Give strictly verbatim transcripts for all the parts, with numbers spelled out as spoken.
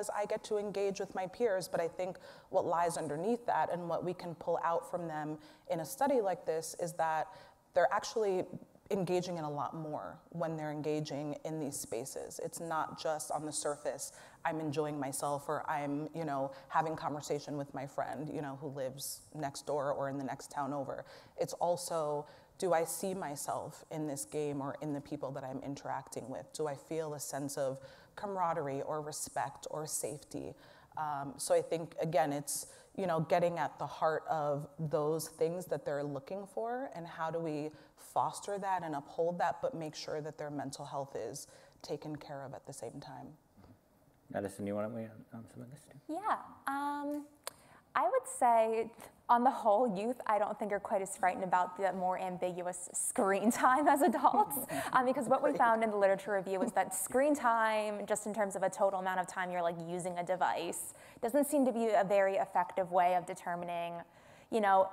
because I get to engage with my peers, but I think what lies underneath that and what we can pull out from them in a study like this is that they're actually engaging in a lot more when they're engaging in these spaces. It's not just on the surface, I'm enjoying myself or I'm, you know, having conversation with my friend, you know, who lives next door or in the next town over. It's also, do I see myself in this game or in the people that I'm interacting with? Do I feel a sense of camaraderie or respect or safety? Um, so I think, again, it's, you know, getting at the heart of those things that they're looking for and how do we foster that and uphold that, but make sure that their mental health is taken care of at the same time. Madison, you want to weigh on some of this too? Yeah, um, I would say on the whole, youth, I don't think are quite as frightened about the more ambiguous screen time as adults, um, because what we found in the literature review was that screen time, just in terms of a total amount of time you're like using a device, doesn't seem to be a very effective way of determining, you know,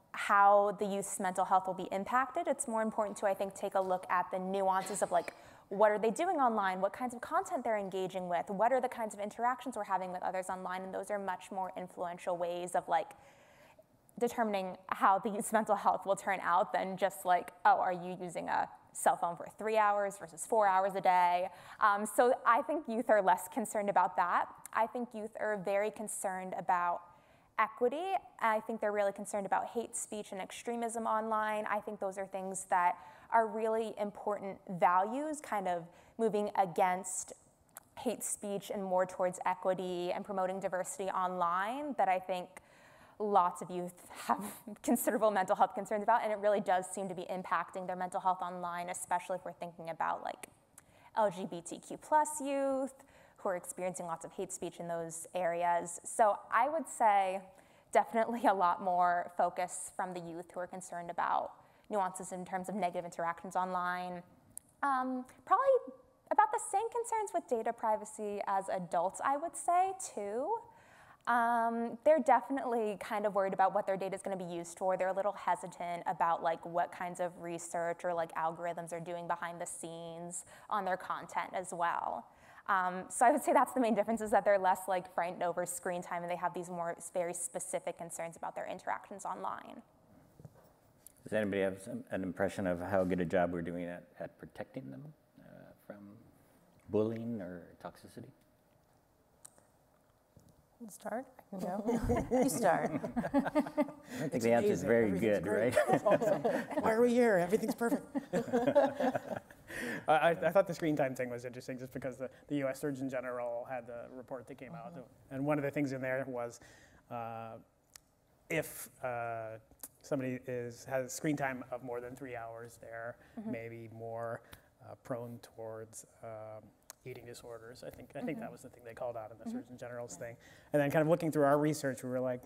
how the youth's mental health will be impacted. It's more important to, I think, take a look at the nuances of like, what are they doing online? What kinds of content they're engaging with? What are the kinds of interactions we're having with others online? And those are much more influential ways of like determining how the youth's mental health will turn out than just like, oh, are you using a cell phone for three hours versus four hours a day? Um, so I think youth are less concerned about that. I think youth are very concerned about equity. I think they're really concerned about hate speech and extremism online. I think those are things that are really important values, kind of moving against hate speech and more towards equity and promoting diversity online, that I think lots of youth have considerable mental health concerns about, and it really does seem to be impacting their mental health online, especially if we're thinking about like L G B T Q plus youth who are experiencing lots of hate speech in those areas. So I would say definitely a lot more focus from the youth who are concerned about nuances in terms of negative interactions online. Um, probably about the same concerns with data privacy as adults, I would say, too. Um, they're definitely kind of worried about what their data is going to be used for. They're a little hesitant about like what kinds of research or like algorithms are doing behind the scenes on their content as well. Um, so I would say that's the main difference, is that they're less like frightened over screen time and they have these more very specific concerns about their interactions online. Does anybody have some, an impression of how good a job we're doing at, at protecting them uh, from bullying or toxicity? You start? I can go. You start. I think it's the answer is very good, great. Right? Awesome. Why are we here? Everything's perfect. I, I thought the screen time thing was interesting just because the, the U S Surgeon General had the report that came out. Mm-hmm. And one of the things in there was uh, if uh, somebody is has screen time of more than three hours, they're mm-hmm. maybe more uh, prone towards um, eating disorders. I think I think mm-hmm. that was the thing they called out in the mm-hmm. Surgeon General's yeah. thing. And then kind of looking through our research, we were like,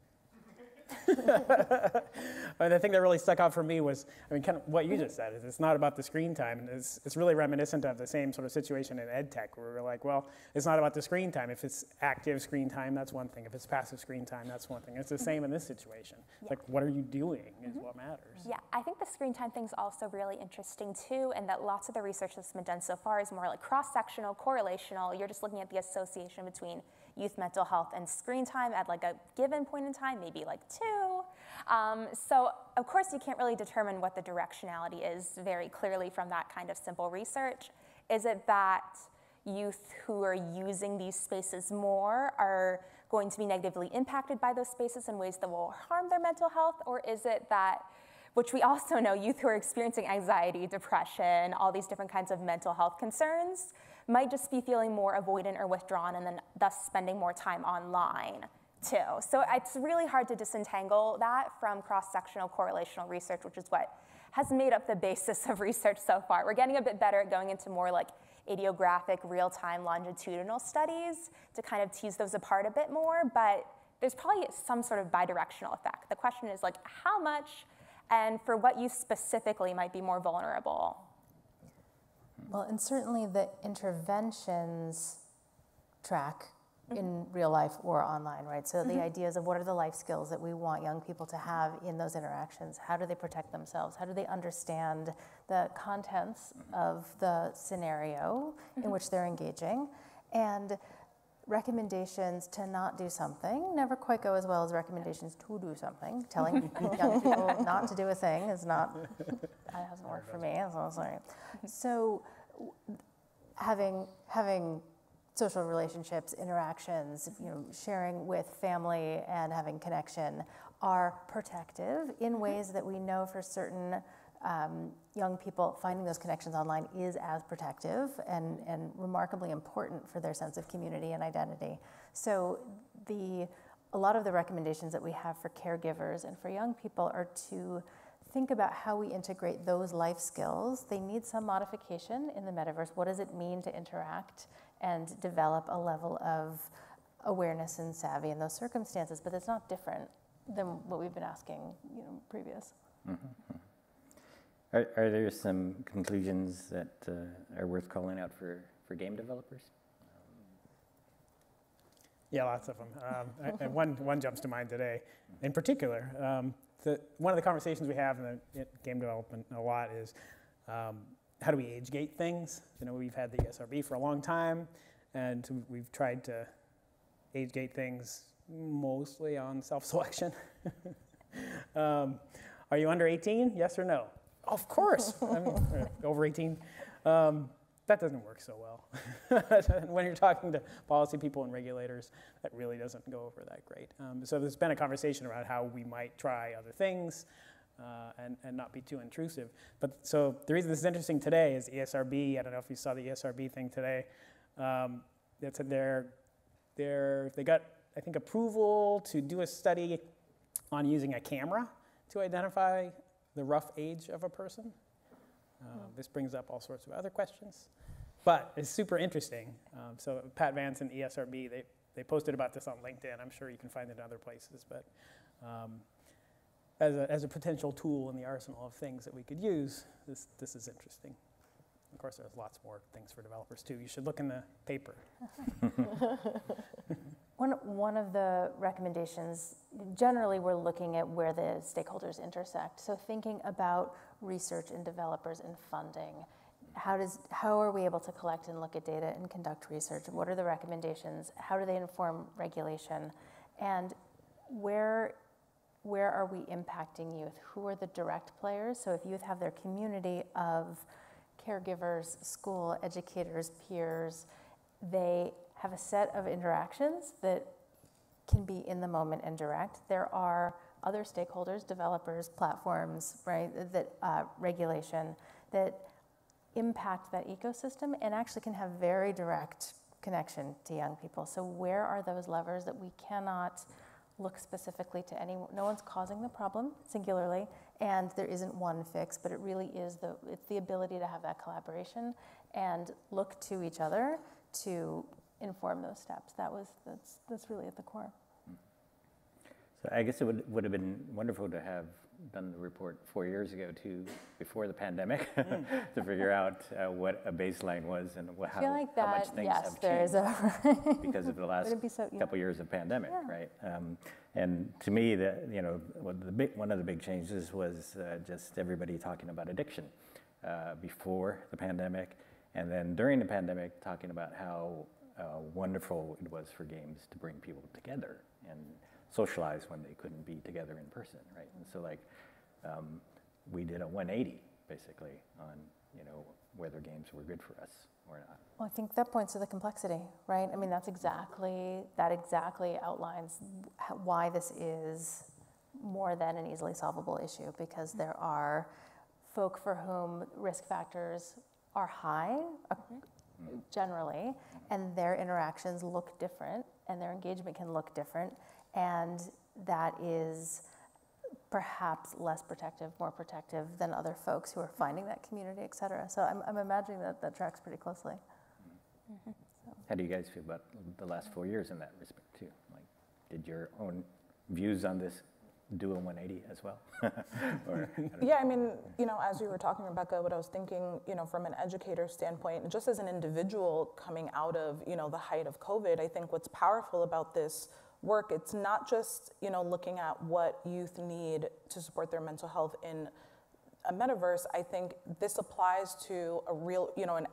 and the thing that really stuck out for me was, I mean, kind of what you just said, is it's not about the screen time. And it's, it's really reminiscent of the same sort of situation in ed tech, where we're like, well, it's not about the screen time. If it's active screen time, that's one thing. If it's passive screen time, that's one thing. It's the same in this situation. It's yeah. like, what are you doing is mm-hmm. what matters. Yeah, I think the screen time thing's also really interesting too, and that lots of the research that's been done so far is more like cross-sectional, correlational. You're just looking at the association between youth mental health and screen time at like a given point in time, maybe like two. Um, so of course you can't really determine what the directionality is very clearly from that kind of simple research. Is it that youth who are using these spaces more are going to be negatively impacted by those spaces in ways that will harm their mental health? Or is it that, which we also know, youth who are experiencing anxiety, depression, all these different kinds of mental health concerns might just be feeling more avoidant or withdrawn and then thus spending more time online too. So it's really hard to disentangle that from cross-sectional correlational research, which is what has made up the basis of research so far. We're getting a bit better at going into more like idiographic, real-time, longitudinal studies to kind of tease those apart a bit more, but there's probably some sort of bidirectional effect. The question is like how much and for what use specifically might be more vulnerable. Well, and certainly the interventions track mm-hmm. in real life or online, right? So mm-hmm. the ideas of what are the life skills that we want young people to have in those interactions? How do they protect themselves? How do they understand the contents of the scenario mm-hmm. in which they're engaging? And recommendations to not do something never quite go as well as recommendations to do something. Telling young people not to do a thing is not, that hasn't worked for me, so sorry. So having, having social relationships, interactions, you know, sharing with family and having connection are protective in ways that we know for certain um, young people finding those connections online is as protective and, and remarkably important for their sense of community and identity. So the, a lot of the recommendations that we have for caregivers and for young people are to think about how we integrate those life skills. They need some modification in the metaverse. What does it mean to interact and develop a level of awareness and savvy in those circumstances? But it's not different than what we've been asking, you know, previous. Mm-hmm. Are, are there some conclusions that uh, are worth calling out for, for game developers? Yeah, lots of them. Um, and one, one jumps to mind today. In particular, um, the, one of the conversations we have in, the, in game development a lot is um, how do we age gate things? You know, we've had the E S R B for a long time, and we've tried to age gate things mostly on self-selection. um, are you under eighteen? Yes or no? Of course. I mean, over eighteen. Um, that doesn't work so well. When you're talking to policy people and regulators, that really doesn't go over that great. Um, so there's been a conversation around how we might try other things uh, and, and not be too intrusive. But so the reason this is interesting today is E S R B. I don't know if you saw the E S R B thing today. Um, it's they're, they're, they got, I think, approval to do a study on using a camera to identify the rough age of a person. Uh, this brings up all sorts of other questions, but it's super interesting. Um, so Pat Vance and E S R B, they, they posted about this on LinkedIn. I'm sure you can find it in other places, but um, as, a, as a potential tool in the arsenal of things that we could use, this, this is interesting. Of course, there's lots more things for developers too. You should look in the paper. One, one of the recommendations, generally we're looking at where the stakeholders intersect. So thinking about research and developers and funding. How, does, how are we able to collect and look at data and conduct research? What are the recommendations? How do they inform regulation? And where, where are we impacting youth? Who are the direct players? So if youth have their community of caregivers, school, educators, peers, they have a set of interactions that can be in the moment and direct. There are other stakeholders, developers, platforms, right, that uh, regulation that impact that ecosystem and actually can have very direct connection to young people. So where are those levers that we cannot look specifically to anyone? No one's causing the problem singularly, and there isn't one fix, but it really is the, it's the ability to have that collaboration and look to each other to inform those steps. That was, that's, that's really at the core. So I guess it would, would have been wonderful to have done the report four years ago too, before the pandemic, mm. to figure out uh, what a baseline was and what, how, like how that, much things yes, have there changed is a because of the last so, yeah. couple years of pandemic, yeah. right? Um, and to me, the, you know, the big, one of the big changes was uh, just everybody talking about addiction uh, before the pandemic, and then during the pandemic, talking about how uh, wonderful it was for games to bring people together and socialize when they couldn't be together in person, right? And so, like, um, we did a one eighty basically on, you know, whether games were good for us or not. Well, I think that points to the complexity, right? I mean, that's exactly, that exactly outlines how, why this is more than an easily solvable issue, because there are folk for whom risk factors are high, uh, mm-hmm. generally, and their interactions look different, and their engagement can look different, and that is perhaps less protective, more protective than other folks who are finding that community, et cetera. So I'm, I'm imagining that that tracks pretty closely. Mm-hmm. So. How do you guys feel about the last four years in that respect too? Like, did your own views on this do a one eighty as well? or, I yeah, I mean, you know, as you were talking, Rebecca, what I was thinking, you know, from an educator standpoint, and just as an individual coming out of, you know, the height of COVID, I think what's powerful about this work, it's not just, you know, looking at what youth need to support their mental health in a metaverse. I think this applies to a real, you know, an,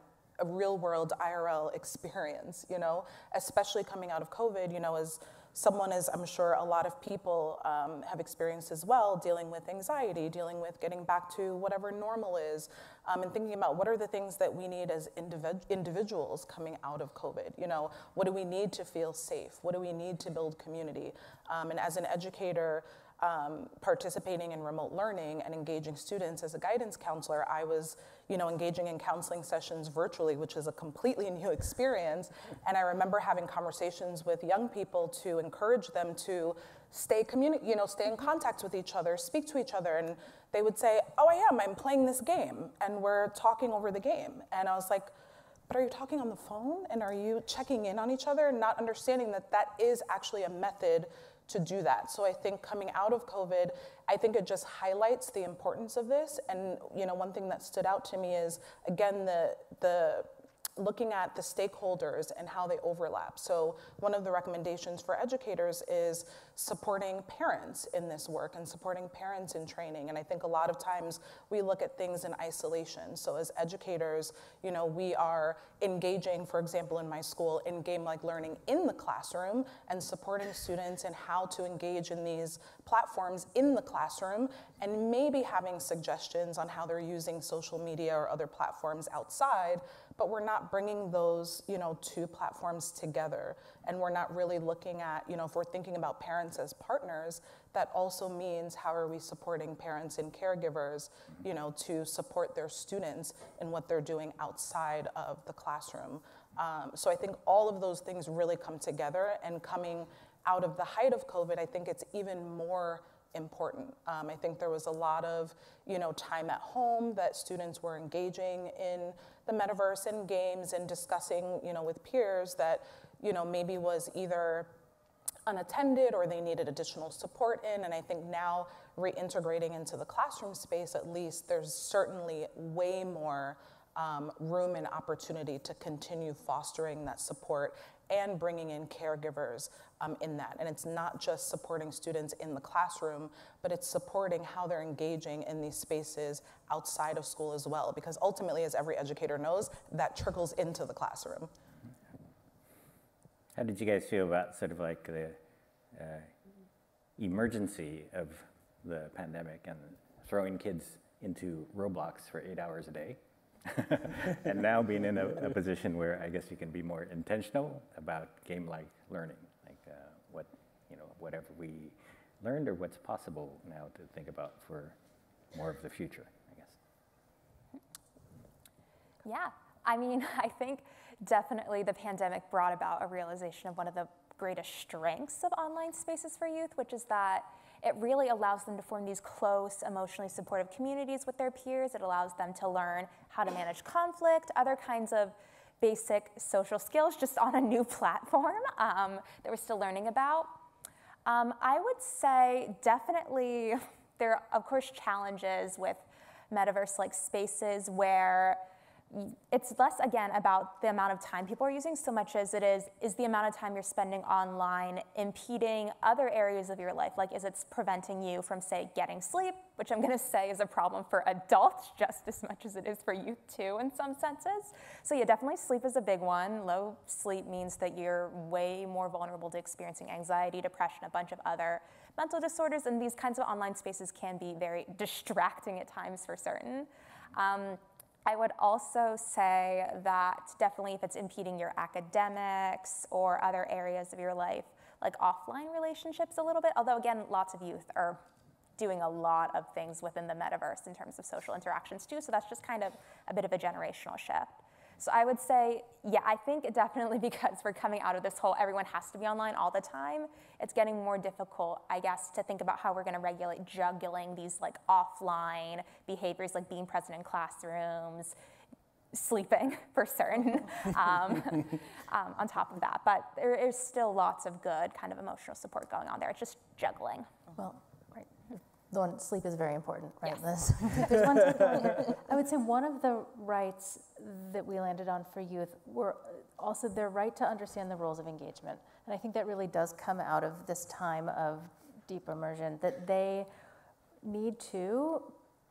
a real world I R L experience, you know, especially coming out of COVID, you know, as someone, as I'm sure a lot of people um, have experienced as well, dealing with anxiety, dealing with getting back to whatever normal is, um, and thinking about what are the things that we need as individ individuals coming out of COVID. You know, what do we need to feel safe? What do we need to build community? Um, and as an educator, Um, participating in remote learning and engaging students as a guidance counselor, I was, you know, engaging in counseling sessions virtually, which is a completely new experience. And I remember having conversations with young people to encourage them to stay communi- you know, stay in contact with each other, speak to each other. And they would say, oh, I am, I'm playing this game, and we're talking over the game. And I was like, but are you talking on the phone? And are you checking in on each other? Not understanding that that is actually a method to do that. So I think coming out of COVID, I think it just highlights the importance of this. And you know, one thing that stood out to me is, again, the the looking at the stakeholders and how they overlap. So one of the recommendations for educators is supporting parents in this work and supporting parents in training. And I think a lot of times we look at things in isolation. So as educators, you know, we are engaging, for example, in my school, in game-like learning in the classroom and supporting students in how to engage in these platforms in the classroom, and maybe having suggestions on how they're using social media or other platforms outside, but we're not bringing those, you know, two platforms together. And we're not really looking at, you know, if we're thinking about parents as partners, that also means how are we supporting parents and caregivers, you know, to support their students in what they're doing outside of the classroom. Um, so I think all of those things really come together, and coming out of the height of COVID, I think it's even more important. Um, I think there was a lot of, you know, time at home that students were engaging in the metaverse and games and discussing, you know, with peers that, you know, maybe was either unattended or they needed additional support in. And I think now reintegrating into the classroom space, at least, there's certainly way more um, room and opportunity to continue fostering that support and bringing in caregivers um, in that. And it's not just supporting students in the classroom, but it's supporting how they're engaging in these spaces outside of school as well. Because ultimately, as every educator knows, that trickles into the classroom. How did you guys feel about sort of like the uh, emergency of the pandemic and throwing kids into Roblox for eight hours a day? And now being in a, a position where I guess you can be more intentional about game-like learning, like uh, what, you know, whatever we learned or what's possible now to think about for more of the future, I guess. Yeah, I mean, I think definitely the pandemic brought about a realization of one of the greatest strengths of online spaces for youth, which is that it really allows them to form these close, emotionally supportive communities with their peers. It allows them to learn how to manage conflict, other kinds of basic social skills just on a new platform um, that we're still learning about. Um, I would say definitely there are, of course, challenges with metaverse-like spaces where it's less, again, about the amount of time people are using so much as it is, is the amount of time you're spending online impeding other areas of your life? Like, is it preventing you from, say, getting sleep, which I'm gonna say is a problem for adults just as much as it is for youth too, in some senses. So yeah, definitely sleep is a big one. Low sleep means that you're way more vulnerable to experiencing anxiety, depression, a bunch of other mental disorders, and these kinds of online spaces can be very distracting at times for certain. Um, I would also say that definitely if it's impeding your academics or other areas of your life, like offline relationships a little bit, although again, lots of youth are doing a lot of things within the metaverse in terms of social interactions too, so that's just kind of a bit of a generational shift. So I would say, yeah, I think definitely because we're coming out of this whole everyone has to be online all the time, it's getting more difficult, I guess, to think about how we're gonna regulate juggling these like offline behaviors, like being present in classrooms, sleeping for certain, um, um, on top of that. But there is still lots of good kind of emotional support going on there. It's just juggling. Well, right. The one, sleep is very important, right? Yes. This, there's one thing going here. I would say one of the rights that we landed on for youth were also their right to understand the rules of engagement. And I think that really does come out of this time of deep immersion, that they need to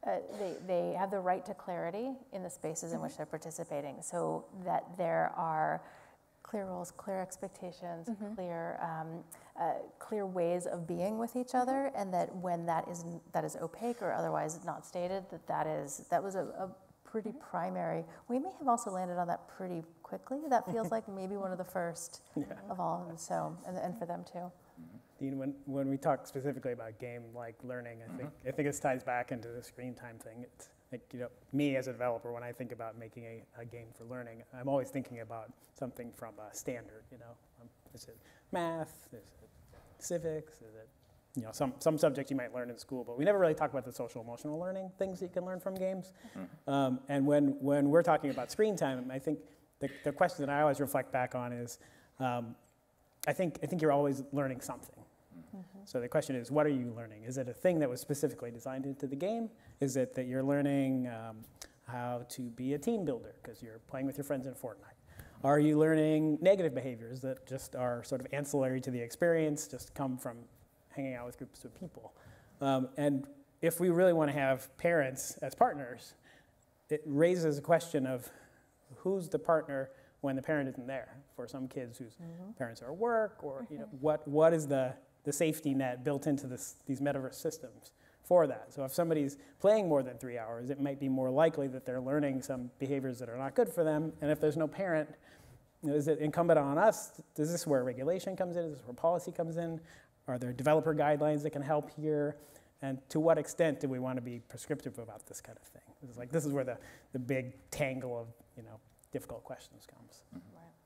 uh, they, they have the right to clarity in the spaces in which they're participating, so that there are clear roles, clear expectations, mm-hmm. clear, um, uh, clear ways of being with each other, mm-hmm. and that when that is that is opaque or otherwise not stated, that that is that was a, a pretty mm-hmm. primary. We may have also landed on that pretty quickly. That feels like maybe one of the first yeah. of all of them. So, and, and for them too. Dean, when, when we talk specifically about game-like learning, I think mm-hmm. I think this ties back into the screen time thing. It's like, you know, me as a developer, when I think about making a, a game for learning, I'm always thinking about something from a standard. You know, um, is it math? Is it civics? Is it, you know, some some subjects you might learn in school, but we never really talk about the social emotional learning things that you can learn from games. Mm-hmm. um, and when when we're talking about screen time, I think the the question that I always reflect back on is, um, I think I think you're always learning something. Mm-hmm. So the question is, what are you learning? Is it a thing that was specifically designed into the game? Is it that you're learning um, how to be a team builder because you're playing with your friends in Fortnite? Are you learning negative behaviors that just are sort of ancillary to the experience, just come from hanging out with groups of people? Um, and if we really want to have parents as partners, it raises a question of who's the partner when the parent isn't there. For some kids whose mm-hmm. parents are at work, or you know, what what is the the safety net built into this, these metaverse systems for that. So if somebody's playing more than three hours, it might be more likely that they're learning some behaviors that are not good for them. And if there's no parent, you know, is it incumbent on us? Is this where regulation comes in? Is this where policy comes in? Are there developer guidelines that can help here? And to what extent do we want to be prescriptive about this kind of thing? It's like, this is where the, the big tangle of, you know, difficult questions comes. Mm-hmm.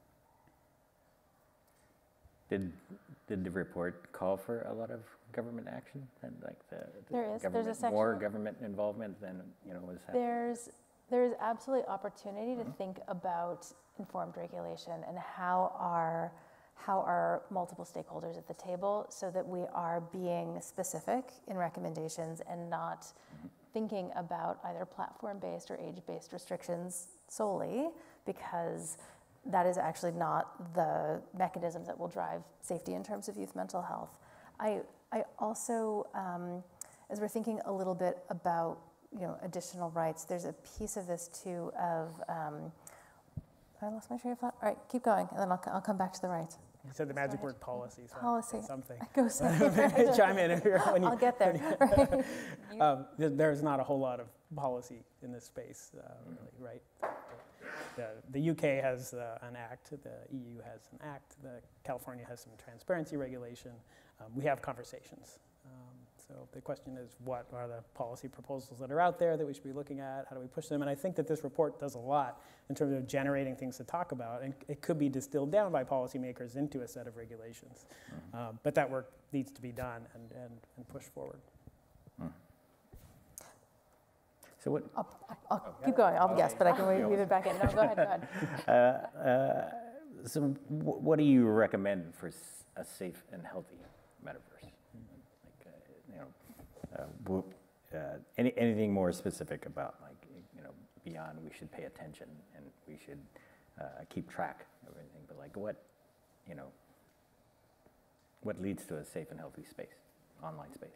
Did did the report call for a lot of government action and like the, the there is government, there's a section, more government involvement than you know was happening? There's there's absolutely opportunity mm-hmm. to think about informed regulation and how are how are multiple stakeholders at the table so that we are being specific in recommendations and not mm-hmm. thinking about either platform-based or age-based restrictions solely, because that is actually not the mechanisms that will drive safety in terms of youth mental health. I, I also, um, as we're thinking a little bit about, you know, additional rights, there's a piece of this too of, um, I lost my train of thought. All right, keep going, and then I'll, I'll come back to the rights. You said the magic word policy. So policy. Something. Go say Chime in here. When you, I'll get there. You, um, there's not a whole lot of policy in this space, uh, really, right? The, the U K has uh, an act, the E U has an act, the California has some transparency regulation. Um, we have conversations. Um, so the question is, what are the policy proposals that are out there that we should be looking at? How do we push them? And I think that this report does a lot in terms of generating things to talk about. And it could be distilled down by policymakers into a set of regulations. Mm-hmm. um, but that work needs to be done and, and, and pushed forward. Mm. So what? I'll, I'll oh, keep going. I'll okay. guess, but I can weave, weave it back in. No, go ahead. Go ahead. Uh, uh, so, w- what do you recommend for s- a safe and healthy metaverse? Like, uh, you know, uh, w- uh, any, anything more specific about, like, you know, beyond we should pay attention and we should uh, keep track of everything, but like, what, you know, what leads to a safe and healthy space, online space?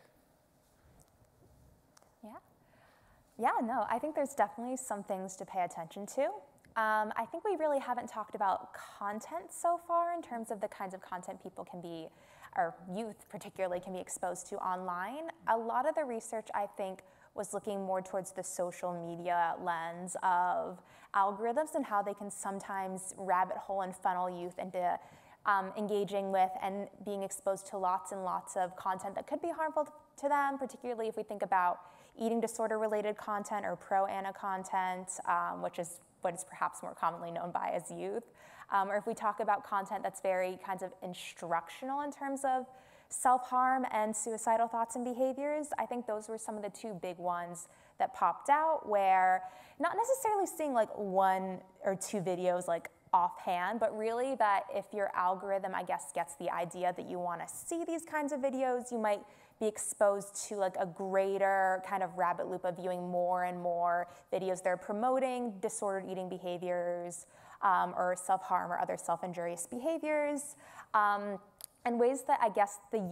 Yeah. Yeah, no, I think there's definitely some things to pay attention to. Um, I think we really haven't talked about content so far in terms of the kinds of content people can be, or youth particularly, can be exposed to online. A lot of the research, I think, was looking more towards the social media lens of algorithms and how they can sometimes rabbit hole and funnel youth into um, engaging with and being exposed to lots and lots of content that could be harmful to them, particularly if we think about eating disorder-related content or pro-ana content, um, which is what is perhaps more commonly known by as youth. Um, or if we talk about content that's very kinds of instructional in terms of self-harm and suicidal thoughts and behaviors, I think those were some of the two big ones that popped out, where not necessarily seeing like one or two videos like offhand, but really that if your algorithm, I guess, gets the idea that you want to see these kinds of videos, you might be exposed to like a greater kind of rabbit loop of viewing more and more videos that are promoting disordered eating behaviors um, or self-harm or other self-injurious behaviors, um, and ways that I guess the youth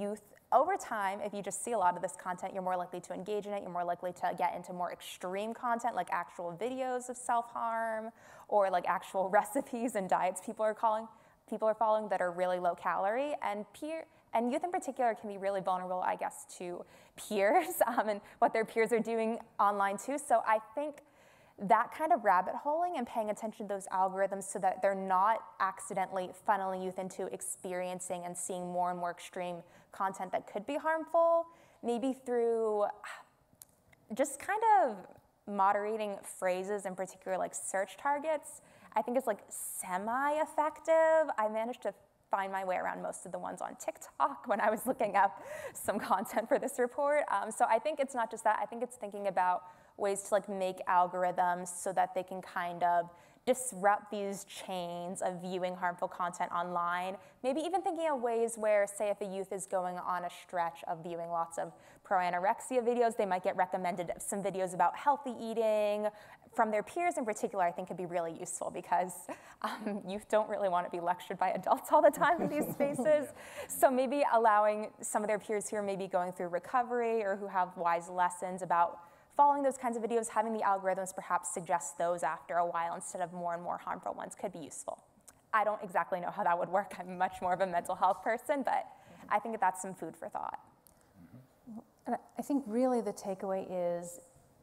over time, if you just see a lot of this content, you're more likely to engage in it, you're more likely to get into more extreme content like actual videos of self-harm or like actual recipes and diets people are calling, people are following that are really low calorie. And peer, and youth in particular can be really vulnerable, I guess, to peers um, and what their peers are doing online too. So I think that kind of rabbit holing and paying attention to those algorithms so that they're not accidentally funneling youth into experiencing and seeing more and more extreme content that could be harmful, maybe through just kind of moderating phrases, in particular like search targets, I think is like semi-effective. I managed to find my way around most of the ones on TikTok when I was looking up some content for this report. Um, so I think it's not just that, I think it's thinking about ways to like make algorithms so that they can kind of disrupt these chains of viewing harmful content online. Maybe even thinking of ways where, say, if a youth is going on a stretch of viewing lots of pro-anorexia videos, they might get recommended some videos about healthy eating from their peers in particular. I think could be really useful because um, youth don't really want to be lectured by adults all the time in these spaces. Yeah. So maybe allowing some of their peers who are maybe going through recovery or who have wise lessons about following those kinds of videos, having the algorithms perhaps suggest those after a while instead of more and more harmful ones could be useful. I don't exactly know how that would work. I'm much more of a mental health person, but I think that that's some food for thought. And I think really the takeaway is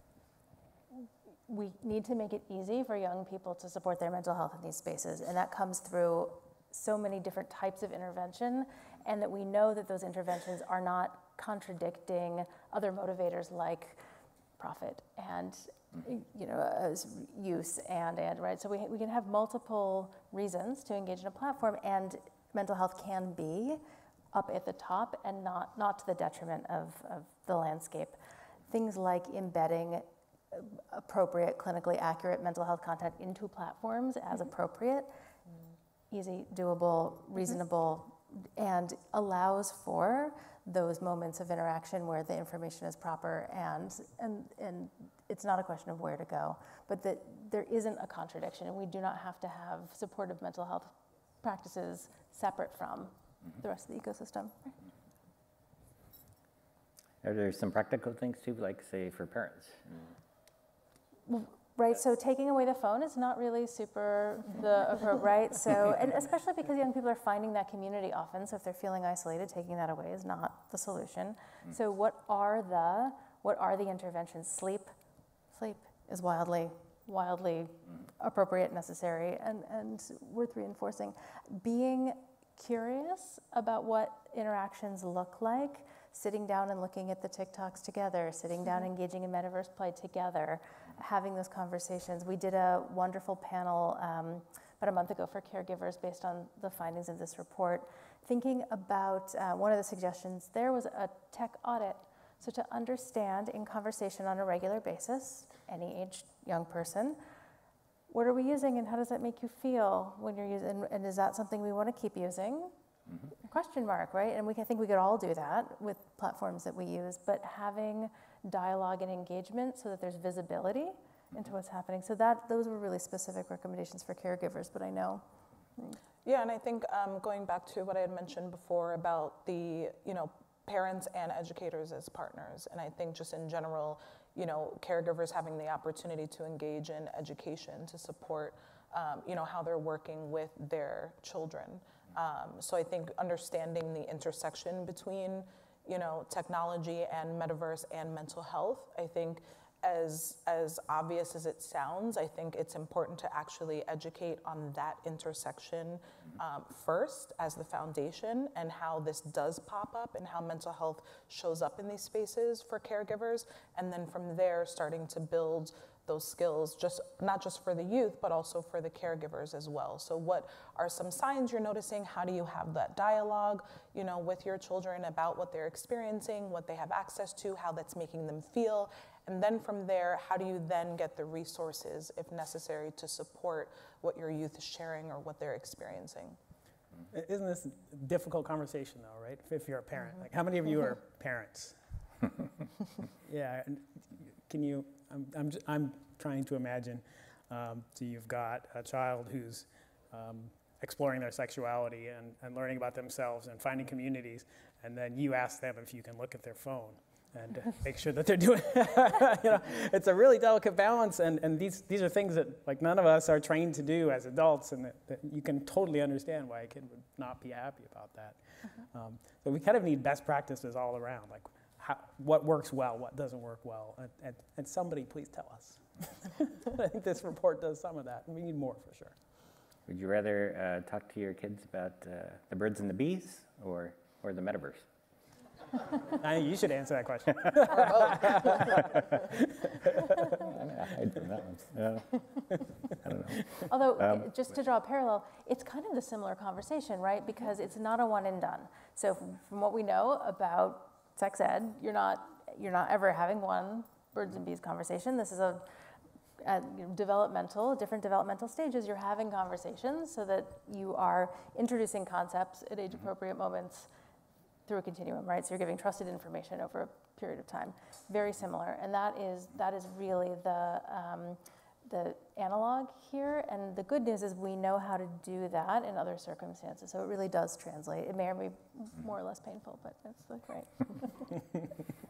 we need to make it easy for young people to support their mental health in these spaces, and that comes through so many different types of intervention, and that we know that those interventions are not contradicting other motivators like profit and you know as use and and right. So we we can have multiple reasons to engage in a platform, and mental health can be up at the top and not not to the detriment of, of the landscape. Things like embedding appropriate, clinically accurate mental health content into platforms as appropriate, mm. easy, doable, reasonable, mm-hmm. and allows for those moments of interaction where the information is proper and, and, and it's not a question of where to go, but that there isn't a contradiction, and we do not have to have supportive mental health practices separate from mm-hmm. the rest of the ecosystem. Are there some practical things too, like say for parents? Well, right, so taking away the phone is not really super the approach, right? So, and especially because young people are finding that community often, so if they're feeling isolated, taking that away is not the solution. Mm. So what are the, what are the interventions? Sleep, sleep is wildly, wildly mm. appropriate, necessary, and, and worth reinforcing. Being curious about what interactions look like, sitting down and looking at the TikToks together, sitting down and engaging in metaverse play together, having those conversations. We did a wonderful panel um, about a month ago for caregivers based on the findings of this report, thinking about, uh, one of the suggestions there was a tech audit. So to understand in conversation on a regular basis, any age young person, what are we using and how does that make you feel when you're using, and is that something we want to keep using? Mm-hmm. Question mark, right? And we can, I think we could all do that with platforms that we use, but having dialogue and engagement so that there's visibility mm-hmm. into what's happening. So that those were really specific recommendations for caregivers, but I know. Yeah, and I think um, going back to what I had mentioned before about the, you know, parents and educators as partners, and I think just in general, you know, caregivers having the opportunity to engage in education to support, um, you know, how they're working with their children. Um, so I think understanding the intersection between, you know, technology and metaverse and mental health, I think as, as obvious as it sounds, I think it's important to actually educate on that intersection um, first as the foundation, and how this does pop up and how mental health shows up in these spaces for caregivers. And then from there, starting to build those skills, just not just for the youth, but also for the caregivers as well. So what are some signs you're noticing? How do you have that dialogue, you know, with your children about what they're experiencing, what they have access to, how that's making them feel? And then from there, how do you then get the resources, if necessary, to support what your youth is sharing or what they're experiencing? Isn't this a difficult conversation though, right? If you're a parent, mm-hmm. like how many of you are parents? Yeah, can you, I'm, I'm, I'm trying to imagine, um, so you've got a child who's um, exploring their sexuality and, and learning about themselves and finding communities, and then you ask them if you can look at their phone and make sure that they're doing, you know, it's a really delicate balance, and, and these, these are things that like none of us are trained to do as adults, and that, that you can totally understand why a kid would not be happy about that. Mm-hmm. um, so we kind of need best practices all around, like how, what works well, what doesn't work well, and, and, and somebody please tell us. I think this report does some of that, and we need more for sure. Would you rather uh, talk to your kids about uh, the birds and the bees, or, or the metaverse? I think you should answer that question. I hide from that one. Uh, I don't know. Although, Um, uh, just to draw a parallel, it's kind of the similar conversation, right? Because it's not a one and done. So from, from what we know about sex ed, you're not you're not ever having one birds and bees conversation. This is a, a you know, developmental, different developmental stages. You're having conversations so that you are introducing concepts at age-appropriate moments through a continuum, right? So you're giving trusted information over a period of time. Very similar, and that is that is really the um, the analog here. And the good news is we know how to do that in other circumstances. So it really does translate. It may or may be more or less painful, but that's like right.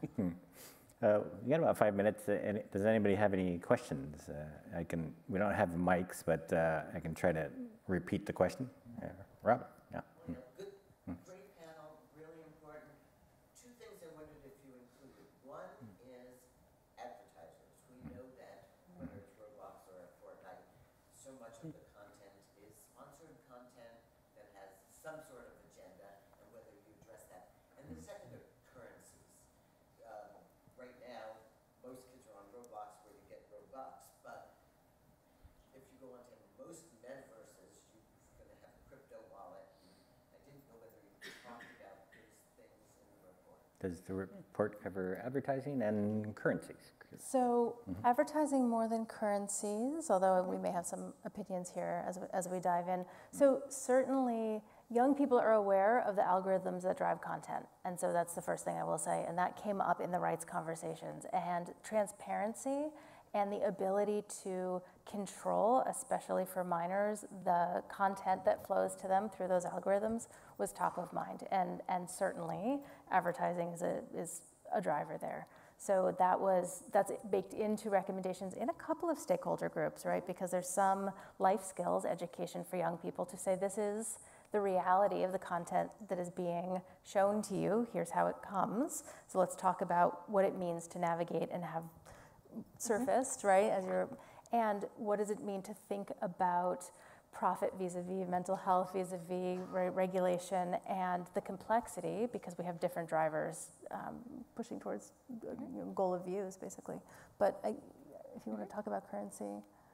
Uh, we got about five minutes. Uh, any, does anybody have any questions? Uh, I can. We don't have mics, but uh, I can try to repeat the question. Uh, Rob. Yeah. Well, yeah, good, great panel, really important. Two things I wondered if you included. One is advertisers. We know that whether it's Roblox or Fortnite, so much of the content is sponsored content that has some sort of agenda, and whether you address that. And the second are currencies. Um, right now, most kids are on Roblox where you get Robux, but if you go onto most metaverses, you're going to have a crypto wallet. I didn't know whether you talked about those things in the report. Does the report cover advertising and currencies? So advertising more than currencies, although we may have some opinions here as we, as we dive in. So certainly young people are aware of the algorithms that drive content. And so that's the first thing I will say. And that came up in the rights conversations. And transparency and the ability to control, especially for minors, the content that flows to them through those algorithms was top of mind. And, and certainly advertising is a, is a driver there. So that was, that's baked into recommendations in a couple of stakeholder groups, right? Because there's some life skills education for young people to say this is the reality of the content that is being shown to you. Here's how it comes. So let's talk about what it means to navigate and have surfaced, mm-hmm. right? As you're, and what does it mean to think about profit vis-a-vis mental health, vis-a-vis re- regulation, and the complexity, because we have different drivers um, pushing towards the you know, goal of views, basically. But I, if you want to talk about currency.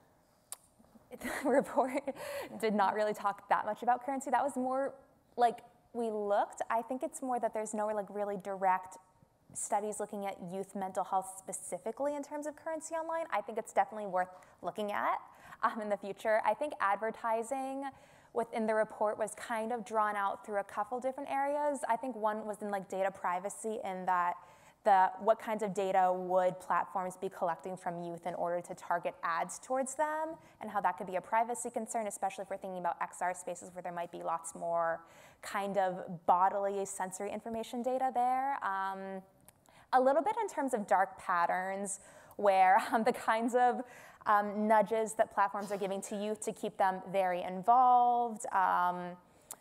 The report did not really talk that much about currency. That was more like we looked. I think it's more that there's no like really direct studies looking at youth mental health specifically in terms of currency online. I think it's definitely worth looking at um, in the future. I think advertising within the report was kind of drawn out through a couple different areas. I think one was in like data privacy, in that the what kinds of data would platforms be collecting from youth in order to target ads towards them, and how that could be a privacy concern, especially if we're thinking about X R spaces where there might be lots more kind of bodily sensory information data there. Um, a little bit in terms of dark patterns, where um, the kinds of um, nudges that platforms are giving to youth to keep them very involved. Um,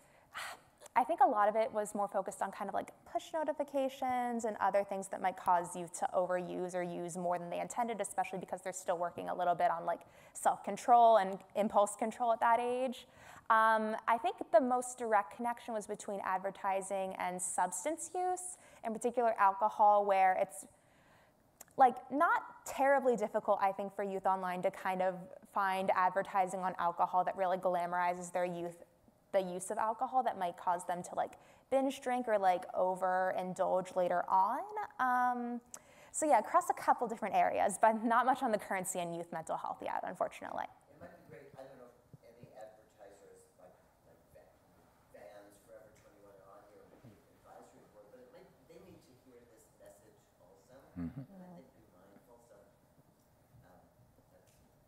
I think a lot of it was more focused on kind of like push notifications and other things that might cause youth to overuse or use more than they intended, especially because they're still working a little bit on like self-control and impulse control at that age. Um, I think the most direct connection was between advertising and substance use, in particular alcohol, where it's like not terribly difficult, I think, for youth online to kind of find advertising on alcohol that really glamorizes their youth, the use of alcohol that might cause them to like binge drink or like overindulge later on. Um, so yeah, across a couple different areas, but not much on the currency and youth mental health yet, unfortunately. It might be great, I don't know if any advertisers like, like Vans, Forever twenty-one are on here, or the advisory board, but it might, they need to hear this message also. Mm-hmm. And I think be mindful, so um, that's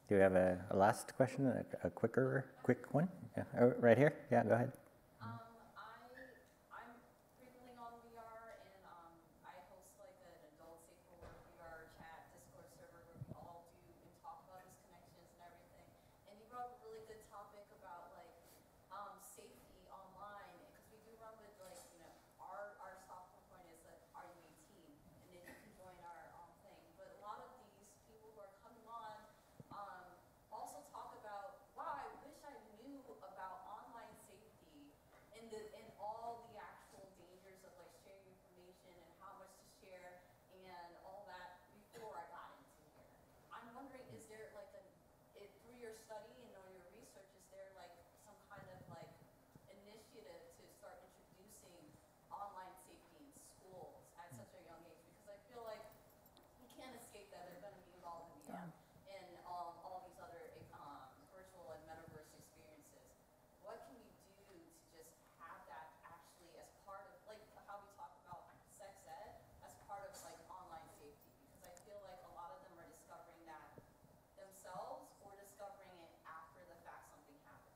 Do we have a, a last question, a, a quicker, quick one? Yeah. Oh, right here? Yeah, go ahead. Um, I, I'm frequently on V R, and um, I host like an adult stakeholder V R chat Discord server where we all do and talk about these connections and everything. And you brought up a really good topic about like um, safety online, because we do run with like, you know, our, our stopping point is that are you eighteen? And then you can join our um, thing. But a lot of these people who are coming on um, also talk about, wow, I wish I knew about online safety and the and all the actual dangers of like sharing information and how much to share and all that before I got into here. I'm wondering, is there like a it, through your study and or your research, is there like some kind of like initiative to start introducing online safety in schools at such a young age? Because I feel like you can't escape that they're going to be involved in V R and um, all these other um, virtual and metaverse experiences. What can we do to just have that actually as part of, like how we talk about sex ed, as part of like online safety? Because I feel like a lot of them are discovering that themselves or discovering it after the fact something happens.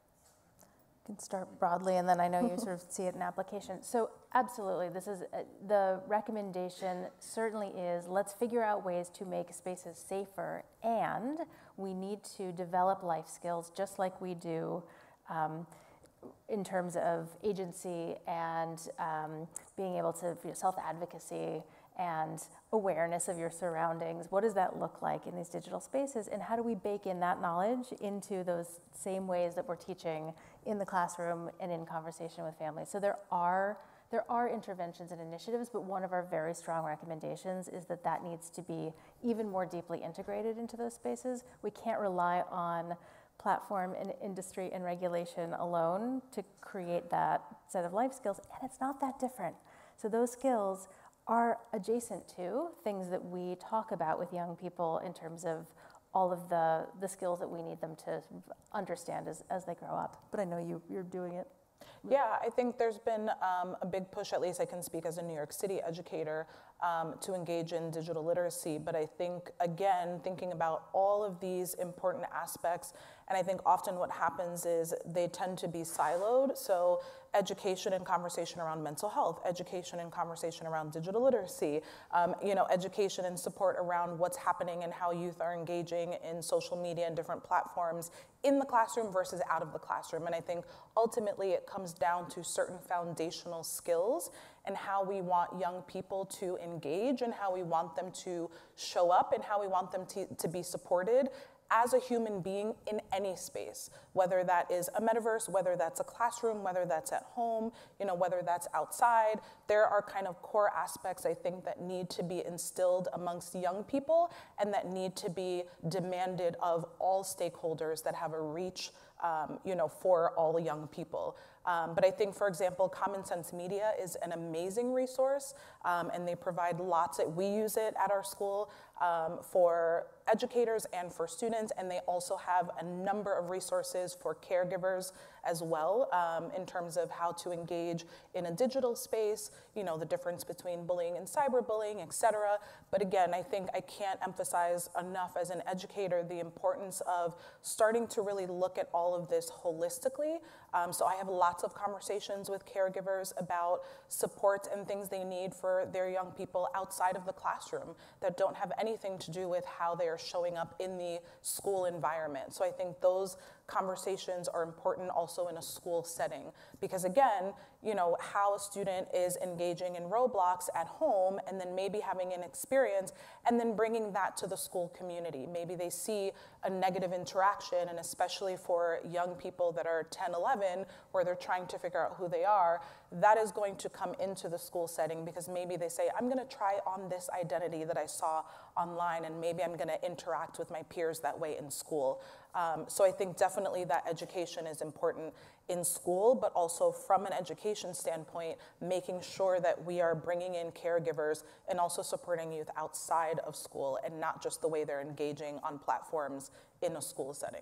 Can start broadly, and then I know you sort of see it in application. So absolutely, this is uh, the recommendation certainly is let's figure out ways to make spaces safer, and we need to develop life skills just like we do um, in terms of agency and um, being able to, you know, self-advocacy and awareness of your surroundings. What does that look like in these digital spaces, and how do we bake in that knowledge into those same ways that we're teaching in the classroom and in conversation with families? So there are there are interventions and initiatives, but one of our very strong recommendations is that that needs to be even more deeply integrated into those spaces. We can't rely on platform and industry and regulation alone to create that set of life skills, and it's not that different. So those skills are adjacent to things that we talk about with young people in terms of all of the, the skills that we need them to understand as, as they grow up. But I know you, you're doing it. Yeah, I think there's been um, a big push, at least I can speak as a New York City educator, um, to engage in digital literacy. But I think, again, thinking about all of these important aspects, and I think often what happens is they tend to be siloed. So education and conversation around mental health, education and conversation around digital literacy, um, you know, education and support around what's happening and how youth are engaging in social media and different platforms in the classroom versus out of the classroom. And I think ultimately it comes down to certain foundational skills and how we want young people to engage and how we want them to show up and how we want them to, to be supported as a human being in any space, whether that is a metaverse, whether that's a classroom, whether that's at home, you know, whether that's outside. There are kind of core aspects, I think, that need to be instilled amongst young people and that need to be demanded of all stakeholders that have a reach, um, you know, for all young people. Um, but I think, for example, Common Sense Media is an amazing resource, um, and they provide lots of, we use it at our school um, for educators and for students, and they also have a number of resources for caregivers as well, um, in terms of how to engage in a digital space, you know, the difference between bullying and cyberbullying, et cetera. But again, I think I can't emphasize enough as an educator the importance of starting to really look at all of this holistically. Um, so I have lots of conversations with caregivers about support and things they need for their young people outside of the classroom that don't have anything to do with how they are showing up in the school environment. So I think those conversations are important also in a school setting, because again, you know, how a student is engaging in Roblox at home and then maybe having an experience and then bringing that to the school community. Maybe they see a negative interaction, and especially for young people that are ten, eleven, where they're trying to figure out who they are, that is going to come into the school setting because maybe they say, I'm gonna try on this identity that I saw online and maybe I'm gonna interact with my peers that way in school. Um, so I think definitely that education is important in school, but also from an education standpoint, making sure that we are bringing in caregivers and also supporting youth outside of school and not just the way they're engaging on platforms in a school setting.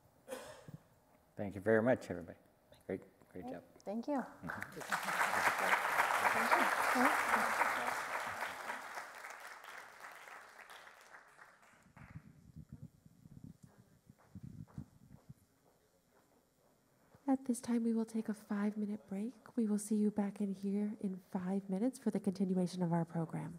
Thank you very much, everybody. Great, great job. Thank you. this time, we will take a five-minute break. We will see you back in here in five minutes for the continuation of our program.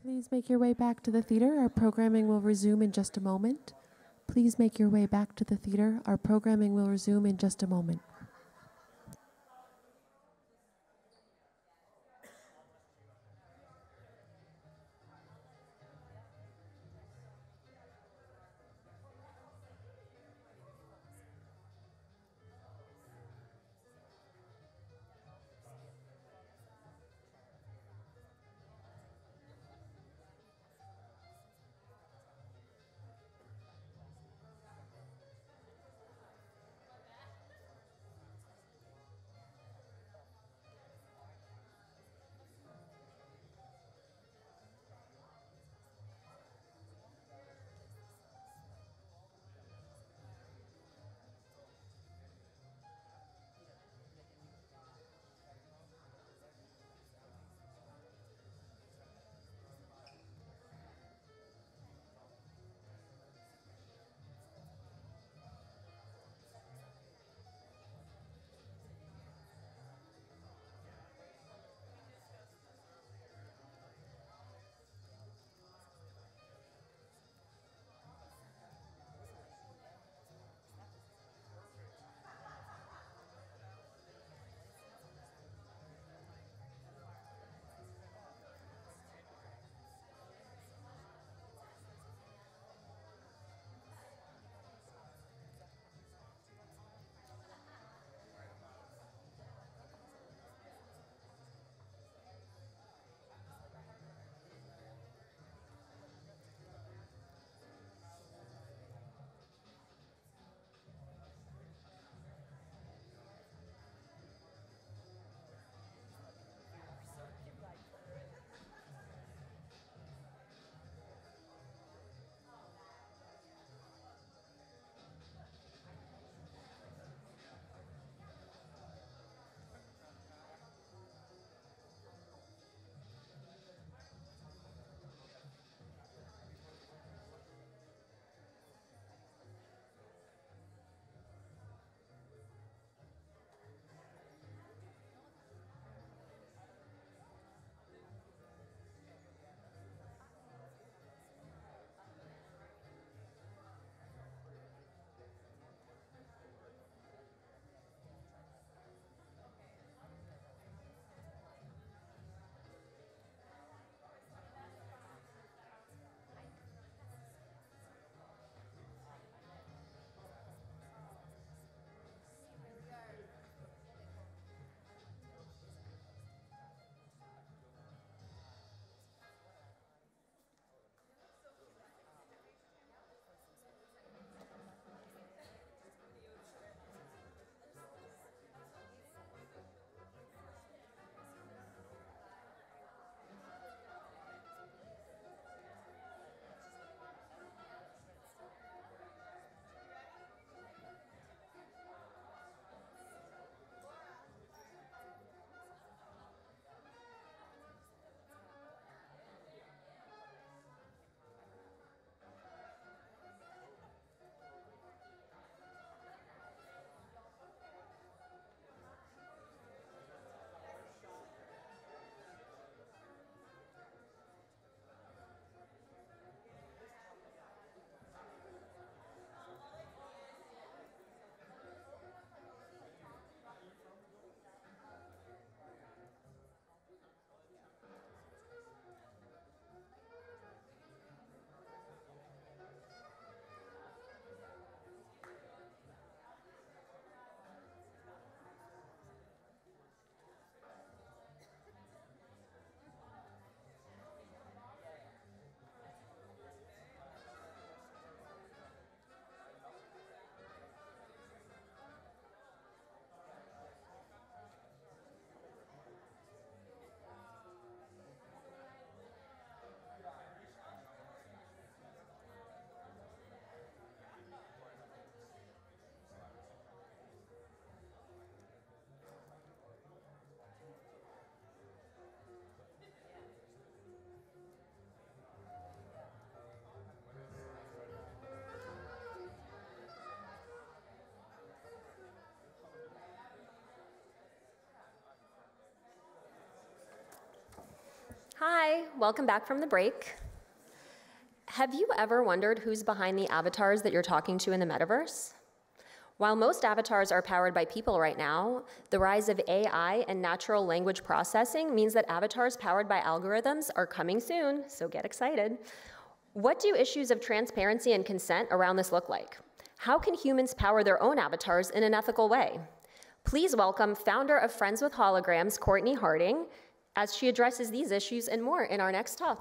Please make your way back to the theater. Our programming will resume in just a moment. Please make your way back to the theater. Our programming will resume in just a moment. Hi, welcome back from the break. Have you ever wondered who's behind the avatars that you're talking to in the metaverse? While most avatars are powered by people right now, the rise of A I and natural language processing means that avatars powered by algorithms are coming soon, so get excited. What do issues of transparency and consent around this look like? How can humans power their own avatars in an ethical way? Please welcome founder of Friends with Holograms, Courtney Harding, as she addresses these issues and more in our next talk.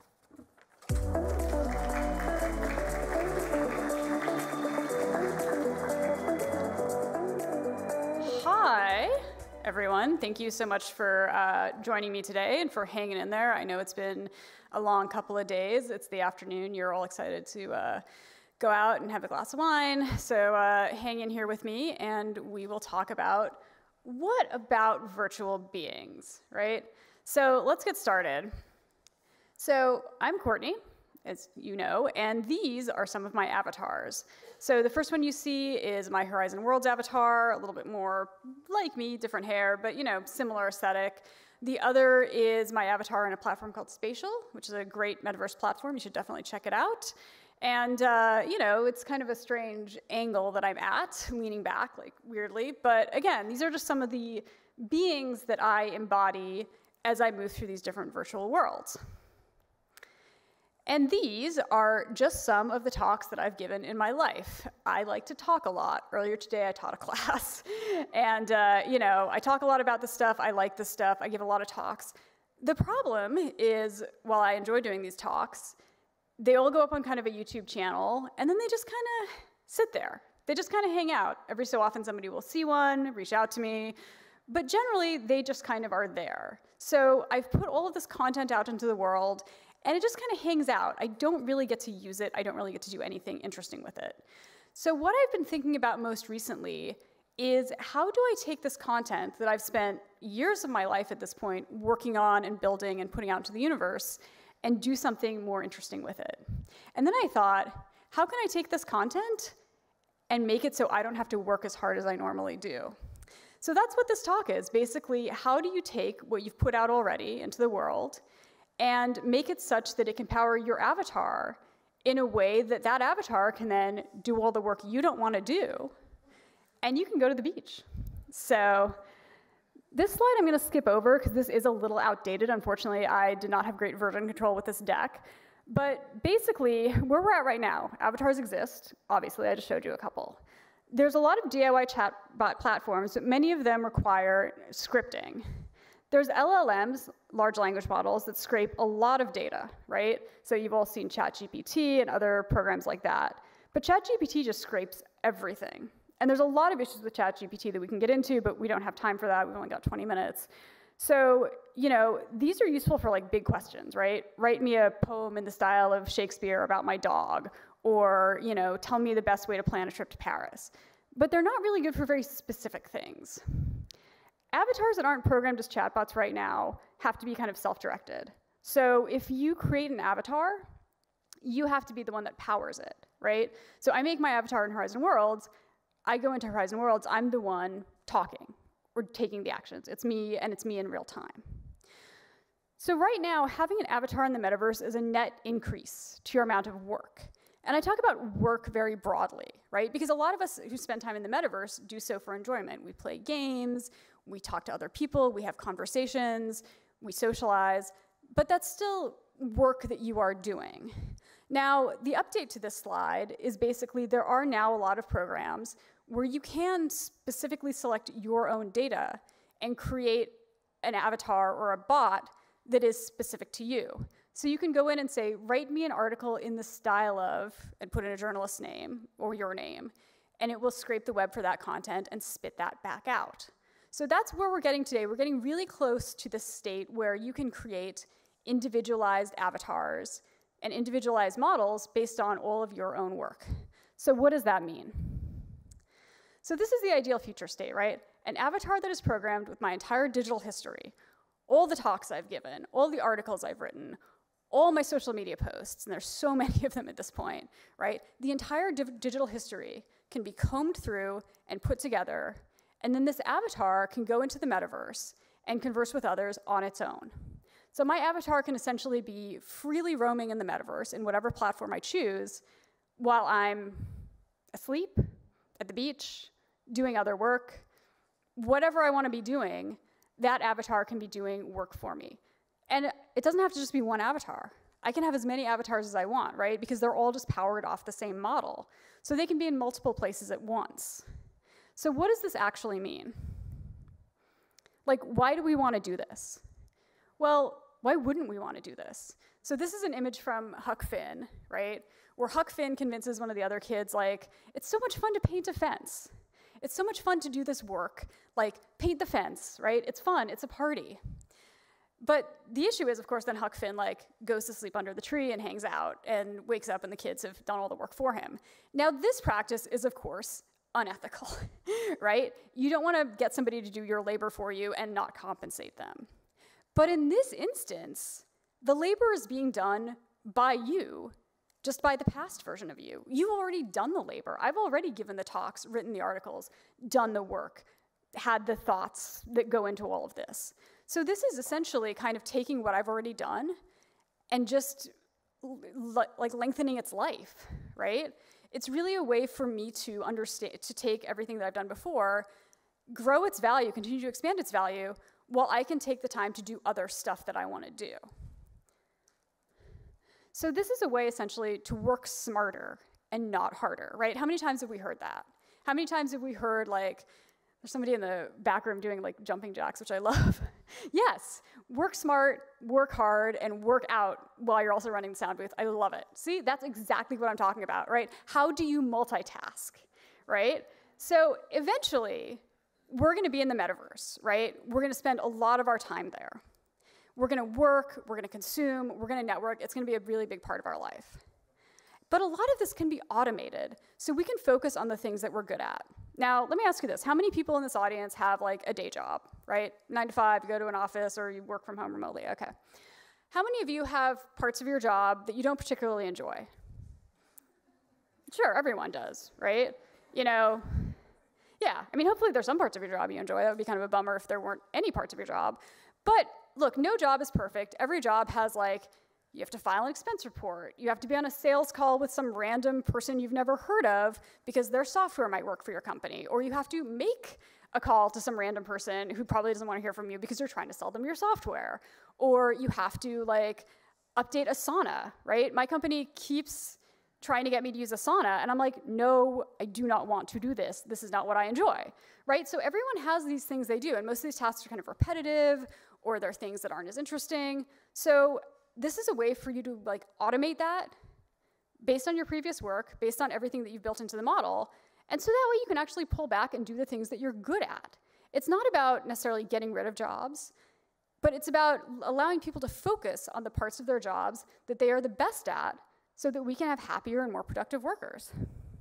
Hi, everyone. Thank you so much for uh, joining me today and for hanging in there. I know it's been a long couple of days. It's the afternoon. You're all excited to uh, go out and have a glass of wine. So uh, hang in here with me, and we will talk about what about virtual beings, right? So let's get started. So I'm Courtney, as you know, and these are some of my avatars. So the first one you see is my Horizon Worlds avatar, a little bit more like me, different hair, but you know, similar aesthetic. The other is my avatar in a platform called Spatial, which is a great metaverse platform. You should definitely check it out. And, uh, you know, it's kind of a strange angle that I'm at, leaning back, like, weirdly. But again, these are just some of the beings that I embody as I move through these different virtual worlds. And these are just some of the talks that I've given in my life. I like to talk a lot. Earlier today, I taught a class. And, uh, you know, I talk a lot about this stuff. I like this stuff. I give a lot of talks. The problem is, while I enjoy doing these talks, they all go up on kind of a YouTube channel, and then they just kind of sit there. They just kind of hang out. Every so often, somebody will see one, reach out to me. But generally, they just kind of are there. So I've put all of this content out into the world, and it just kind of hangs out. I don't really get to use it. I don't really get to do anything interesting with it. So what I've been thinking about most recently is, how do I take this content that I've spent years of my life at this point working on and building and putting out into the universe and do something more interesting with it? And then I thought, how can I take this content and make it so I don't have to work as hard as I normally do? So that's what this talk is. Basically, how do you take what you've put out already into the world and make it such that it can power your avatar in a way that that avatar can then do all the work you don't want to do, and you can go to the beach. So this slide I'm going to skip over because this is a little outdated. Unfortunately, I did not have great version control with this deck. But basically, where we're at right now, avatars exist. Obviously, I just showed you a couple. There's a lot of D I Y chatbot platforms, but many of them require scripting. There's L L Ms, large language models, that scrape a lot of data, right? So you've all seen ChatGPT and other programs like that. But ChatGPT just scrapes everything. And there's a lot of issues with ChatGPT that we can get into, but we don't have time for that. We've only got twenty minutes. So, you know, these are useful for like big questions, right? Write me a poem in the style of Shakespeare about my dog, or, you know, tell me the best way to plan a trip to Paris. But they're not really good for very specific things. Avatars that aren't programmed as chatbots right now have to be kind of self-directed. So if you create an avatar, you have to be the one that powers it, right? So I make my avatar in Horizon Worlds. I go into Horizon Worlds, I'm the one talking or taking the actions. It's me, and it's me in real time. So right now, having an avatar in the metaverse is a net increase to your amount of work. And I talk about work very broadly, right? Because a lot of us who spend time in the metaverse do so for enjoyment. We play games, we talk to other people, we have conversations, we socialize, but that's still work that you are doing. Now, the update to this slide is basically there are now a lot of programs where you can specifically select your own data and create an avatar or a bot that is specific to you. So you can go in and say, write me an article in the style of, and put in a journalist's name or your name, and it will scrape the web for that content and spit that back out. So that's where we're getting today. We're getting really close to the state where you can create individualized avatars and individualized models based on all of your own work. So what does that mean? So this is the ideal future state, right? An avatar that is programmed with my entire digital history, all the talks I've given, all the articles I've written, all my social media posts, and there's so many of them at this point, right? The entire digital history can be combed through and put together, and then this avatar can go into the metaverse and converse with others on its own. So my avatar can essentially be freely roaming in the metaverse in whatever platform I choose while I'm asleep, at the beach, doing other work. Whatever I want to be doing, that avatar can be doing work for me. And it doesn't have to just be one avatar. I can have as many avatars as I want, right? Because they're all just powered off the same model. So they can be in multiple places at once. So what does this actually mean? Like, why do we want to do this? Well, why wouldn't we want to do this? So this is an image from Huck Finn, right? Where Huck Finn convinces one of the other kids, like, it's so much fun to paint a fence. It's so much fun to do this work, like paint the fence, right? It's fun, it's a party. But the issue is, of course, then Huck Finn like goes to sleep under the tree and hangs out and wakes up and the kids have done all the work for him. Now this practice is, of course, unethical, right? You don't want to get somebody to do your labor for you and not compensate them. But in this instance, the labor is being done by you, just by the past version of you. You've already done the labor. I've already given the talks, written the articles, done the work, had the thoughts that go into all of this. So this is essentially kind of taking what I've already done and just like lengthening its life, right? It's really a way for me to understand, to take everything that I've done before, grow its value, continue to expand its value, while I can take the time to do other stuff that I want to do. So this is a way essentially to work smarter and not harder, right? How many times have we heard that? How many times have we heard like, there's somebody in the back room doing like jumping jacks, which I love. Yes, work smart, work hard, and work out while you're also running the sound booth. I love it. See, that's exactly what I'm talking about, right? How do you multitask, right? So eventually, we're gonna be in the metaverse, right? We're gonna spend a lot of our time there. We're gonna work, we're gonna consume, we're gonna network. It's gonna be a really big part of our life. But a lot of this can be automated, so we can focus on the things that we're good at. Now, let me ask you this. How many people in this audience have like a day job, right? Nine to five, you go to an office, or you work from home remotely, okay. How many of you have parts of your job that you don't particularly enjoy? Sure, everyone does, right? You know, yeah, I mean, hopefully there's some parts of your job you enjoy. That would be kind of a bummer if there weren't any parts of your job. But look, no job is perfect. Every job has like, you have to file an expense report. You have to be on a sales call with some random person you've never heard of because their software might work for your company. Or you have to make a call to some random person who probably doesn't want to hear from you because you're trying to sell them your software. Or you have to like update Asana, right? My company keeps trying to get me to use Asana, and I'm like, no, I do not want to do this. This is not what I enjoy, right? So everyone has these things they do, and most of these tasks are kind of repetitive, or they're things that aren't as interesting. So this is a way for you to like automate that based on your previous work, based on everything that you've built into the model, and so that way you can actually pull back and do the things that you're good at. It's not about necessarily getting rid of jobs, but it's about allowing people to focus on the parts of their jobs that they are the best at so that we can have happier and more productive workers.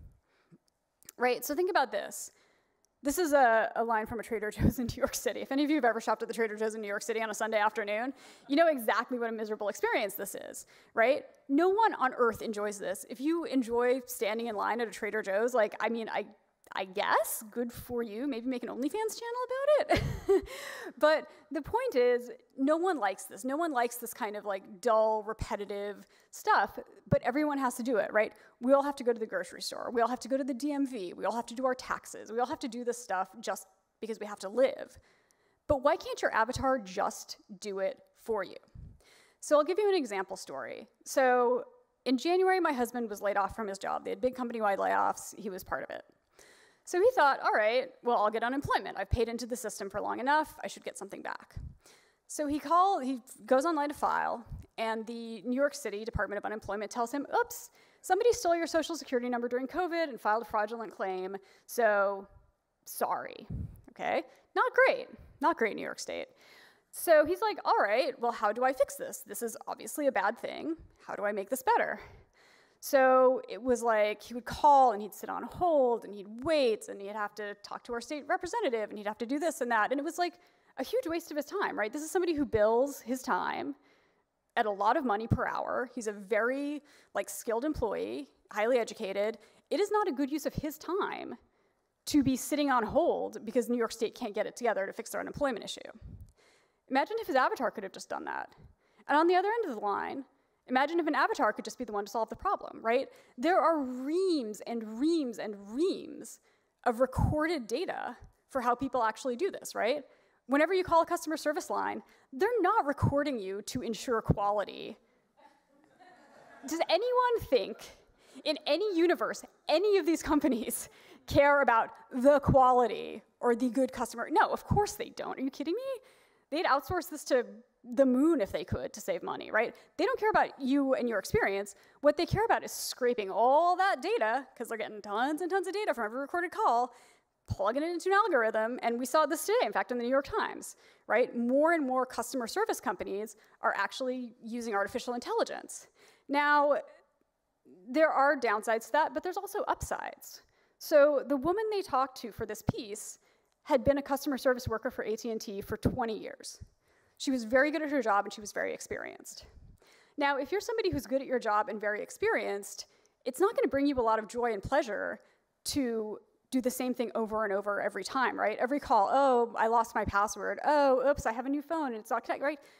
Right, so think about this. This is a, a line from a Trader Joe's in New York City. If any of you have ever shopped at the Trader Joe's in New York City on a Sunday afternoon, you know exactly what a miserable experience this is, right? No one on earth enjoys this. If you enjoy standing in line at a Trader Joe's, like, I mean, I, I guess, good for you. Maybe make an OnlyFans channel about it. But the point is, no one likes this. No one likes this kind of like dull, repetitive stuff, but everyone has to do it, right? We all have to go to the grocery store. We all have to go to the D M V. We all have to do our taxes. We all have to do this stuff just because we have to live. But why can't your avatar just do it for you? So I'll give you an example story. So in January, my husband was laid off from his job. They had big company-wide layoffs. He was part of it. So he thought, all right, well, I'll get unemployment. I've paid into the system for long enough. I should get something back. So he call, he goes online to file, and the New York City Department of Unemployment tells him, oops, somebody stole your social security number during COVID and filed a fraudulent claim, so sorry, okay? Not great, not great, New York State. So he's like, all right, well, how do I fix this? This is obviously a bad thing. How do I make this better? So it was like he would call and he'd sit on hold and he'd wait and he'd have to talk to our state representative and he'd have to do this and that. And it was like a huge waste of his time, right? This is somebody who bills his time at a lot of money per hour. He's a very like skilled employee, highly educated. It is not a good use of his time to be sitting on hold because New York State can't get it together to fix their unemployment issue. Imagine if his avatar could have just done that. And on the other end of the line, imagine if an avatar could just be the one to solve the problem, right? There are reams and reams and reams of recorded data for how people actually do this, right? Whenever you call a customer service line, they're not recording you to ensure quality. Does anyone think, in any universe, any of these companies care about the quality or the good customer? No, of course they don't. Are you kidding me? They'd outsource this to the moon if they could to save money, right? They don't care about you and your experience. What they care about is scraping all that data, because they're getting tons and tons of data from every recorded call, plugging it into an algorithm, and we saw this today, in fact, in the New York Times, right? More and more customer service companies are actually using artificial intelligence. Now, there are downsides to that, but there's also upsides. So the woman they talked to for this piece had been a customer service worker for A T and T for twenty years. She was very good at her job, and she was very experienced. Now, if you're somebody who's good at your job and very experienced, it's not gonna bring you a lot of joy and pleasure to do the same thing over and over every time, right? Every call, oh, I lost my password. Oh, oops, I have a new phone and it's not connected, right?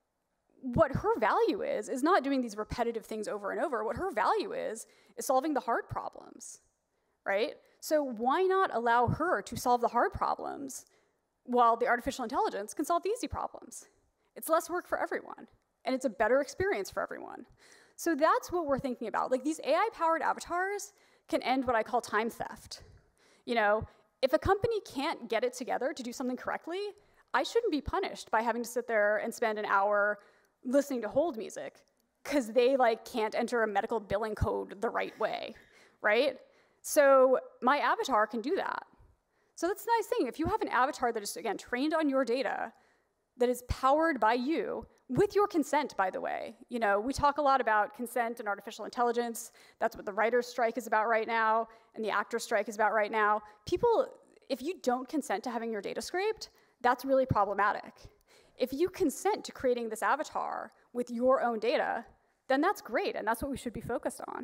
What her value is, is not doing these repetitive things over and over. What her value is, is solving the hard problems, right? So why not allow her to solve the hard problems while the artificial intelligence can solve the easy problems? It's less work for everyone, and it's a better experience for everyone. So that's what we're thinking about. Like, these A I-powered avatars can end what I call time theft. You know, if a company can't get it together to do something correctly, I shouldn't be punished by having to sit there and spend an hour listening to hold music because they like can't enter a medical billing code the right way, right? So my avatar can do that. So that's the nice thing. If you have an avatar that is, again, trained on your data, that is powered by you, with your consent, by the way. You know, we talk a lot about consent and artificial intelligence. That's what the writer's strike is about right now, and the actor's strike is about right now. People, if you don't consent to having your data scraped, that's really problematic. If you consent to creating this avatar with your own data, then that's great, and that's what we should be focused on.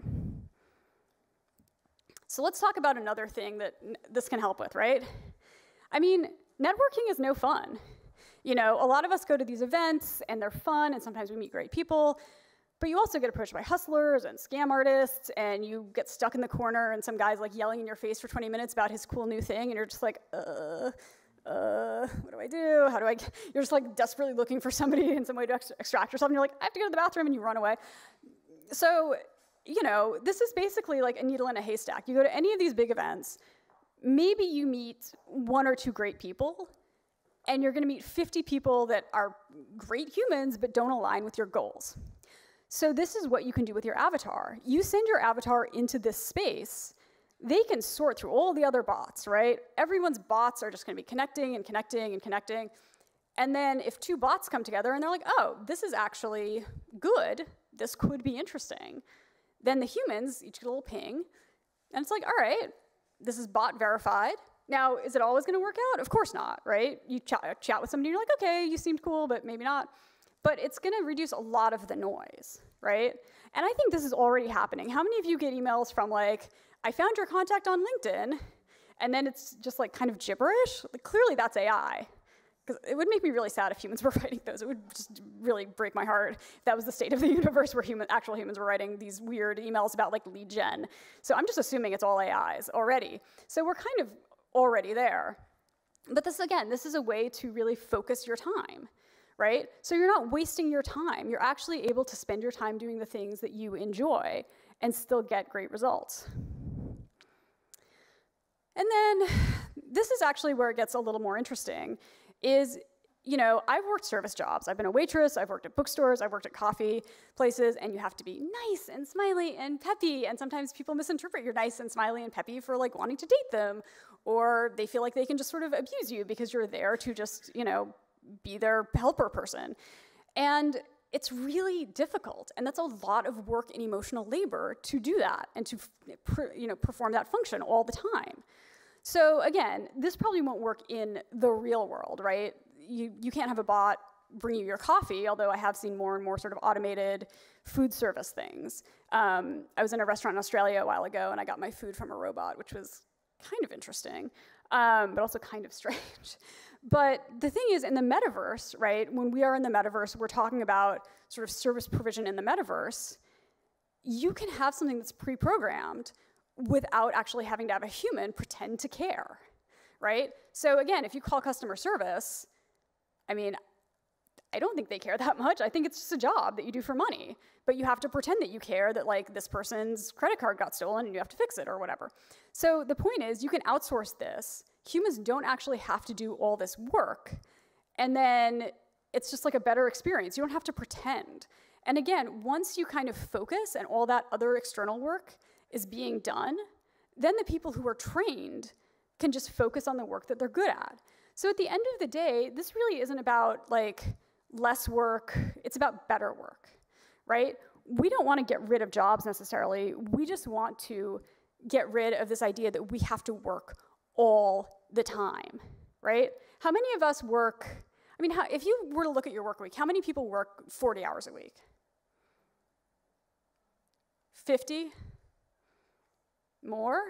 So let's talk about another thing that this can help with, right? I mean, networking is no fun. You know, a lot of us go to these events, and they're fun, and sometimes we meet great people, but you also get approached by hustlers and scam artists, and you get stuck in the corner, and some guy's like yelling in your face for twenty minutes about his cool new thing, and you're just like, uh, uh, what do I do? How do I, you're just like desperately looking for somebody in some way to ex extract yourself, and you're like, I have to go to the bathroom, and you run away. So, you know, this is basically like a needle in a haystack. You go to any of these big events, maybe you meet one or two great people, and you're gonna meet fifty people that are great humans but don't align with your goals. So this is what you can do with your avatar. You send your avatar into this space, they can sort through all the other bots, right? Everyone's bots are just gonna be connecting and connecting and connecting. And then if two bots come together and they're like, oh, this is actually good, this could be interesting, then the humans each get a little ping, and it's like, all right, this is bot verified. Now, is it always gonna work out? Of course not, right? You ch chat with somebody, you're like, okay, you seemed cool, but maybe not. But it's gonna reduce a lot of the noise, right? And I think this is already happening. How many of you get emails from like, I found your contact on LinkedIn, and then it's just like kind of gibberish? Like, clearly that's A I. Because it would make me really sad if humans were writing those. It would just really break my heart if that was the state of the universe where human, actual humans were writing these weird emails about like lead gen. So I'm just assuming it's all A Is already. So we're kind of already there. But this, again, this is a way to really focus your time, right? So you're not wasting your time. You're actually able to spend your time doing the things that you enjoy and still get great results. And then this is actually where it gets a little more interesting, is, you know, I've worked service jobs. I've been a waitress, I've worked at bookstores, I've worked at coffee places, and you have to be nice and smiley and peppy, and sometimes people misinterpret you're nice and smiley and peppy for like wanting to date them, or they feel like they can just sort of abuse you because you're there to just, you know, be their helper person. And it's really difficult, and that's a lot of work and emotional labor to do that and to, you know, perform that function all the time. So again, this probably won't work in the real world, right? You, you can't have a bot bring you your coffee, although I have seen more and more sort of automated food service things. Um, I was in a restaurant in Australia a while ago, and I got my food from a robot, which was kind of interesting. um, but also kind of strange. But the thing is, in the metaverse, right, when we are in the metaverse, we're talking about sort of service provision in the metaverse, you can have something that's pre-programmed without actually having to have a human pretend to care, right? So again, if you call customer service, I mean, I don't think they care that much. I think it's just a job that you do for money. But you have to pretend that you care that like this person's credit card got stolen and you have to fix it or whatever. So the point is you can outsource this. Humans don't actually have to do all this work. And then it's just like a better experience. You don't have to pretend. And again, once you kind of focus and all that other external work is being done, then the people who are trained can just focus on the work that they're good at. So at the end of the day, this really isn't about like less work, it's about better work, right? We don't want to get rid of jobs necessarily, we just want to get rid of this idea that we have to work all the time, right? How many of us work, I mean, how, if you were to look at your work week, how many people work forty hours a week? fifty? More?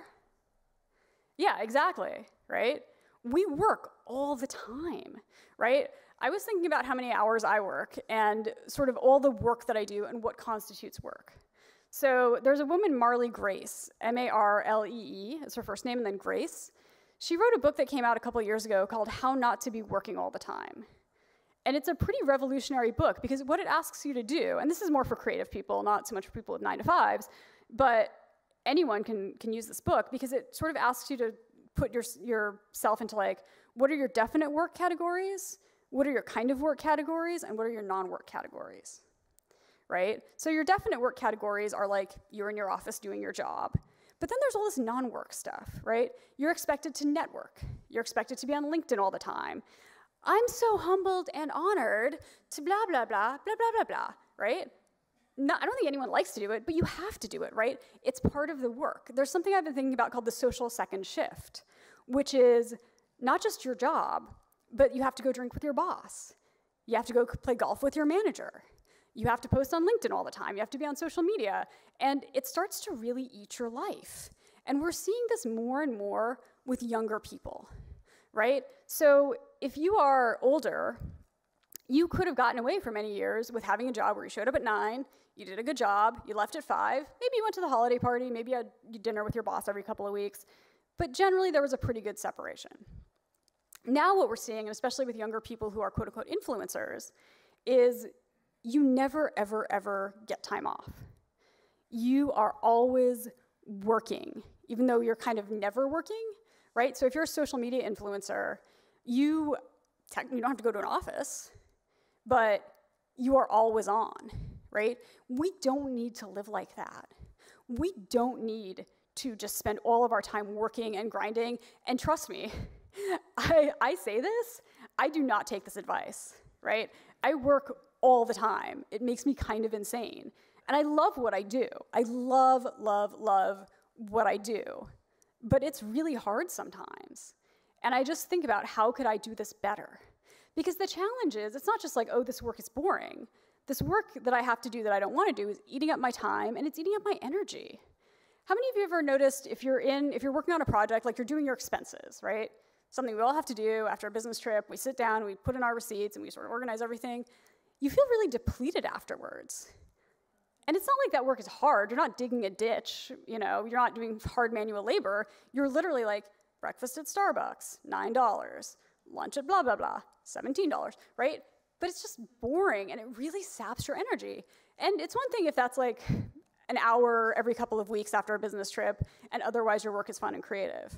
Yeah, exactly, right? We work all the time, right? I was thinking about how many hours I work and sort of all the work that I do and what constitutes work. So there's a woman, Marlee Grace, M A R L E E, is her first name, and then Grace. She wrote a book that came out a couple years ago called How Not to Be Working All the Time. And it's a pretty revolutionary book because what it asks you to do, and this is more for creative people, not so much for people with nine to fives, but anyone can, can use this book because it sort of asks you to put your, yourself into like, what are your definite work categories? What are your kind of work categories? And what are your non-work categories, right? So your definite work categories are like, you're in your office doing your job. But then there's all this non-work stuff, right? You're expected to network. You're expected to be on LinkedIn all the time. I'm so humbled and honored to blah, blah, blah, blah, blah, blah, blah, right? No, I don't think anyone likes to do it, but you have to do it, right? It's part of the work. There's something I've been thinking about called the social second shift, which is not just your job, but you have to go drink with your boss. You have to go play golf with your manager. You have to post on LinkedIn all the time. You have to be on social media. And it starts to really eat your life. And we're seeing this more and more with younger people, right? So if you are older, you could have gotten away for many years with having a job where you showed up at nine, you did a good job, you left at five, maybe you went to the holiday party, maybe you had dinner with your boss every couple of weeks, but generally there was a pretty good separation. Now what we're seeing, and especially with younger people who are quote unquote influencers, is you never, ever, ever get time off. You are always working, even though you're kind of never working, right? So if you're a social media influencer, you, you don't have to go to an office, but you are always on, right? We don't need to live like that. We don't need to just spend all of our time working and grinding, and trust me, I, I say this, I do not take this advice, right? I work all the time. It makes me kind of insane. And I love what I do. I love, love, love what I do. But it's really hard sometimes. And I just think about how could I do this better? Because the challenge is, it's not just like, oh, this work is boring. This work that I have to do that I don't want to do is eating up my time, and it's eating up my energy. How many of you ever noticed if you're in, if you're working on a project, like you're doing your expenses, right? Something we all have to do after a business trip, we sit down, we put in our receipts, and we sort of organize everything. You feel really depleted afterwards. And it's not like that work is hard. You're not digging a ditch, you know, you're not doing hard manual labor. You're literally like, breakfast at Starbucks, nine dollars, lunch at blah, blah, blah, seventeen dollars, right? But it's just boring, and it really saps your energy. And it's one thing if that's like an hour every couple of weeks after a business trip, and otherwise your work is fun and creative.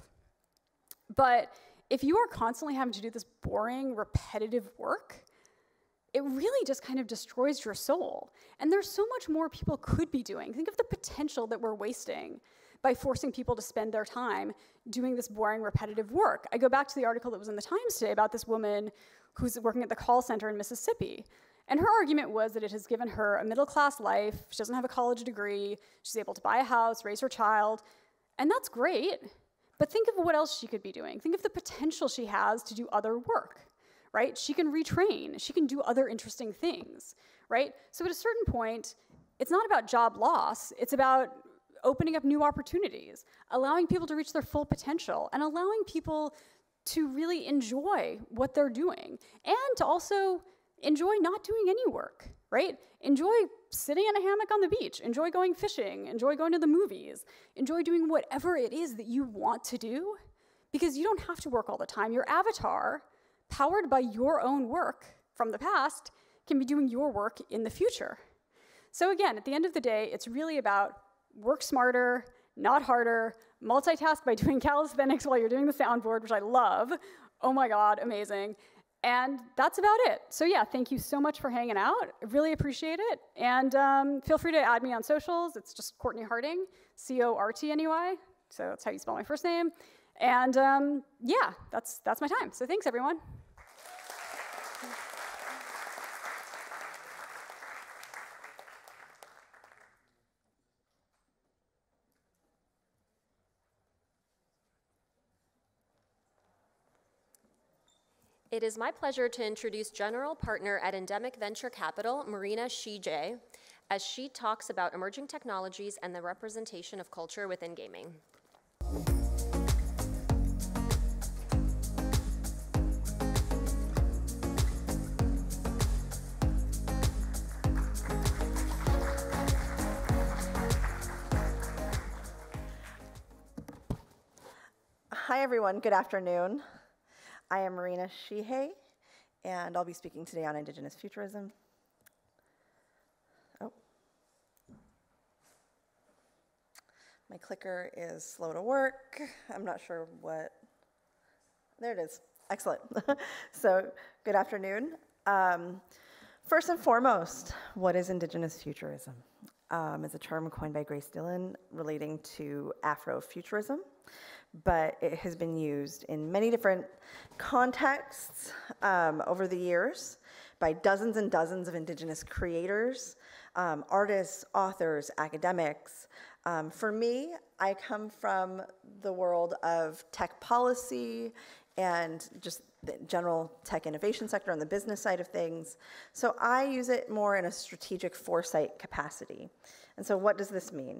But if you are constantly having to do this boring, repetitive work, it really just kind of destroys your soul. And there's so much more people could be doing. Think of the potential that we're wasting by forcing people to spend their time doing this boring, repetitive work. I go back to the article that was in the Times today about this woman who's working at the call center in Mississippi. And her argument was that it has given her a middle-class life. She doesn't have a college degree. She's able to buy a house, raise her child. And that's great. But think of what else she could be doing. Think of the potential she has to do other work, right? She can retrain. She can do other interesting things, right? So at a certain point, it's not about job loss. It's about opening up new opportunities, allowing people to reach their full potential, and allowing people to really enjoy what they're doing, and to also enjoy not doing any work, right? Enjoy sitting in a hammock on the beach, enjoy going fishing, enjoy going to the movies, enjoy doing whatever it is that you want to do, because you don't have to work all the time. Your avatar, powered by your own work from the past, can be doing your work in the future. So again, at the end of the day, it's really about work smarter, not harder, multitask by doing calisthenics while you're doing the soundboard, which I love. Oh my God, amazing. And that's about it. So yeah, thank you so much for hanging out. I really appreciate it. And um, feel free to add me on socials. It's just Courtney Harding, C O R T N E Y. So that's how you spell my first name. And um, yeah, that's, that's my time. So thanks, everyone. It is my pleasure to introduce General Partner at Endemic Venture Capital, Marina Shijay, as she talks about emerging technologies and the representation of culture within gaming. Hi everyone, good afternoon. I am Marina Shijay, and I'll be speaking today on Indigenous futurism. Oh. My clicker is slow to work. I'm not sure what, there it is, excellent. So, good afternoon. Um, first and foremost, what is Indigenous futurism? Um, it's a term coined by Grace Dillon relating to Afrofuturism, but it has been used in many different contexts um, over the years by dozens and dozens of Indigenous creators, um, artists, authors, academics. Um, for me, I come from the world of tech policy and just the general tech innovation sector on the business side of things. So I use it more in a strategic foresight capacity. And so what does this mean?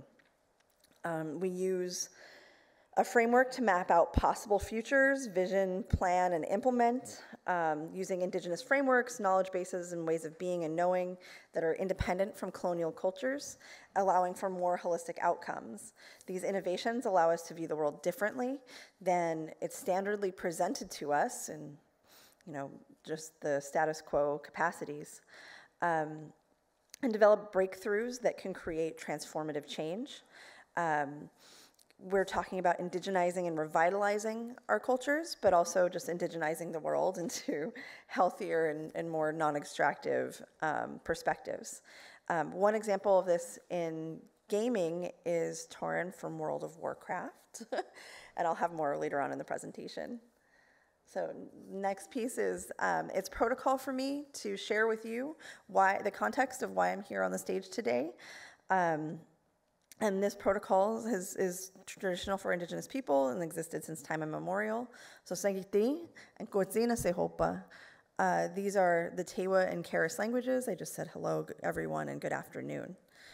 Um, we use a framework to map out possible futures, vision, plan, and implement, um, using Indigenous frameworks, knowledge bases, and ways of being and knowing that are independent from colonial cultures, allowing for more holistic outcomes. These innovations allow us to view the world differently than it's standardly presented to us in, you know, just the status quo capacities, um, and develop breakthroughs that can create transformative change. Um, We're talking about indigenizing and revitalizing our cultures, but also just indigenizing the world into healthier and, and more non-extractive um, perspectives. Um, one example of this in gaming is Tauren from World of Warcraft, and I'll have more later on in the presentation. So next piece is, um, it's protocol for me to share with you why the context of why I'm here on the stage today. Um, And this protocol is, is traditional for Indigenous people and existed since time immemorial. So Sangiti and Kotsina Sehopa, uh, these are the Tewa and Keres languages. I just said hello, everyone, and good afternoon.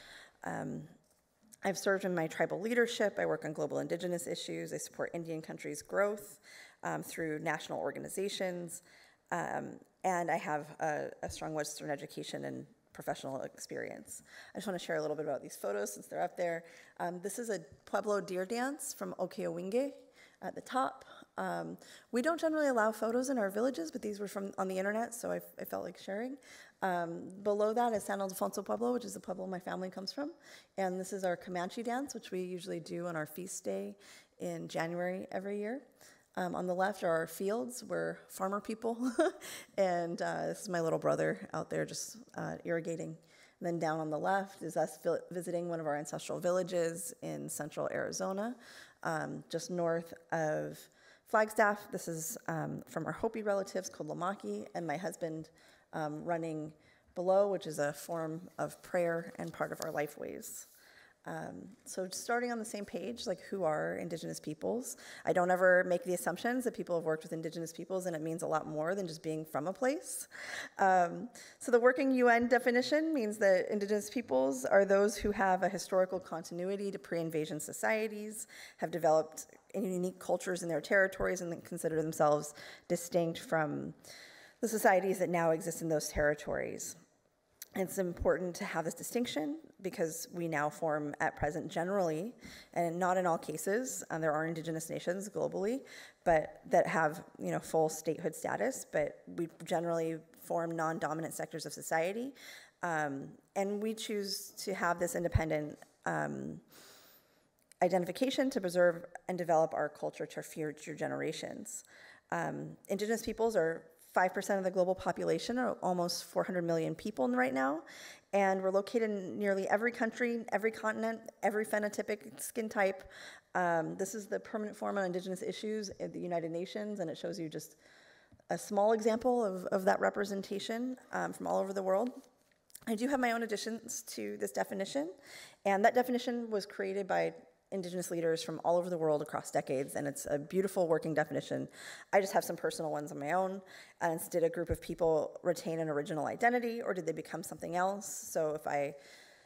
Um, I've served in my tribal leadership. I work on global Indigenous issues. I support Indian countries' growth um, through national organizations. Um, and I have a, a strong Western education and professional experience. I just want to share a little bit about these photos since they're up there. Um, this is a Pueblo deer dance from Okeowinge at the top. Um, we don't generally allow photos in our villages, but these were from on the internet, so I, I felt like sharing. Um, below that is San Ildefonso Pueblo, which is the Pueblo my family comes from. And this is our Comanche dance, which we usually do on our feast day in January every year. Um, on the left are our fields. We're farmer people. And uh, this is my little brother out there just uh, irrigating. And then down on the left is us visiting one of our ancestral villages in central Arizona, um, just north of Flagstaff. This is um, from our Hopi relatives called Lamaki, and my husband um, running below, which is a form of prayer and part of our life ways. Um, so starting on the same page, like who are Indigenous peoples? I don't ever make the assumptions that people have worked with Indigenous peoples and it means a lot more than just being from a place. Um, so the working U N definition means that Indigenous peoples are those who have a historical continuity to pre-invasion societies, have developed unique cultures in their territories and consider themselves distinct from the societies that now exist in those territories. It's important to have this distinction because we now form at present generally, and not in all cases, um, there are Indigenous nations globally, but that have you know full statehood status, but we generally form non-dominant sectors of society, um, and we choose to have this independent um, identification to preserve and develop our culture to future generations. Um, Indigenous peoples are five percent of the global population, or almost four hundred million people right now, and we're located in nearly every country, every continent, every phenotypic skin type. Um, this is the permanent form on Indigenous issues at the United Nations, and it shows you just a small example of, of that representation um, from all over the world. I do have my own additions to this definition, and that definition was created by Indigenous leaders from all over the world across decades, and it's a beautiful working definition. I just have some personal ones on my own. And it's, did a group of people retain an original identity, or did they become something else? So if I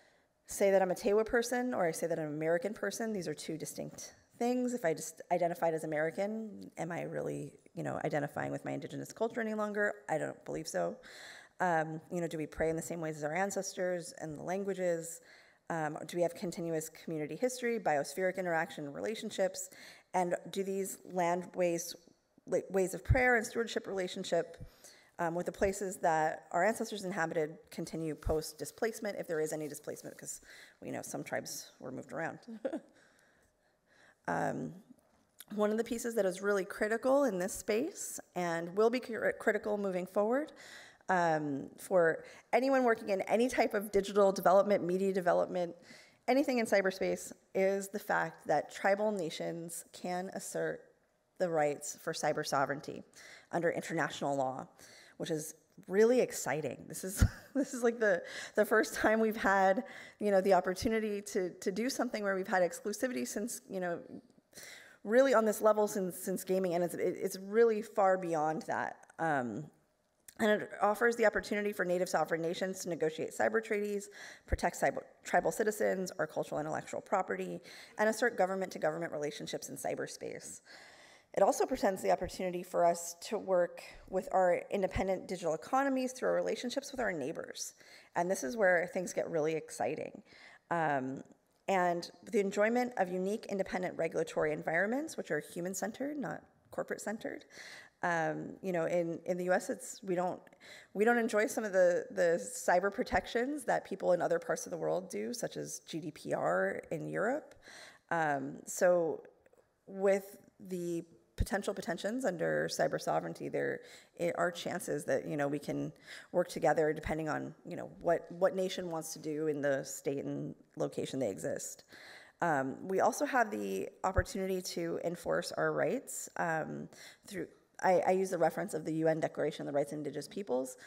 say that I'm a Tewa person, or I say that I'm an American person, these are two distinct things. If I just identified as American, am I really, you know, identifying with my Indigenous culture any longer? I don't believe so. Um, you know, do we pray in the same ways as our ancestors and the languages? Um, do we have continuous community history, biospheric interaction, relationships? And do these land ways, ways of prayer and stewardship relationship um, with the places that our ancestors inhabited continue post-displacement, if there is any displacement, because we know some tribes were moved around. um, one of the pieces that is really critical in this space and will be cr- critical moving forward Um, for anyone working in any type of digital development, media development, anything in cyberspace, is the fact that tribal nations can assert the rights for cyber sovereignty under international law, which is really exciting. This is this is like the the first time we've had you know the opportunity to to do something where we've had exclusivity since you know really on this level since since gaming, and it's it's really far beyond that. Um, And it offers the opportunity for native sovereign nations to negotiate cyber treaties, protect cyber, tribal citizens, our cultural intellectual property, and assert government-to-government relationships in cyberspace. It also presents the opportunity for us to work with our independent digital economies through our relationships with our neighbors. And this is where things get really exciting. Um, and the enjoyment of unique independent regulatory environments, which are human-centered, not corporate-centered. Um, you know, in, in the U S, it's we don't we don't enjoy some of the the cyber protections that people in other parts of the world do, such as G D P R in Europe. Um, so, with the potential potentials under cyber sovereignty, there are chances that you know we can work together, depending on you know what what nation wants to do in the state and location they exist. Um, we also have the opportunity to enforce our rights um, through. I, I use the reference of the U N Declaration on the Rights of Indigenous Peoples.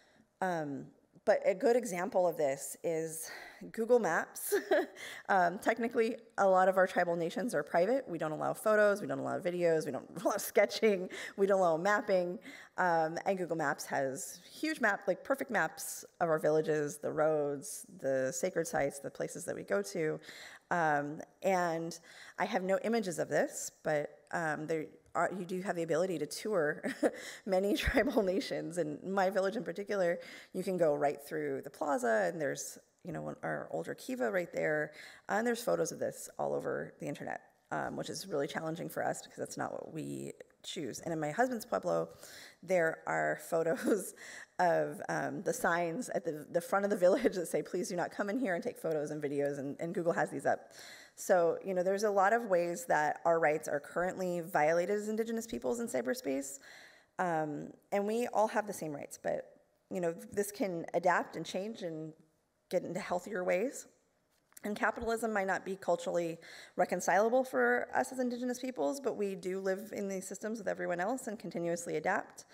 Um, but a good example of this is Google Maps. um, technically, a lot of our tribal nations are private. We don't allow photos, we don't allow videos, we don't allow sketching, we don't allow mapping. Um, and Google Maps has huge map, like perfect maps of our villages, the roads, the sacred sites, the places that we go to. Um, and I have no images of this, but um, there Are, you do have the ability to tour many tribal nations. In my village in particular, you can go right through the plaza, and there's you know our older kiva right there, and there's photos of this all over the internet, um, which is really challenging for us because that's not what we choose. And in my husband's pueblo, there are photos of um, the signs at the, the front of the village that say, please do not come in here and take photos and videos, and, and Google has these up. So, you know, there's a lot of ways that our rights are currently violated as Indigenous peoples in cyberspace, um, and we all have the same rights, but, you know, this can adapt and change and get into healthier ways. And capitalism might not be culturally reconcilable for us as Indigenous peoples, but we do live in these systems with everyone else and continuously adapt.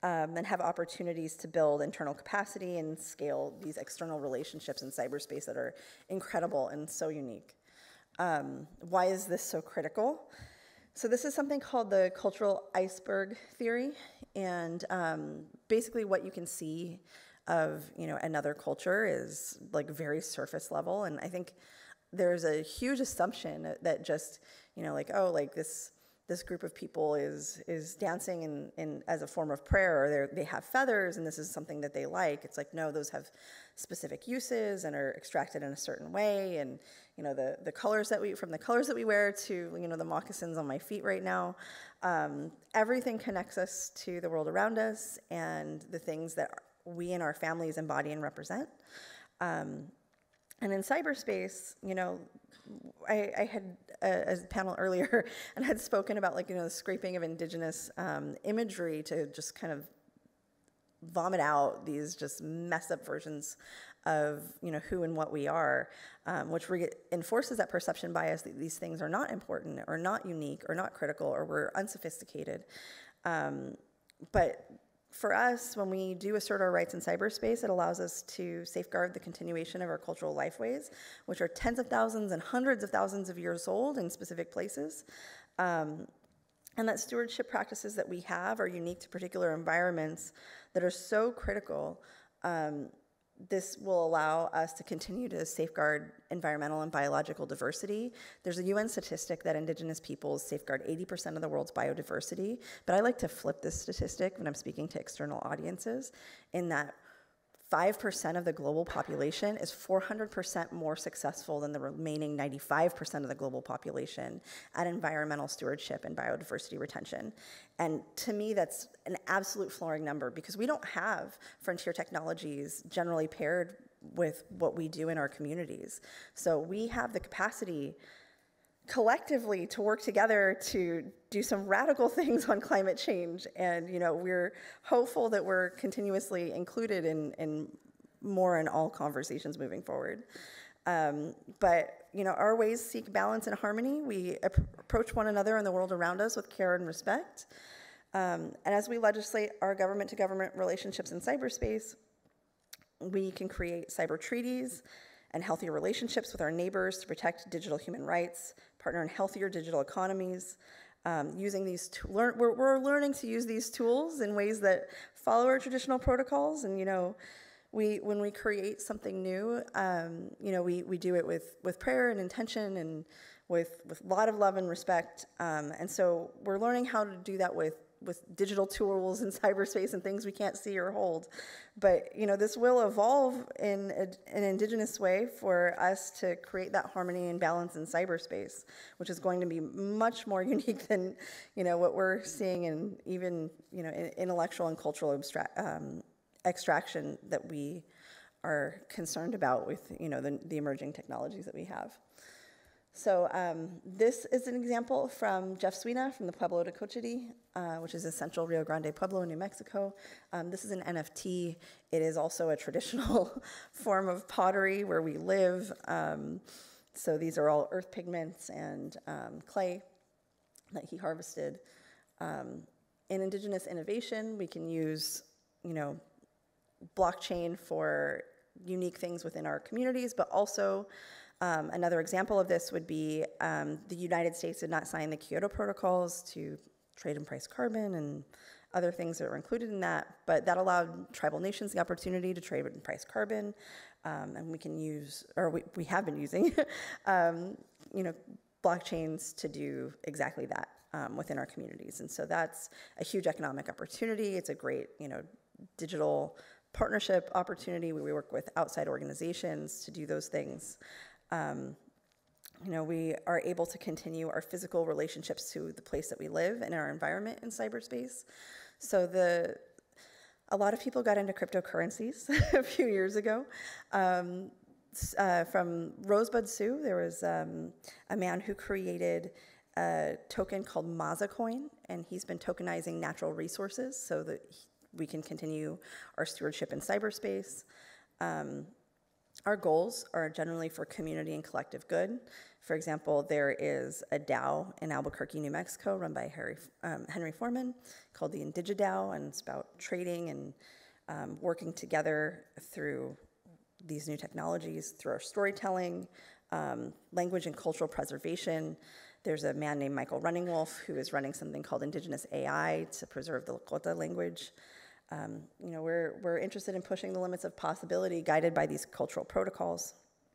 um, and have opportunities to build internal capacity and scale these external relationships in cyberspace that are incredible and so unique. Um, why is this so critical? So this is something called the cultural iceberg theory, and um, basically what you can see of, you know, another culture is like very surface level, and I think there's a huge assumption that just, you know, like, oh, like this this group of people is is dancing in, in as a form of prayer, or they have feathers and this is something that they like. It's like, no, those have specific uses and are extracted in a certain way, and you know, the the colors that we from the colors that we wear to, you know, the moccasins on my feet right now, um, everything connects us to the world around us and the things that we and our families embody and represent. Um, and in cyberspace, you know, I, I had a, a panel earlier and had spoken about, like, you know, the scraping of indigenous um, imagery to just kind of vomit out these just messed up versions of, you know, who and what we are, um, which reinforces that perception bias that these things are not important or not unique or not critical or we're unsophisticated. Um, but for us, when we do assert our rights in cyberspace, it allows us to safeguard the continuation of our cultural lifeways, which are tens of thousands and hundreds of thousands of years old in specific places. Um, and that stewardship practices that we have are unique to particular environments that are so critical. Um, this will allow us to continue to safeguard environmental and biological diversity. There's a U N statistic that indigenous peoples safeguard eighty percent of the world's biodiversity, but I like to flip this statistic when I'm speaking to external audiences, in that five percent of the global population is four hundred percent more successful than the remaining ninety-five percent of the global population at environmental stewardship and biodiversity retention. And to me, that's an absolute flooring number, because we don't have frontier technologies generally paired with what we do in our communities. So we have the capacity collectively to work together to do some radical things on climate change, and you know, we're hopeful that we're continuously included in, in more and all conversations moving forward. Um, but you know, our ways seek balance and harmony. We ap approach one another and the world around us with care and respect. Um, and as we legislate our government-to-government relationships in cyberspace, we can create cyber treaties and healthier relationships with our neighbors to protect digital human rights, partner in healthier digital economies. Um, using these, learn, we're, we're learning to use these tools in ways that follow our traditional protocols. And you know, we when we create something new, um, you know, we we do it with with prayer and intention and with with a lot of love and respect. Um, and so we're learning how to do that with with digital tools in cyberspace and things we can't see or hold. But you know, this will evolve in a, an indigenous way for us to create that harmony and balance in cyberspace, which is going to be much more unique than, you know, what we're seeing in even, you know, in intellectual and cultural abstract, um, extraction that we are concerned about with, you know, the, the emerging technologies that we have. So um, this is an example from Jeff Swina from the Pueblo de Cochiti, uh, which is a central Rio Grande Pueblo in New Mexico. Um, this is an N F T. It is also a traditional form of pottery where we live. Um, so these are all earth pigments and um, clay that he harvested. Um, in indigenous innovation, we can use, you know, blockchain for unique things within our communities, but also Um, another example of this would be um, the United States did not sign the Kyoto Protocols to trade and price carbon and other things that were included in that, but that allowed tribal nations the opportunity to trade and price carbon, um, and we can use, or we, we have been using, um, you know, blockchains to do exactly that um, within our communities. And so that's a huge economic opportunity. It's a great, you know, digital partnership opportunity where we work with outside organizations to do those things. Um, you know, we are able to continue our physical relationships to the place that we live and our environment in cyberspace. So the, a lot of people got into cryptocurrencies a few years ago. Um, uh, from Rosebud Sioux, there was um, a man who created a token called Mazacoin, and he's been tokenizing natural resources so that he, we can continue our stewardship in cyberspace. Um, Our goals are generally for community and collective good, For example, there is a DAO in Albuquerque, New Mexico, run by Harry, um, Henry Foreman, called the IndigiDAO, and it's about trading and um, working together through these new technologies, through our storytelling, um, language and cultural preservation. There's a man named Michael Runningwolf who is running something called Indigenous A I to preserve the Lakota language. Um, you know, we're, we're interested in pushing the limits of possibility guided by these cultural protocols.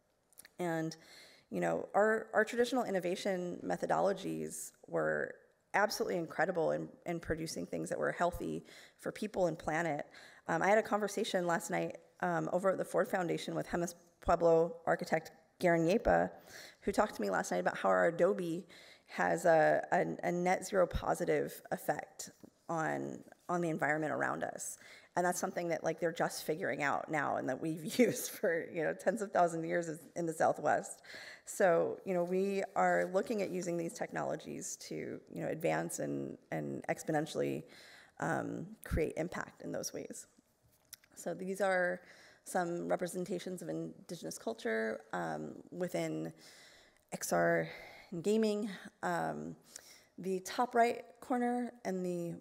And, you know, our, our traditional innovation methodologies were absolutely incredible in, in producing things that were healthy for people and planet. Um, I had a conversation last night um, over at the Ford Foundation with Jemez Pueblo architect Garen Yepa, who talked to me last night about how our Adobe has a, a, a net zero positive effect on, on the environment around us. And that's something that like they're just figuring out now and that we've used for, you know, tens of thousands of years in the Southwest. So, you know, we are looking at using these technologies to, you know, advance and, and exponentially um, create impact in those ways. So these are some representations of Indigenous culture um, within X R and gaming. Um, the top right corner and the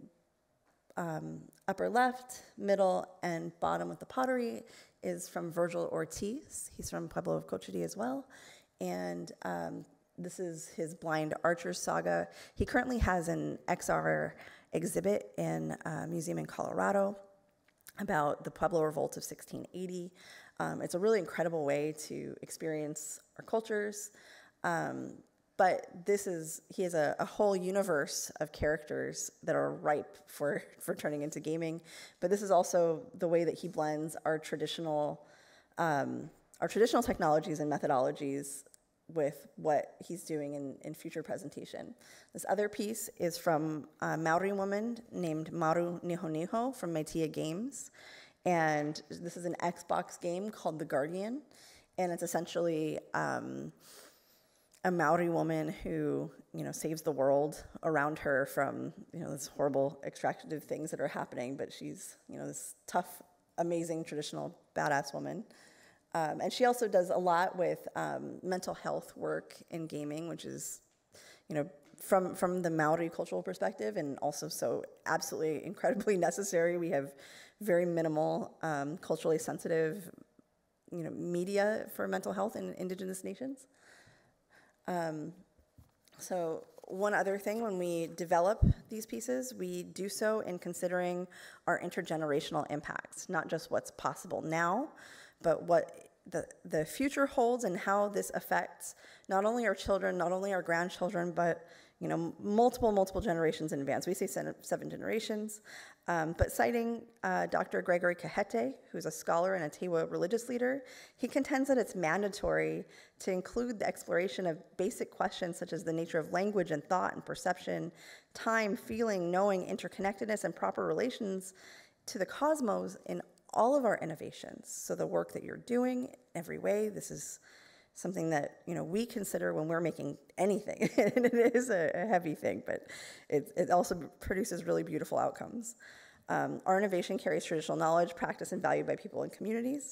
um, upper left, middle, and bottom of the pottery is from Virgil Ortiz. He's from Pueblo of Cochiti as well. And um, this is his Blind Archer saga. He currently has an X R exhibit in a museum in Colorado about the Pueblo Revolt of sixteen eighty. Um, it's a really incredible way to experience our cultures. Um, but this is, he has a, a whole universe of characters that are ripe for, for turning into gaming. But this is also the way that he blends our traditional, um, our traditional technologies and methodologies with what he's doing in, in future presentation. This other piece is from a Maori woman named Maru Nihoniho from Maitea Games. And this is an Xbox game called The Guardian. And it's essentially um, a Maori woman who, you know, saves the world around her from, you know, this horrible extractive things that are happening. But she's, you know, this tough, amazing, traditional, badass woman. Um, and she also does a lot with um, mental health work in gaming, which is, you know, from, from the Maori cultural perspective, and also so absolutely incredibly necessary. We have very minimal um, culturally sensitive, you know, media for mental health in Indigenous nations. Um, so one other thing, when we develop these pieces, we do so in considering our intergenerational impacts, not just what's possible now, but what the, the future holds and how this affects not only our children, not only our grandchildren, but, you know, multiple, multiple generations in advance. We say seven, seven generations, um, but citing uh, Doctor Gregory Kahete, who's a scholar and a Tewa religious leader, he contends that it's mandatory to include the exploration of basic questions such as the nature of language and thought and perception, time, feeling, knowing, interconnectedness, and proper relations to the cosmos in all of our innovations. So the work that you're doing every way, this is something that, you know, we consider when we're making anything. And it is a, a heavy thing, but it, it also produces really beautiful outcomes. Um, our innovation carries traditional knowledge, practice, and value by people and communities.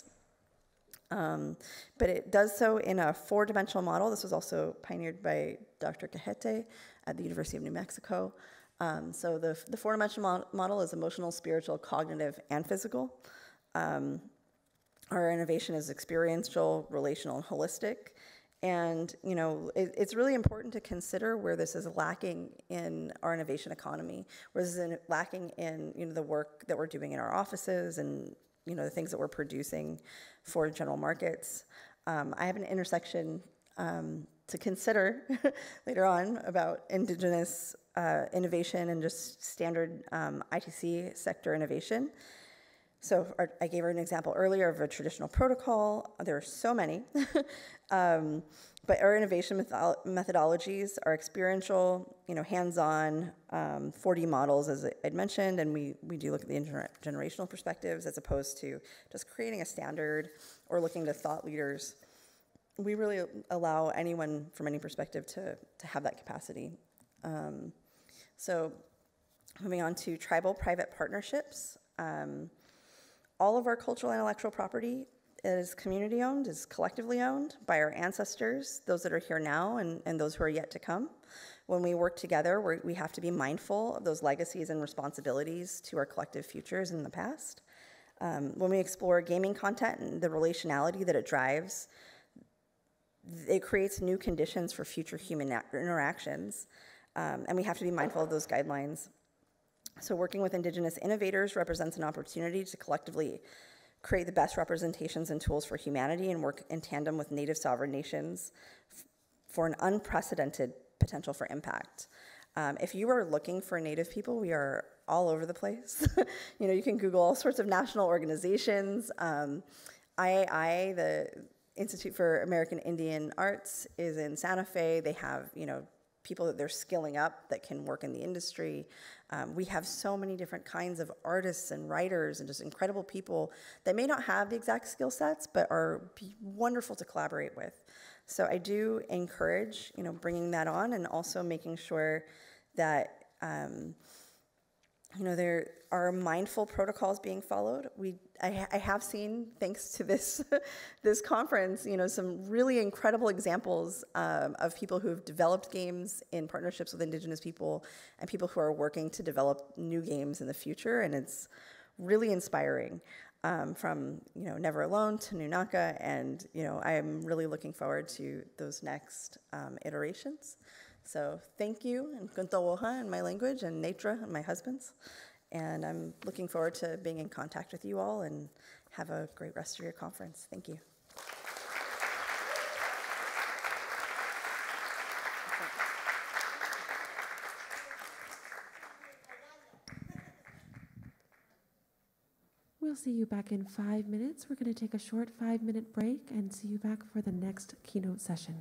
Um, but it does so in a four-dimensional model. This was also pioneered by Doctor Kahete at the University of New Mexico. Um, so the, the four-dimensional model is emotional, spiritual, cognitive, and physical. Um, our innovation is experiential, relational, and holistic. And, you know, it, it's really important to consider where this is lacking in our innovation economy, where this is lacking in, you know, the work that we're doing in our offices and, you know, the things that we're producing for general markets. Um, I have an intersection um, to consider later on about Indigenous uh, innovation and just standard um, I T C sector innovation. So our, I gave her an example earlier of a traditional protocol. There are so many. um, but our innovation metho methodologies are experiential, you know, hands-on, um, four D models, as I'd mentioned, and we, we do look at the intergenerational perspectives as opposed to just creating a standard or looking to thought leaders. We really allow anyone from any perspective to, to have that capacity. Um, so moving on to tribal private partnerships. Um, All of our cultural intellectual property is community owned, is collectively owned by our ancestors, those that are here now and, and those who are yet to come. When we work together, we're, we have to be mindful of those legacies and responsibilities to our collective futures in the past. Um, when we explore gaming content and the relationality that it drives, it creates new conditions for future human interactions, um, and we have to be mindful of those guidelines. So working with Indigenous innovators represents an opportunity to collectively create the best representations and tools for humanity and work in tandem with Native sovereign nations f- for an unprecedented potential for impact. Um, if you are looking for Native people, we are all over the place. You know, you can Google all sorts of national organizations. Um, I A I, the Institute for American Indian Arts, is in Santa Fe. They have, you know, people that they're skilling up that can work in the industry. Um, we have so many different kinds of artists and writers and just incredible people that may not have the exact skill sets, but are be wonderful to collaborate with. So I do encourage, you know, bringing that on and also making sure that, um, you know, there are mindful protocols being followed. We, I, I have seen, thanks to this, this conference, you know, some really incredible examples um, of people who have developed games in partnerships with Indigenous people and people who are working to develop new games in the future, and it's really inspiring. Um, from, you know, Never Alone to Nunaka, and, you know, I am really looking forward to those next um, iterations. So thank you, and Kuntawoha in my language, and Neitra in my husband's. And I'm looking forward to being in contact with you all, and have a great rest of your conference. Thank you. We'll see you back in five minutes. We're going to take a short five-minute break and see you back for the next keynote session.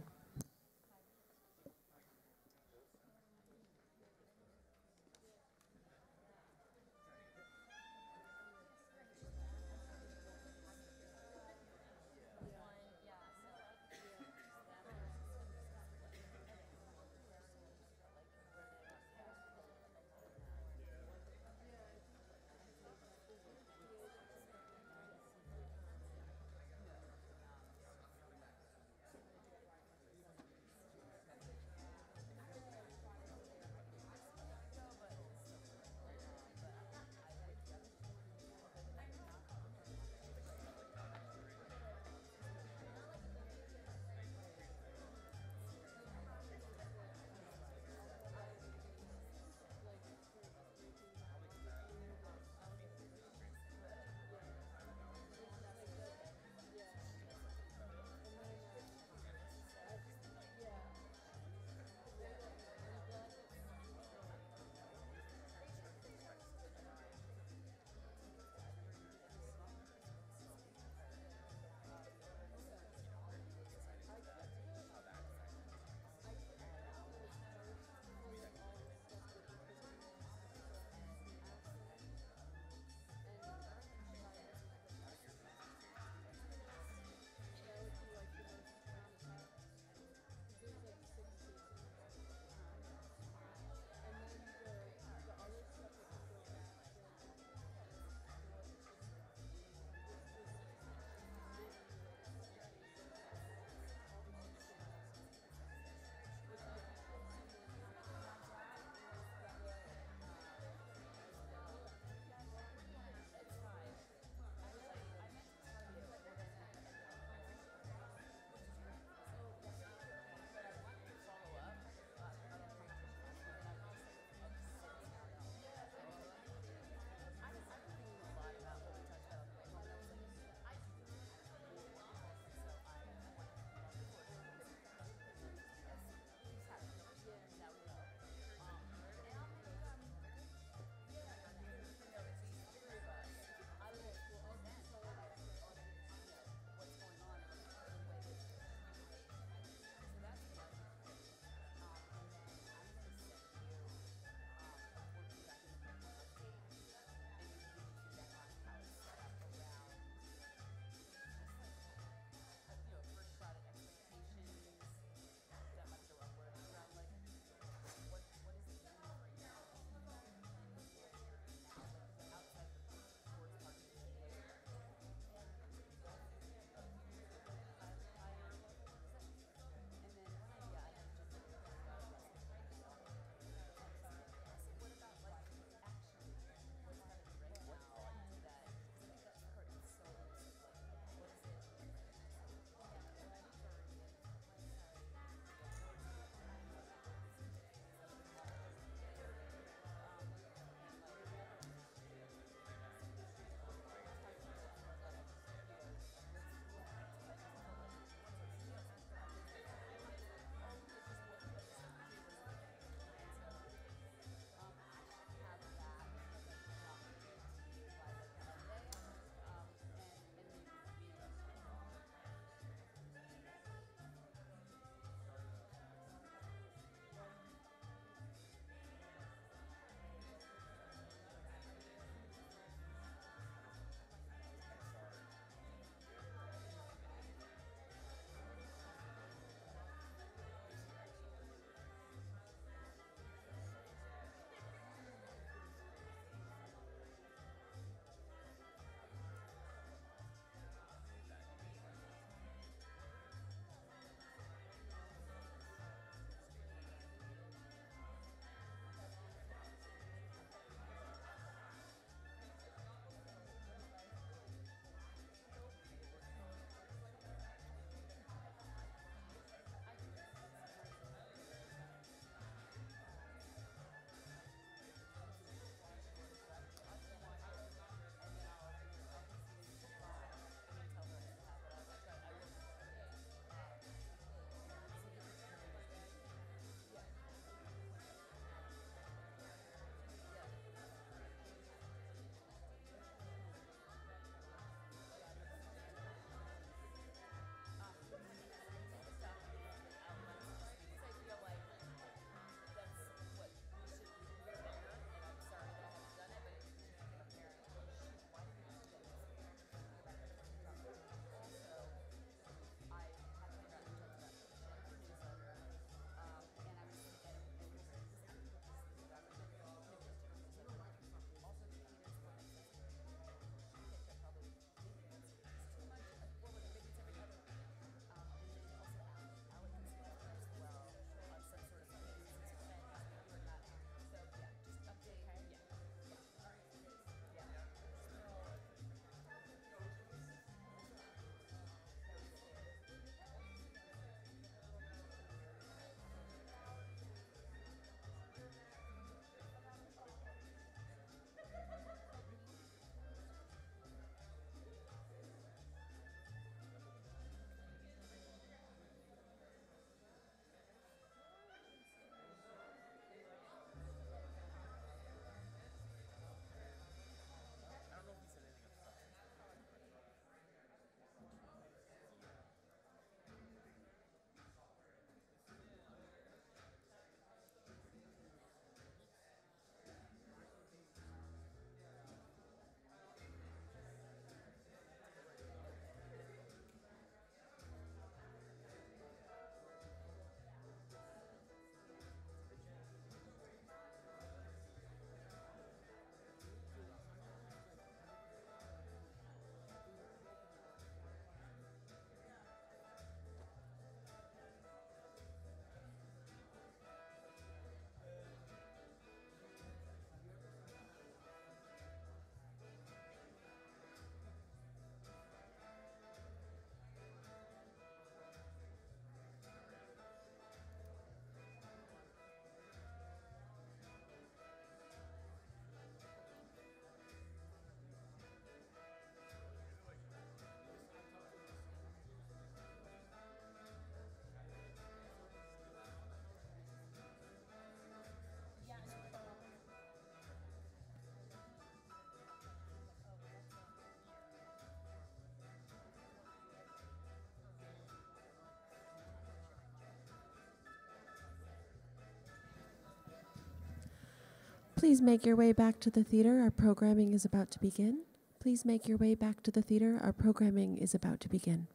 Please make your way back to the theater. Our programming is about to begin. Please make your way back to the theater. Our programming is about to begin.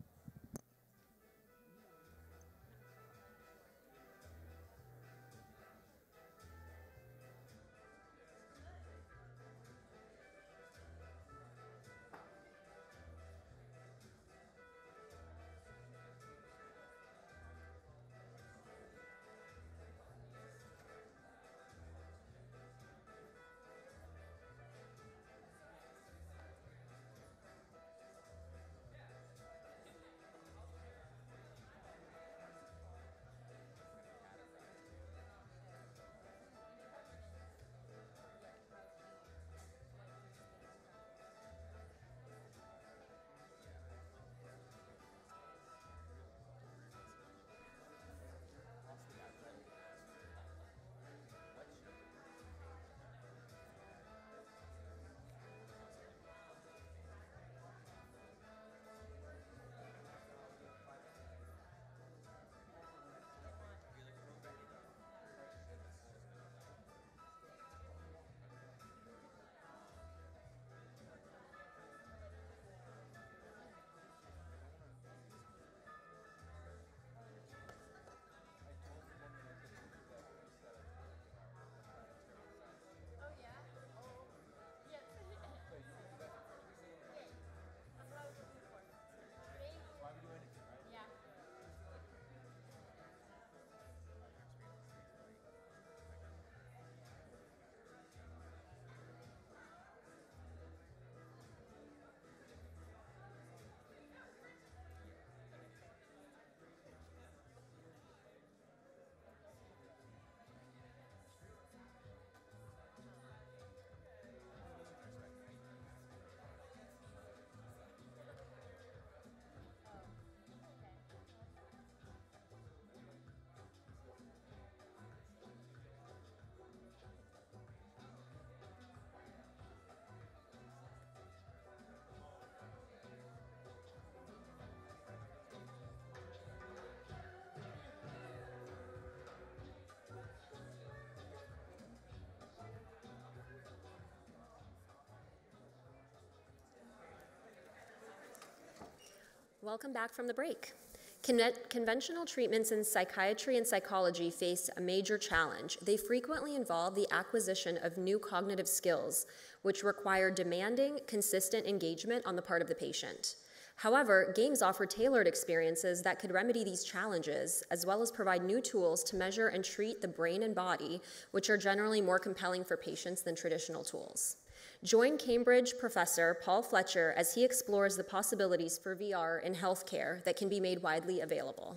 Welcome back from the break. Con- conventional treatments in psychiatry and psychology face a major challenge. They frequently involve the acquisition of new cognitive skills, which require demanding, consistent engagement on the part of the patient. However, games offer tailored experiences that could remedy these challenges, as well as provide new tools to measure and treat the brain and body, which are generally more compelling for patients than traditional tools. Join Cambridge professor Paul Fletcher as he explores the possibilities for V R in healthcare that can be made widely available.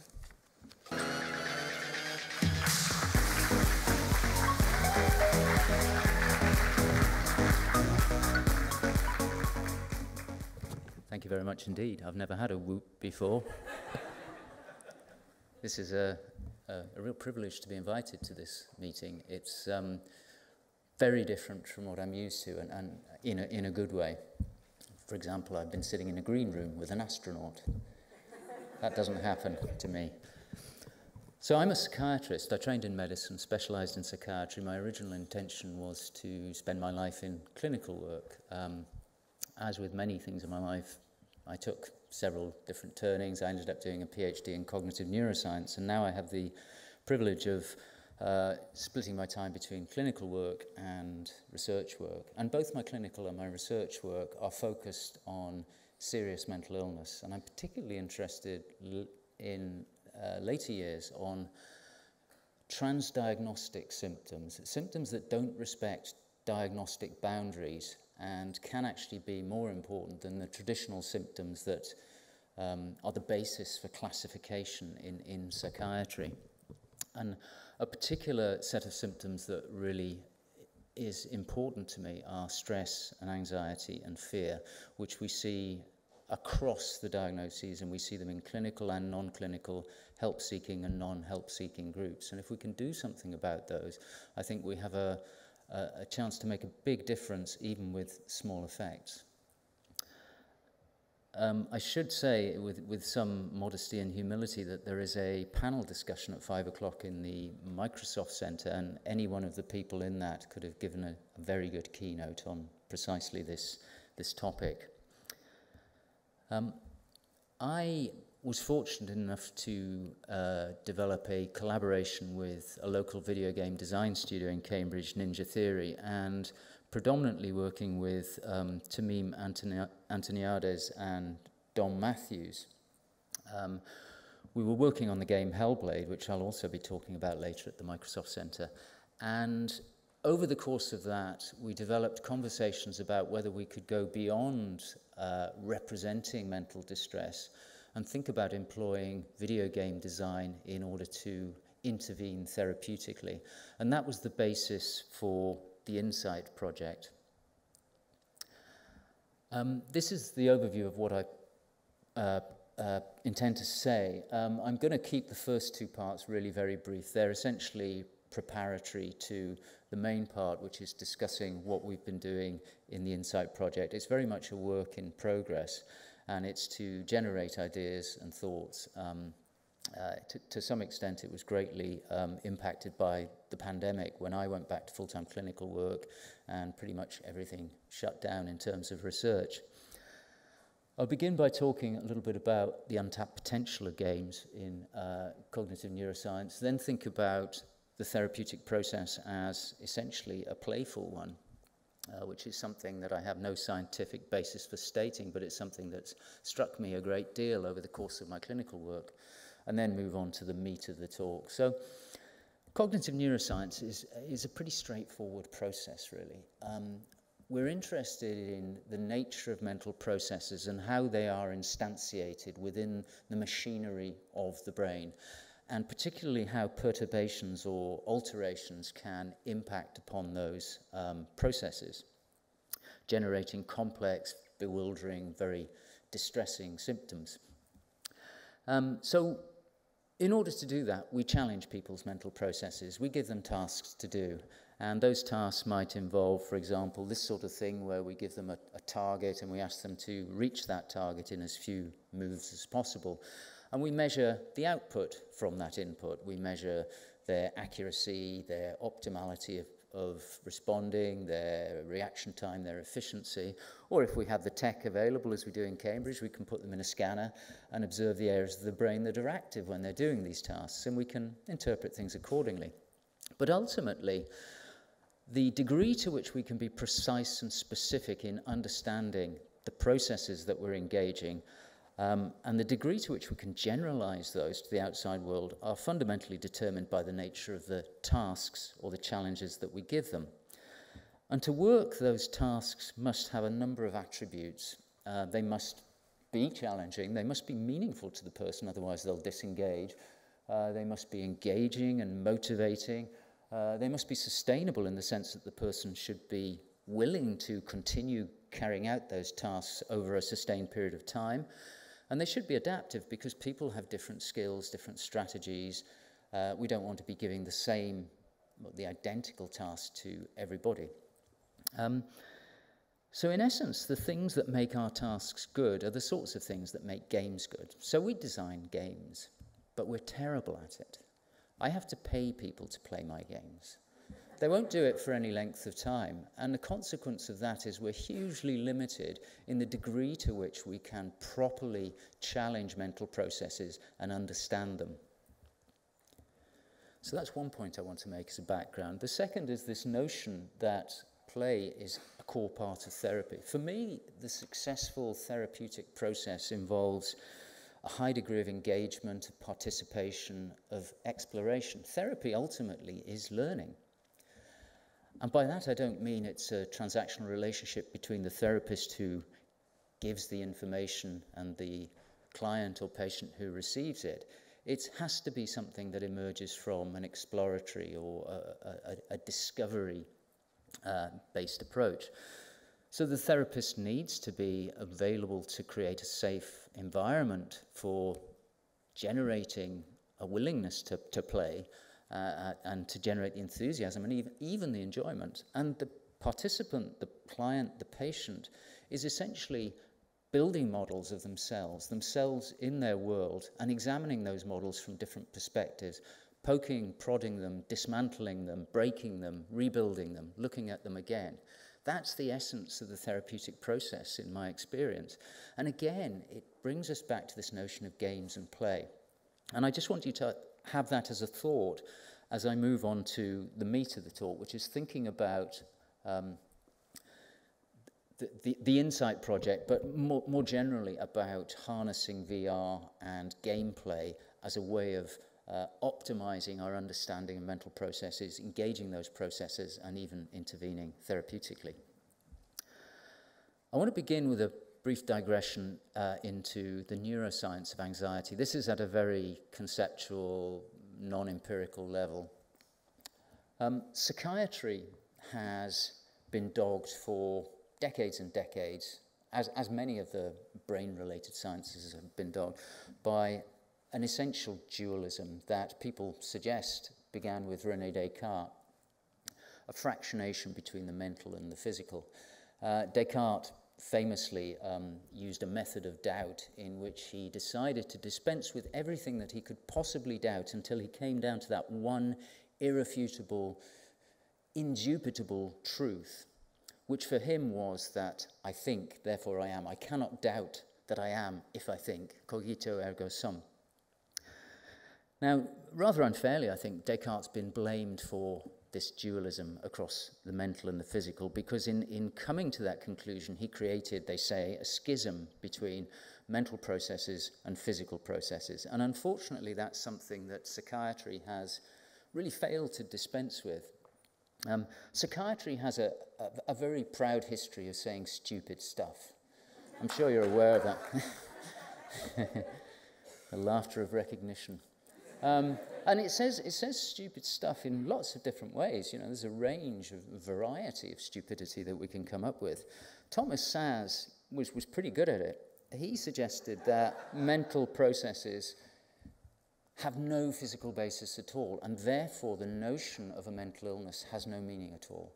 Thank you very much indeed. I've never had a whoop before. This is a, a, a real privilege to be invited to this meeting. It's um, very different from what I'm used to, and, and in, a, in a good way. For example, I've been sitting in a green room with an astronaut. That doesn't happen to me. So I'm a psychiatrist. I trained in medicine, specialized in psychiatry. My original intention was to spend my life in clinical work. Um, as with many things in my life, I took several different turnings. I ended up doing a PhD in cognitive neuroscience, and now I have the privilege of Uh, splitting my time between clinical work and research work. And both my clinical and my research work are focused on serious mental illness. And I'm particularly interested l- in uh, later years on transdiagnostic symptoms, symptoms that don't respect diagnostic boundaries and can actually be more important than the traditional symptoms that um, are the basis for classification in, in psychiatry. And a particular set of symptoms that really is important to me are stress and anxiety and fear, which we see across the diagnoses, and we see them in clinical and non-clinical help-seeking and non-help-seeking groups. And if we can do something about those, I think we have a, a, a chance to make a big difference, even with small effects. Um, I should say, with, with some modesty and humility, that there is a panel discussion at five o'clock in the Microsoft Center, and any one of the people in that could have given a, a very good keynote on precisely this, this topic. Um, I was fortunate enough to uh, develop a collaboration with a local video game design studio in Cambridge, Ninja Theory, and predominantly working with um, Tamim Antoni Antoniades and Dom Matthews. Um, we were working on the game Hellblade, which I'll also be talking about later at the Microsoft Center. And over the course of that, we developed conversations about whether we could go beyond uh, representing mental distress and think about employing video game design in order to intervene therapeutically. And that was the basis for the Insight project. Um, this is the overview of what I uh, uh, intend to say. Um, I'm going to keep the first two parts really very brief. They're essentially preparatory to the main part, which is discussing what we've been doing in the Insight project. It's very much a work in progress, and it's to generate ideas and thoughts. Um, Uh, to, to some extent, it was greatly um, impacted by the pandemic when I went back to full-time clinical work and pretty much everything shut down in terms of research. I'll begin by talking a little bit about the untapped potential of games in uh, cognitive neuroscience, then think about the therapeutic process as essentially a playful one, uh, which is something that I have no scientific basis for stating, but it's something that's struck me a great deal over the course of my clinical work, and then move on to the meat of the talk. So cognitive neuroscience is, is a pretty straightforward process, really. Um, we're interested in the nature of mental processes and how they are instantiated within the machinery of the brain, and particularly how perturbations or alterations can impact upon those um, processes, generating complex, bewildering, very distressing symptoms. Um, so in order to do that, we challenge people's mental processes. We give them tasks to do. And those tasks might involve, for example, this sort of thing where we give them a, a target and we ask them to reach that target in as few moves as possible. And we measure the output from that input. We measure their accuracy, their optimality of of responding, their reaction time, their efficiency, or if we have the tech available, as we do in Cambridge, we can put them in a scanner and observe the areas of the brain that are active when they're doing these tasks, and we can interpret things accordingly. But ultimately, the degree to which we can be precise and specific in understanding the processes that we're engaging Um, and the degree to which we can generalize those to the outside world are fundamentally determined by the nature of the tasks or the challenges that we give them. And to work, those tasks must have a number of attributes. Uh, they must be challenging, they must be meaningful to the person, otherwise they'll disengage. Uh, they must be engaging and motivating. Uh, they must be sustainable in the sense that the person should be willing to continue carrying out those tasks over a sustained period of time. And they should be adaptive because people have different skills, different strategies. Uh, we don't want to be giving the same, the identical task to everybody. Um, so in essence, the things that make our tasks good are the sorts of things that make games good. So we design games, but we're terrible at it. I have to pay people to play my games. They won't do it for any length of time, and the consequence of that is we're hugely limited in the degree to which we can properly challenge mental processes and understand them. So that's one point I want to make as a background. The second is this notion that play is a core part of therapy. For me, the successful therapeutic process involves a high degree of engagement, of participation, of exploration. Therapy ultimately is learning. And by that, I don't mean it's a transactional relationship between the therapist who gives the information and the client or patient who receives it. It has to be something that emerges from an exploratory or a, a, a discovery-based uh, approach. So the therapist needs to be available to create a safe environment for generating a willingness to, to play, Uh, and to generate the enthusiasm and even, even the enjoyment. And the participant, the client, the patient, is essentially building models of themselves, themselves in their world, and examining those models from different perspectives, poking, prodding them, dismantling them, breaking them, rebuilding them, looking at them again. That's the essence of the therapeutic process in my experience. And again, it brings us back to this notion of games and play. And I just want you to have that as a thought as I move on to the meat of the talk, which is thinking about um, the, the, the Insight project, but more, more generally about harnessing V R and gameplay as a way of uh, optimizing our understanding of mental processes, engaging those processes, and even intervening therapeutically. I want to begin with a brief digression uh, into the neuroscience of anxiety. This is at a very conceptual, non-empirical level. Um, psychiatry has been dogged for decades and decades, as, as many of the brain-related sciences have been dogged, by an essential dualism that people suggest began with René Descartes, a fractionation between the mental and the physical. Uh, Descartes famously um, used a method of doubt in which he decided to dispense with everything that he could possibly doubt until he came down to that one irrefutable, indubitable truth, which for him was that I think, therefore I am. I cannot doubt that I am if I think. Cogito ergo sum. Now, rather unfairly, I think Descartes' been blamed for this dualism across the mental and the physical, because in, in coming to that conclusion, he created, they say, a schism between mental processes and physical processes. And unfortunately, that's something that psychiatry has really failed to dispense with. Um, psychiatry has a, a, a very proud history of saying stupid stuff. I'm sure you're aware of that. The laughter of recognition. Um, and it says, it says stupid stuff in lots of different ways. You know, there's a range of variety of stupidity that we can come up with. Thomas Szasz was, was pretty good at it. He suggested that mental processes have no physical basis at all, and therefore the notion of a mental illness has no meaning at all.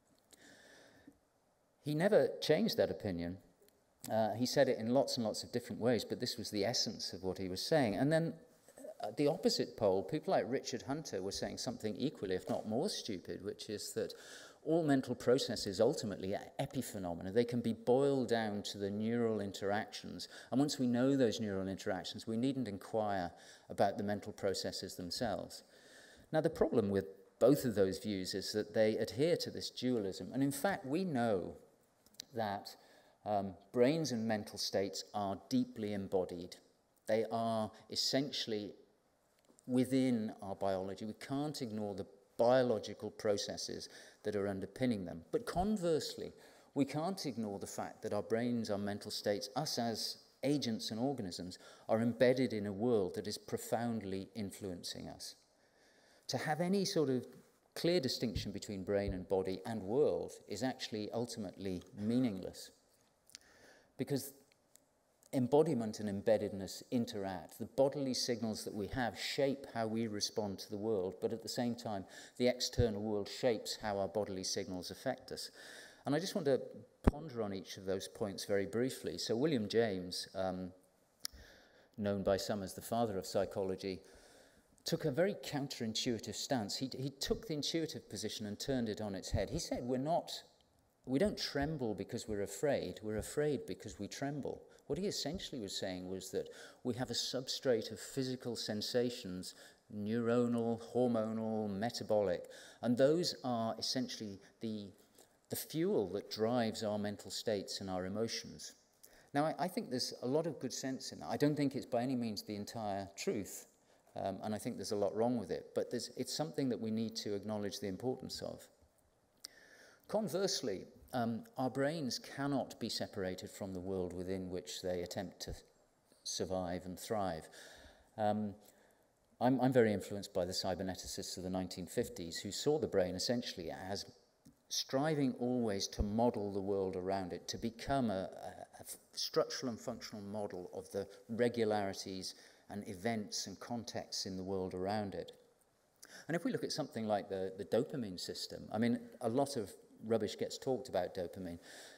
He never changed that opinion. Uh, he said it in lots and lots of different ways, but this was the essence of what he was saying. And then at the opposite pole, people like Richard Hunter were saying something equally, if not more stupid, which is that all mental processes ultimately are epiphenomena. They can be boiled down to the neural interactions. And once we know those neural interactions, we needn't inquire about the mental processes themselves. Now, the problem with both of those views is that they adhere to this dualism. And in fact, we know that um, brains and mental states are deeply embodied. They are essentially within our biology. We can't ignore the biological processes that are underpinning them. But conversely, we can't ignore the fact that our brains, our mental states, us as agents and organisms, are embedded in a world that is profoundly influencing us. To have any sort of clear distinction between brain and body and world is actually ultimately meaningless, because embodiment and embeddedness interact. The bodily signals that we have shape how we respond to the world, but at the same time, the external world shapes how our bodily signals affect us. And I just want to ponder on each of those points very briefly. So William James, um, known by some as the father of psychology, took a very counterintuitive stance. He, he took the intuitive position and turned it on its head. He said, we're not, we don't tremble because we're afraid, we're afraid because we tremble. What he essentially was saying was that we have a substrate of physical sensations, neuronal, hormonal, metabolic, and those are essentially the, the fuel that drives our mental states and our emotions. Now, I, I think there's a lot of good sense in that. I don't think it's by any means the entire truth, um, and I think there's a lot wrong with it, but there's, it's something that we need to acknowledge the importance of. Conversely, Um, our brains cannot be separated from the world within which they attempt to survive and thrive. Um, I'm, I'm very influenced by the cyberneticists of the nineteen fifties who saw the brain essentially as striving always to model the world around it, to become a, a, a structural and functional model of the regularities and events and contexts in the world around it. And if we look at something like the, the dopamine system, I mean, a lot of rubbish gets talked about dopamine.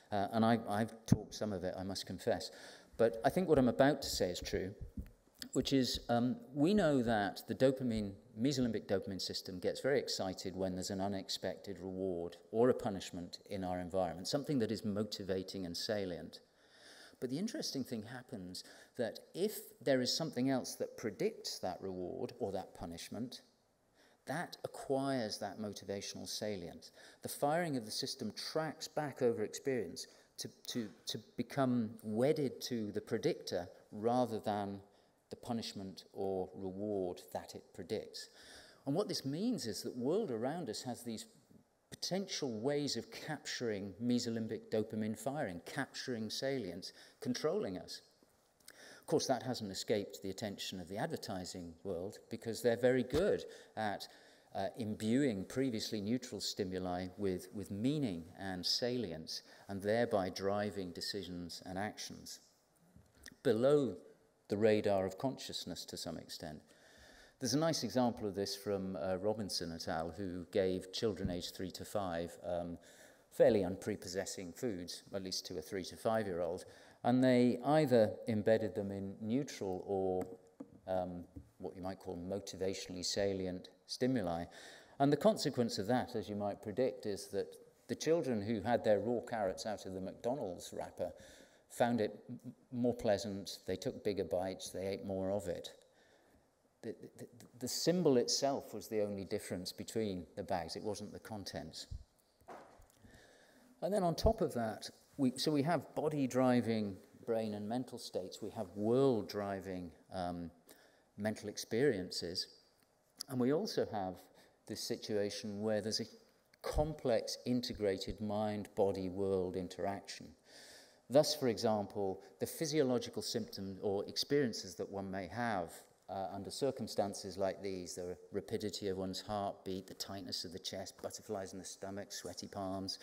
Uh, and I, I've talked some of it, I must confess. But I think what I'm about to say is true, which is um, we know that the dopamine, mesolimbic dopamine system gets very excited when there's an unexpected reward or a punishment in our environment, something that is motivating and salient. But the interesting thing happens that if there is something else that predicts that reward or that punishment, that acquires that motivational salience. The firing of the system tracks back over experience to, to, to become wedded to the predictor rather than the punishment or reward that it predicts. And what this means is that the world around us has these potential ways of capturing mesolimbic dopamine firing, capturing salience, controlling us. Of course, that hasn't escaped the attention of the advertising world because they're very good at uh, imbuing previously neutral stimuli with, with meaning and salience, and thereby driving decisions and actions below the radar of consciousness to some extent. There's a nice example of this from uh, Robinson et al., who gave children aged three to five um, fairly unprepossessing foods, at least to a three to five-year-old, and they either embedded them in neutral or um, what you might call motivationally salient stimuli. And the consequence of that, as you might predict, is that the children who had their raw carrots out of the McDonald's wrapper found it m- more pleasant, they took bigger bites, they ate more of it. The, the, the symbol itself was the only difference between the bags. It wasn't the contents. And then on top of that, we, so we have body-driving brain and mental states. We have world-driving um, mental experiences. And we also have this situation where there's a complex, integrated mind-body-world interaction. Thus, for example, the physiological symptoms or experiences that one may have Uh, under circumstances like these, the rapidity of one's heartbeat, the tightness of the chest, butterflies in the stomach, sweaty palms,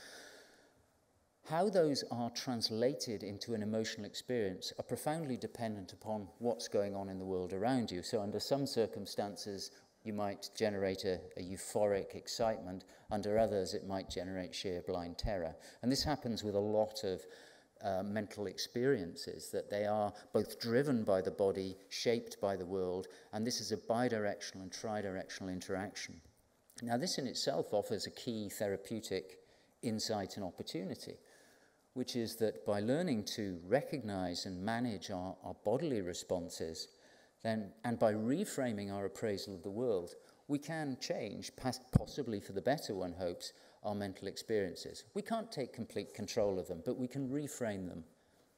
how those are translated into an emotional experience are profoundly dependent upon what's going on in the world around you. So under some circumstances, you might generate a, a euphoric excitement. Under others, it might generate sheer blind terror. And this happens with a lot of Uh, mental experiences, that they are both driven by the body, shaped by the world, and this is a bidirectional and tridirectional interaction. Now, this in itself offers a key therapeutic insight and opportunity, which is that by learning to recognize and manage our, our bodily responses, then, and by reframing our appraisal of the world, we can change, possibly for the better, one hopes, our mental experiences. We can't take complete control of them, but we can reframe them.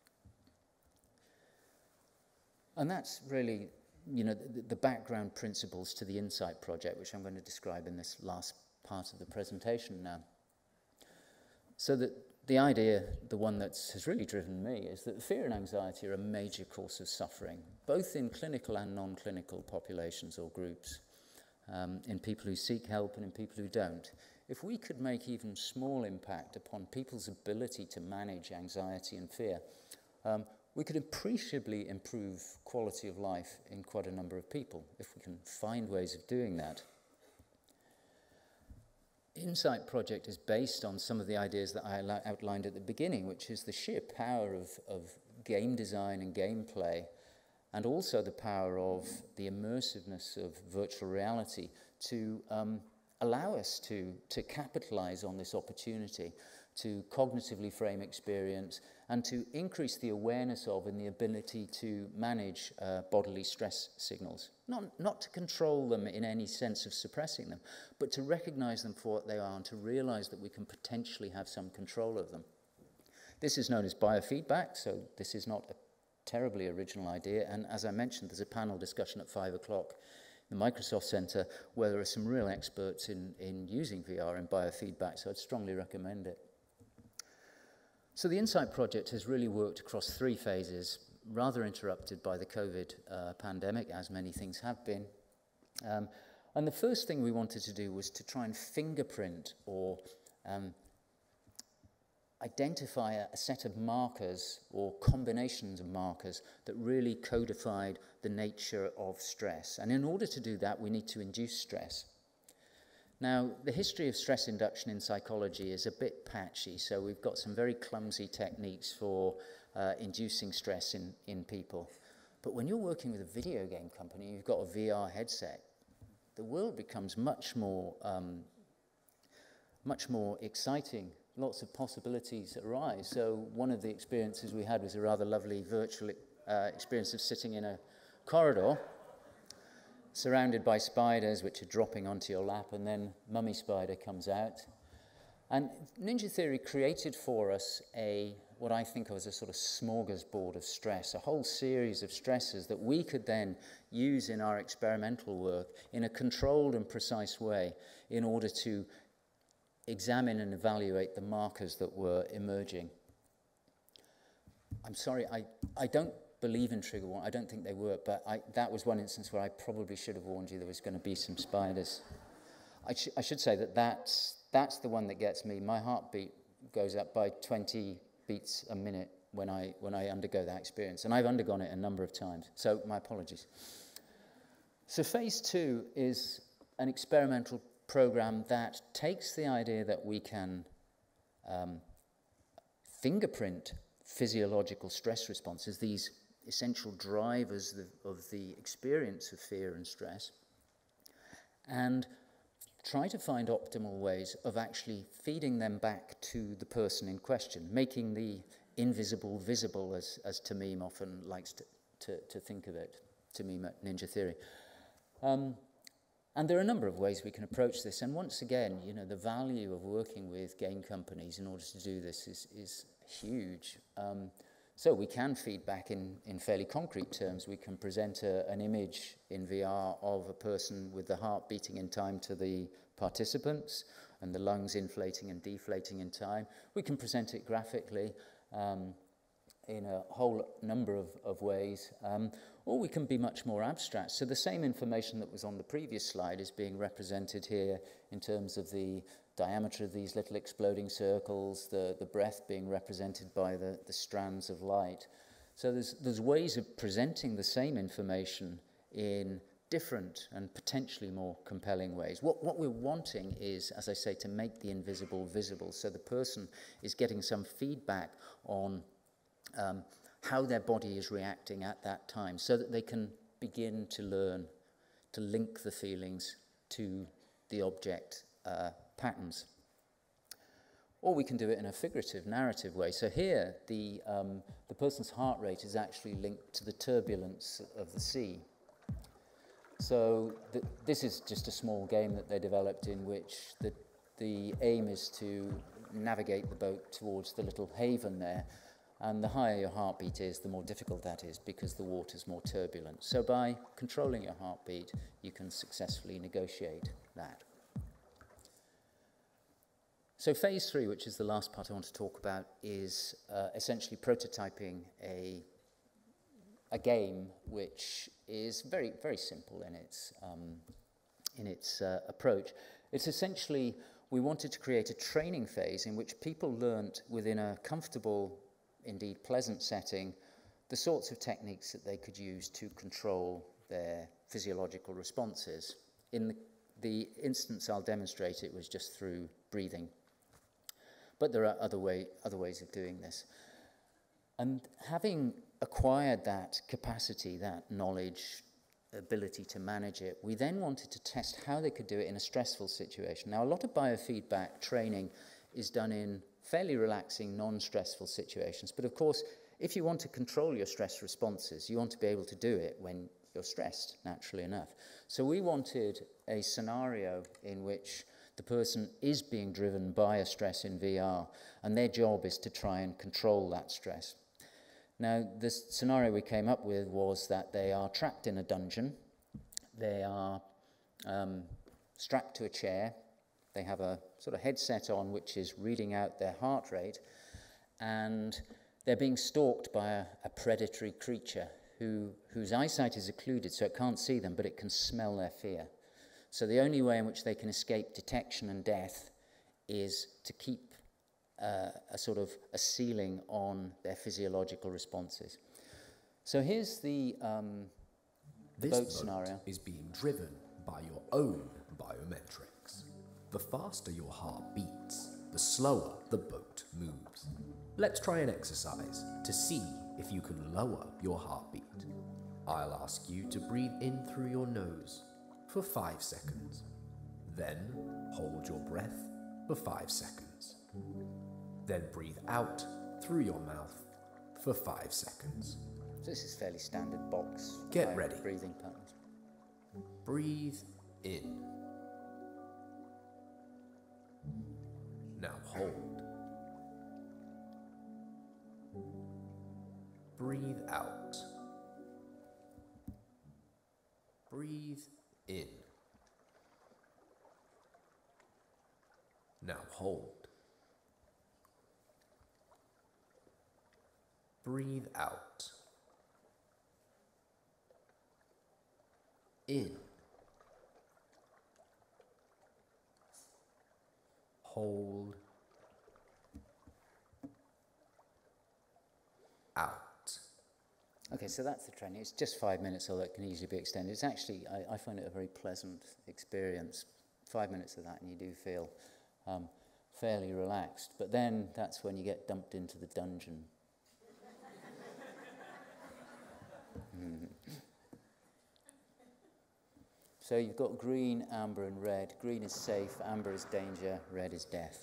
And that's really, you know, the, the background principles to the Insight Project, which I'm going to describe in this last part of the presentation now. So that the idea, the one that has really driven me, is that fear and anxiety are a major cause of suffering, both in clinical and non-clinical populations or groups, um, in people who seek help and in people who don't. If we could make even small impact upon people's ability to manage anxiety and fear, um, we could appreciably improve quality of life in quite a number of people, if we can find ways of doing that. Insight Project is based on some of the ideas that I outlined at the beginning, which is the sheer power of, of game design and gameplay, and also the power of the immersiveness of virtual reality to um, allow us to, to capitalize on this opportunity to cognitively frame experience and to increase the awareness of and the ability to manage uh, bodily stress signals. Not, not to control them in any sense of suppressing them, but to recognize them for what they are and to realize that we can potentially have some control of them. This is known as biofeedback, so this is not a terribly original idea. And as I mentioned, there's a panel discussion at five o'clock the Microsoft Center, where there are some real experts in, in using V R and biofeedback, so I'd strongly recommend it. So the Insight Project has really worked across three phases, rather interrupted by the COVID uh, pandemic, as many things have been. Um, and the first thing we wanted to do was to try and fingerprint or um, identify a, a set of markers or combinations of markers that really codified the nature of stress. And in order to do that, we need to induce stress. Now, the history of stress induction in psychology is a bit patchy, so we've got some very clumsy techniques for uh, inducing stress in, in people. But when you're working with a video game company, you've got a V R headset, the world becomes much more, um, much more exciting. Lots of possibilities arise. So one of the experiences we had was a rather lovely virtual uh, experience of sitting in a corridor, surrounded by spiders which are dropping onto your lap, and then Mummy Spider comes out. And Ninja Theory created for us a, what I think of as a sort of smorgasbord of stress, a whole series of stresses that we could then use in our experimental work in a controlled and precise way in order to examine and evaluate the markers that were emerging. I'm sorry, I, I don't believe in trigger warning. I don't think they work, but I, that was one instance where I probably should have warned you there was going to be some spiders. I, sh I should say that that's, that's the one that gets me. My heartbeat goes up by twenty beats a minute when I, when I undergo that experience, and I've undergone it a number of times, so my apologies. So phase two is an experimental program that takes the idea that we can um, fingerprint physiological stress responses, these essential drivers of, of the experience of fear and stress, and try to find optimal ways of actually feeding them back to the person in question, making the invisible visible, as, as Tamim often likes to, to, to think of it, Tamim at Ninja Theory. Um, and there are a number of ways we can approach this, and once again, you know, the value of working with game companies in order to do this is, is huge. Um, so we can feed back in, in fairly concrete terms. We can present a, an image in V R of a person with the heart beating in time to the participants and the lungs inflating and deflating in time. We can present it graphically um, in a whole number of, of ways, um, or we can be much more abstract. So the same information that was on the previous slide is being represented here in terms of the diameter of these little exploding circles, the, the breath being represented by the, the strands of light. So there's, there's ways of presenting the same information in different and potentially more compelling ways. What, what we're wanting is, as I say, to make the invisible visible, so the person is getting some feedback on um, how their body is reacting at that time, so that they can begin to learn to link the feelings to the object uh, patterns. Or we can do it in a figurative, narrative way. So here, the, um, the person's heart rate is actually linked to the turbulence of the sea. So th this is just a small game that they developed in which the, the aim is to navigate the boat towards the little haven there. And the higher your heartbeat is, the more difficult that is because the water's more turbulent. So by controlling your heartbeat, you can successfully negotiate that. So phase three, which is the last part I want to talk about, is uh, essentially prototyping a, a game which is very, very simple in its, um, in its uh, approach. It's essentially, we wanted to create a training phase in which people learnt within a comfortable, indeed pleasant setting, the sorts of techniques that they could use to control their physiological responses. In the, the instance I'll demonstrate, it was just through breathing. But there are other, way, other ways of doing this. And having acquired that capacity, that knowledge, ability to manage it, we then wanted to test how they could do it in a stressful situation. Now, a lot of biofeedback training is done in fairly relaxing, non-stressful situations. But of course, if you want to control your stress responses, you want to be able to do it when you're stressed, naturally enough. So we wanted a scenario in which the person is being driven by a stress in V R, and their job is to try and control that stress. Now, the scenario we came up with was that they are trapped in a dungeon, they are um, strapped to a chair, they have a sort of headset on which is reading out their heart rate, and they're being stalked by a, a predatory creature who, whose eyesight is occluded, so it can't see them, but it can smell their fear. So the only way in which they can escape detection and death is to keep uh, a sort of a ceiling on their physiological responses. So here's the, um, the this boat scenario. Is being driven by your own biometrics. The faster your heart beats, the slower the boat moves. Let's try an exercise to see if you can lower your heartbeat. I'll ask you to breathe in through your nose for five seconds. Then hold your breath for five seconds. Then breathe out through your mouth for five seconds. So this is fairly standard box. Get ready. Breathing patterns. Breathe in. Now hold. Breathe out. Breathe in. Now hold. Breathe out. In. Hold. Out. Okay, so that's the training. It's just five minutes, although it can easily be extended. It's actually, I, I find it a very pleasant experience. Five minutes of that and you do feel um, fairly relaxed. But then that's when you get dumped into the dungeon. mm. So you've got green, amber and red. Green is safe, amber is danger, red is death.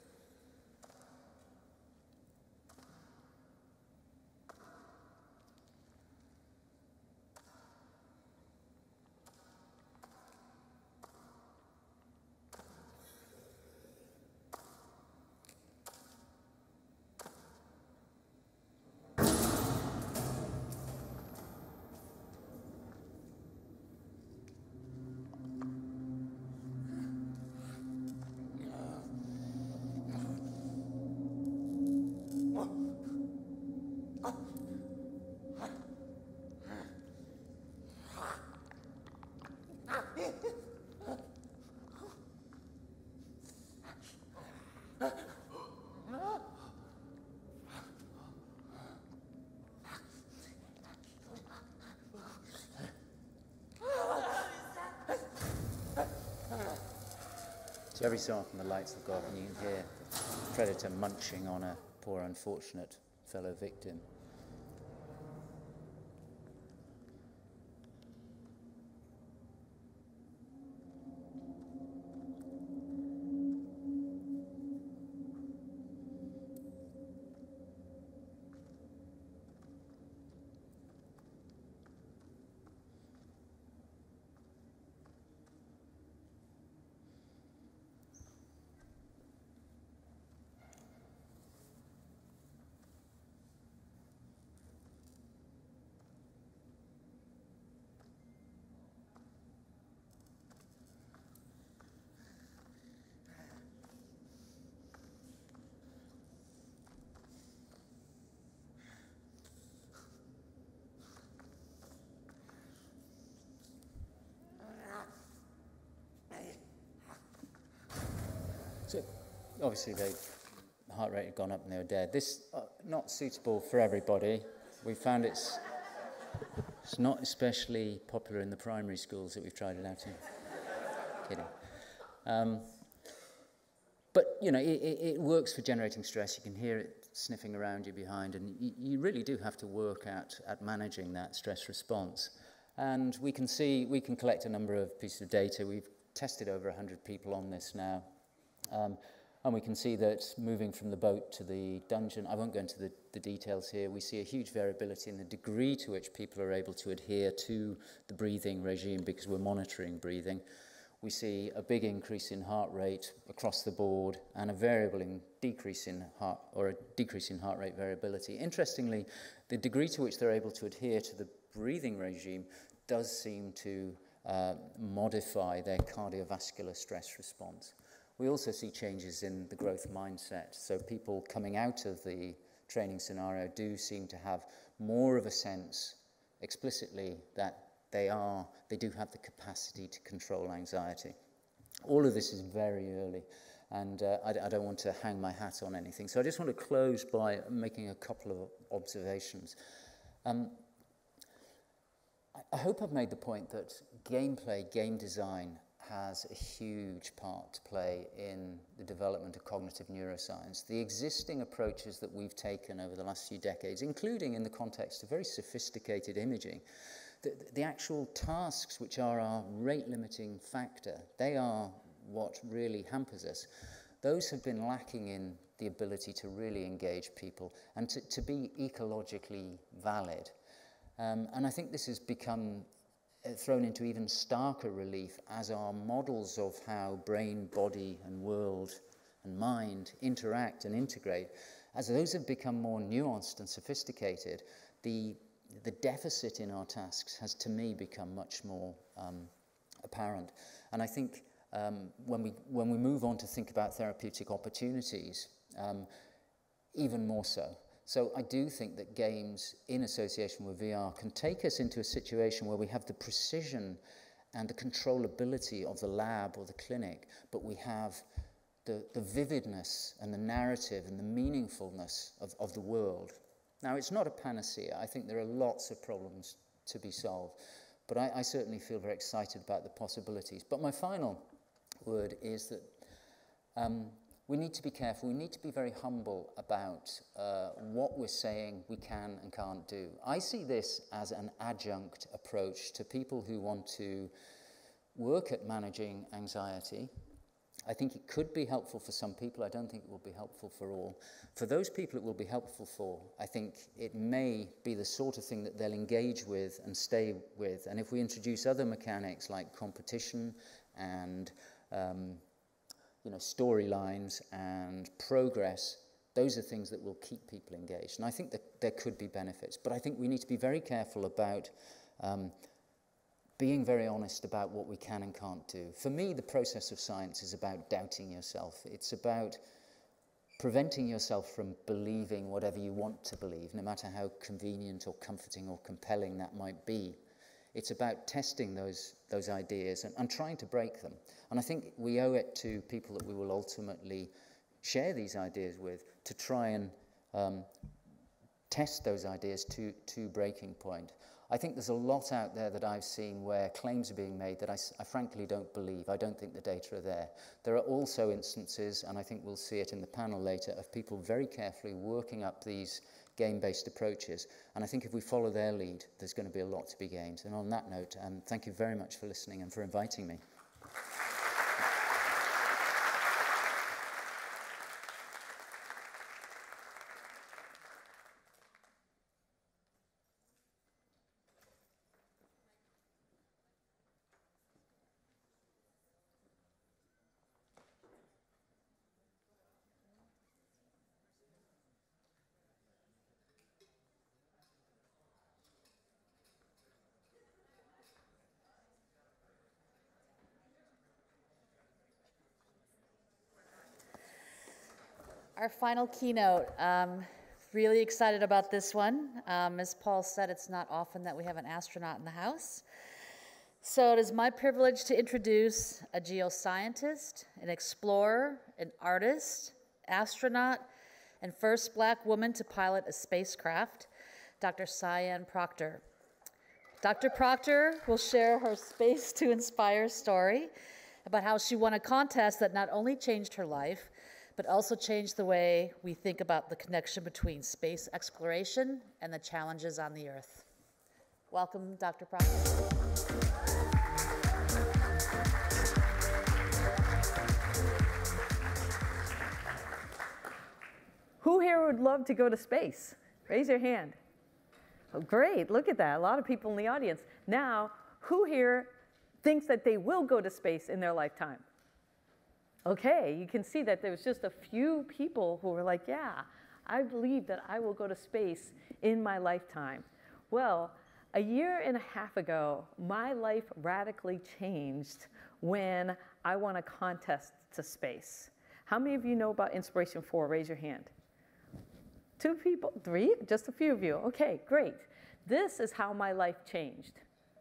So every so often the lights will go up and you can hear the predator munching on a poor unfortunate fellow victim. So obviously the heart rate had gone up and they were dead. This uh, not suitable for everybody. We found it's it's not especially popular in the primary schools that we've tried it out in. Kidding. Um, but you know, it, it, it works for generating stress. You can hear it sniffing around you behind, and you, you really do have to work at at managing that stress response. And we can see we can collect a number of pieces of data. We've tested over one hundred people on this now. Um, and we can see that moving from the boat to the dungeon, I won't go into the, the details here, we see a huge variability in the degree to which people are able to adhere to the breathing regime because we're monitoring breathing. We see a big increase in heart rate across the board and a variable in decrease in heart, or a decrease in heart rate variability. Interestingly, the degree to which they're able to adhere to the breathing regime does seem to uh, modify their cardiovascular stress response. We also see changes in the growth mindset. So people coming out of the training scenario do seem to have more of a sense explicitly that they are, they do have the capacity to control anxiety. All of this is very early, and uh, I, I don't want to hang my hat on anything. So I just want to close by making a couple of observations. Um, I, I hope I've made the point that gameplay, game design, has a huge part to play in the development of cognitive neuroscience. The existing approaches that we've taken over the last few decades, including in the context of very sophisticated imaging, the, the actual tasks which are our rate-limiting factor, they are what really hampers us. Those have been lacking in the ability to really engage people and to, to be ecologically valid. Um, and I think this has become thrown into even starker relief as our models of how brain, body, and world and mind interact and integrate. As those have become more nuanced and sophisticated, the, the deficit in our tasks has, to me, become much more um, apparent. And I think um, when we, when we move on to think about therapeutic opportunities, um, even more so. So I do think that games in association with V R can take us into a situation where we have the precision and the controllability of the lab or the clinic, but we have the, the vividness and the narrative and the meaningfulness of, of the world. Now, it's not a panacea. I think there are lots of problems to be solved, but I, I certainly feel very excited about the possibilities. But my final word is that um, we need to be careful. We need to be very humble about uh, what we're saying we can and can't do. I see this as an adjunct approach to people who want to work at managing anxiety. I think it could be helpful for some people. I don't think it will be helpful for all. For those people it will be helpful for, I think it may be the sort of thing that they'll engage with and stay with. And if we introduce other mechanics like competition and um, you know, storylines and progress, those are things that will keep people engaged. And I think that there could be benefits. But I think we need to be very careful about um, being very honest about what we can and can't do. For me, the process of science is about doubting yourself. It's about preventing yourself from believing whatever you want to believe, no matter how convenient or comforting or compelling that might be. It's about testing those, those ideas and, and trying to break them. And I think we owe it to people that we will ultimately share these ideas with to try and um, test those ideas to, to breaking point. I think there's a lot out there that I've seen where claims are being made that I, I frankly don't believe. I don't think the data are there. There are also instances, and I think we'll see it in the panel later, of people very carefully working up these game-based approaches. And I think if we follow their lead, there's going to be a lot to be gained. And on that note, um, thank you very much for listening and for inviting me. Our final keynote, um, really excited about this one. Um, as Paul said, it's not often that we have an astronaut in the house. So it is my privilege to introduce a geoscientist, an explorer, an artist, astronaut, and first black woman to pilot a spacecraft, Doctor Sian Proctor. Doctor Proctor will share her Space to Inspire story about how she won a contest that not only changed her life, but also changed the way we think about the connection between space exploration and the challenges on the Earth. Welcome, Doctor Proctor. Who here would love to go to space? Raise your hand. Oh, great, look at that, a lot of people in the audience. Now, who here thinks that they will go to space in their lifetime? Okay, you can see that there was just a few people who were like, yeah, I believe that I will go to space in my lifetime. Well, a year and a half ago, my life radically changed when I won a contest to space. How many of you know about Inspiration four? Raise your hand. Two people, three, just a few of you. Okay, great. This is how my life changed.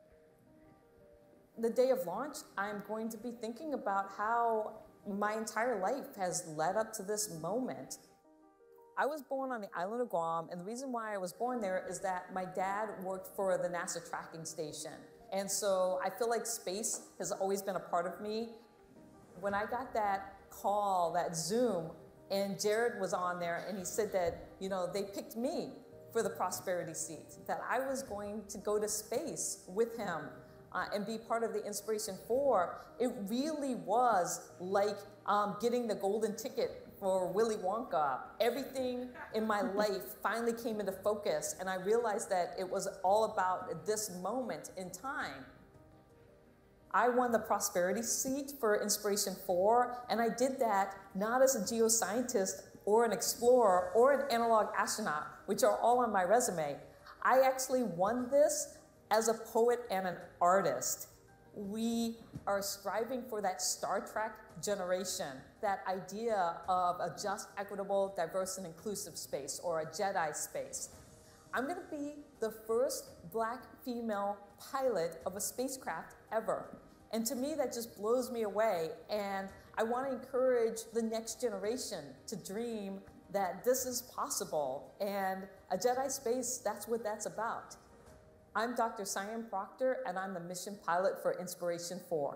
The day of launch, I'm going to be thinking about how my entire life has led up to this moment. I was born on the island of Guam, and the reason why I was born there is that my dad worked for the NASA tracking station. And so I feel like space has always been a part of me. When I got that call, that Zoom, and Jared was on there and he said that, you know, they picked me for the Prosperity Seat, that I was going to go to space with him uh, and be part of the Inspiration four. It really was like um, getting the golden ticket for Willy Wonka. Everything in my life finally came into focus, and I realized that it was all about this moment in time. I won the Prosperity Seat for Inspiration four, and I did that not as a geoscientist or an explorer or an analog astronaut, which are all on my resume. I actually won this as a poet and an artist. We are striving for that Star Trek generation, that idea of a just, equitable, diverse, and inclusive space, or a Jedi space. I'm gonna be the first Black female pilot of a spacecraft ever. And to me, that just blows me away. And I want to encourage the next generation to dream that this is possible. And a Jedi space, that's what that's about. I'm Doctor Cyan Proctor, and I'm the mission pilot for Inspiration four.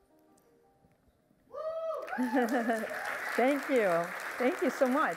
Thank you. Thank you so much.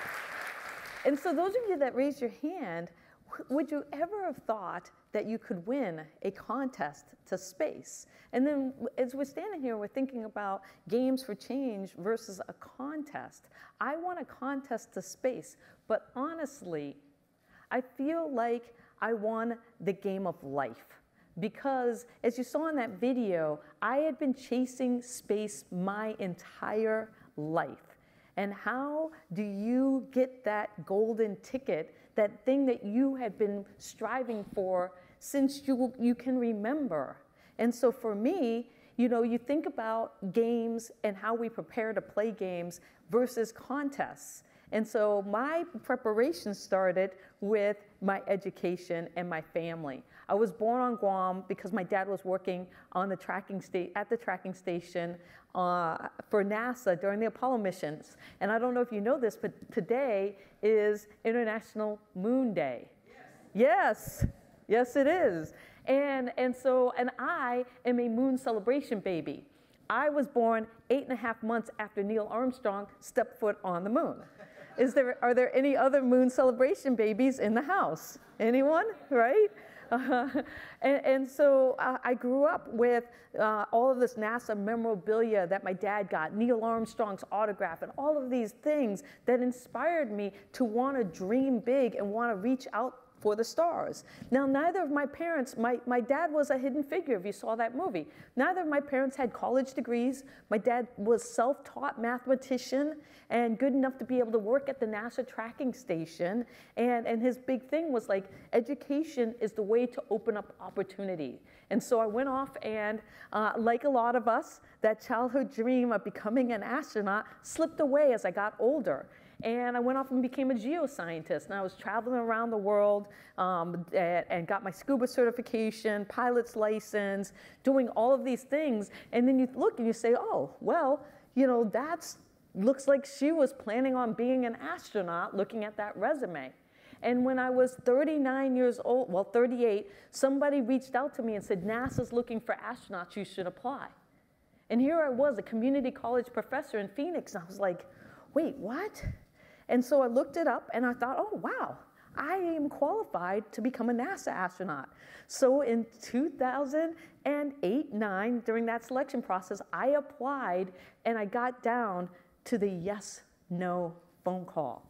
And so those of you that raised your hand, would you ever have thought that you could win a contest to space? And then as we're standing here, we're thinking about games for change versus a contest. I want a contest to space, but honestly, I feel like I won the game of life. Because as you saw in that video, I had been chasing space my entire life. And how do you get that golden ticket, that thing that you had been striving for since you, you can remember? And so for me, you know, you think about games and how we prepare to play games versus contests. And so my preparation started with my education and my family. I was born on Guam because my dad was working on the tracking sta- at the tracking station uh, for NASA during the Apollo missions. And I don't know if you know this, but today is International Moon Day. Yes, yes, yes it is. And, and so, and I am a moon celebration baby. I was born eight and a half months after Neil Armstrong stepped foot on the moon. Is there, are there any other moon celebration babies in the house? Anyone, right? Uh, and, and so uh, I grew up with uh, all of this NASA memorabilia that my dad got, Neil Armstrong's autograph, and all of these things that inspired me to want to dream big and want to reach out for the stars. Now, neither of my parents, my, my dad was a hidden figure, if you saw that movie. Neither of my parents had college degrees. My dad was self-taught mathematician and good enough to be able to work at the NASA tracking station. And, and his big thing was like, education is the way to open up opportunity. And so I went off and, uh, like a lot of us, that childhood dream of becoming an astronaut slipped away as I got older. And I went off and became a geoscientist. And I was traveling around the world um, and, and got my scuba certification, pilot's license, doing all of these things. And then you look and you say, oh, well, you know, that's looks like she was planning on being an astronaut looking at that resume. And when I was thirty-nine years old, well, thirty-eight, somebody reached out to me and said, NASA's looking for astronauts, you should apply. And here I was, a community college professor in Phoenix, and I was like, wait, what? And so I looked it up and I thought, oh, wow, I am qualified to become a NASA astronaut. So in two thousand eight, nine, during that selection process, I applied and I got down to the yes, no phone call.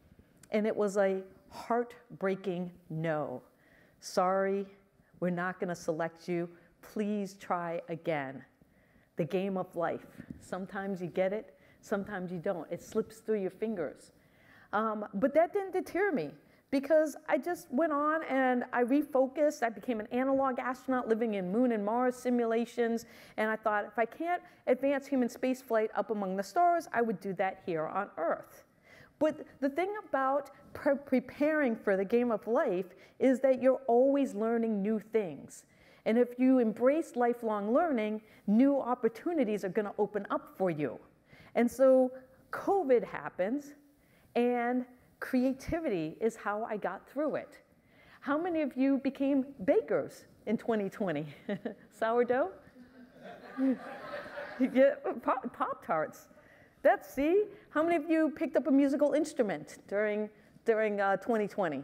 And it was a heartbreaking no. Sorry, we're not gonna select you. Please try again. The game of life. Sometimes you get it, sometimes you don't. It slips through your fingers. Um, but that didn't deter me because I just went on and I refocused. I became an analog astronaut living in Moon and Mars simulations. And I thought if I can't advance human spaceflight up among the stars, I would do that here on Earth. But the thing about pre preparing for the game of life is that you're always learning new things. And if you embrace lifelong learning, new opportunities are going to open up for you. And so COVID happens, and creativity is how I got through it. How many of you became bakers in twenty twenty? Sourdough? Yeah, Pop, Pop-Tarts. That's, see, how many of you picked up a musical instrument during, during uh, twenty twenty?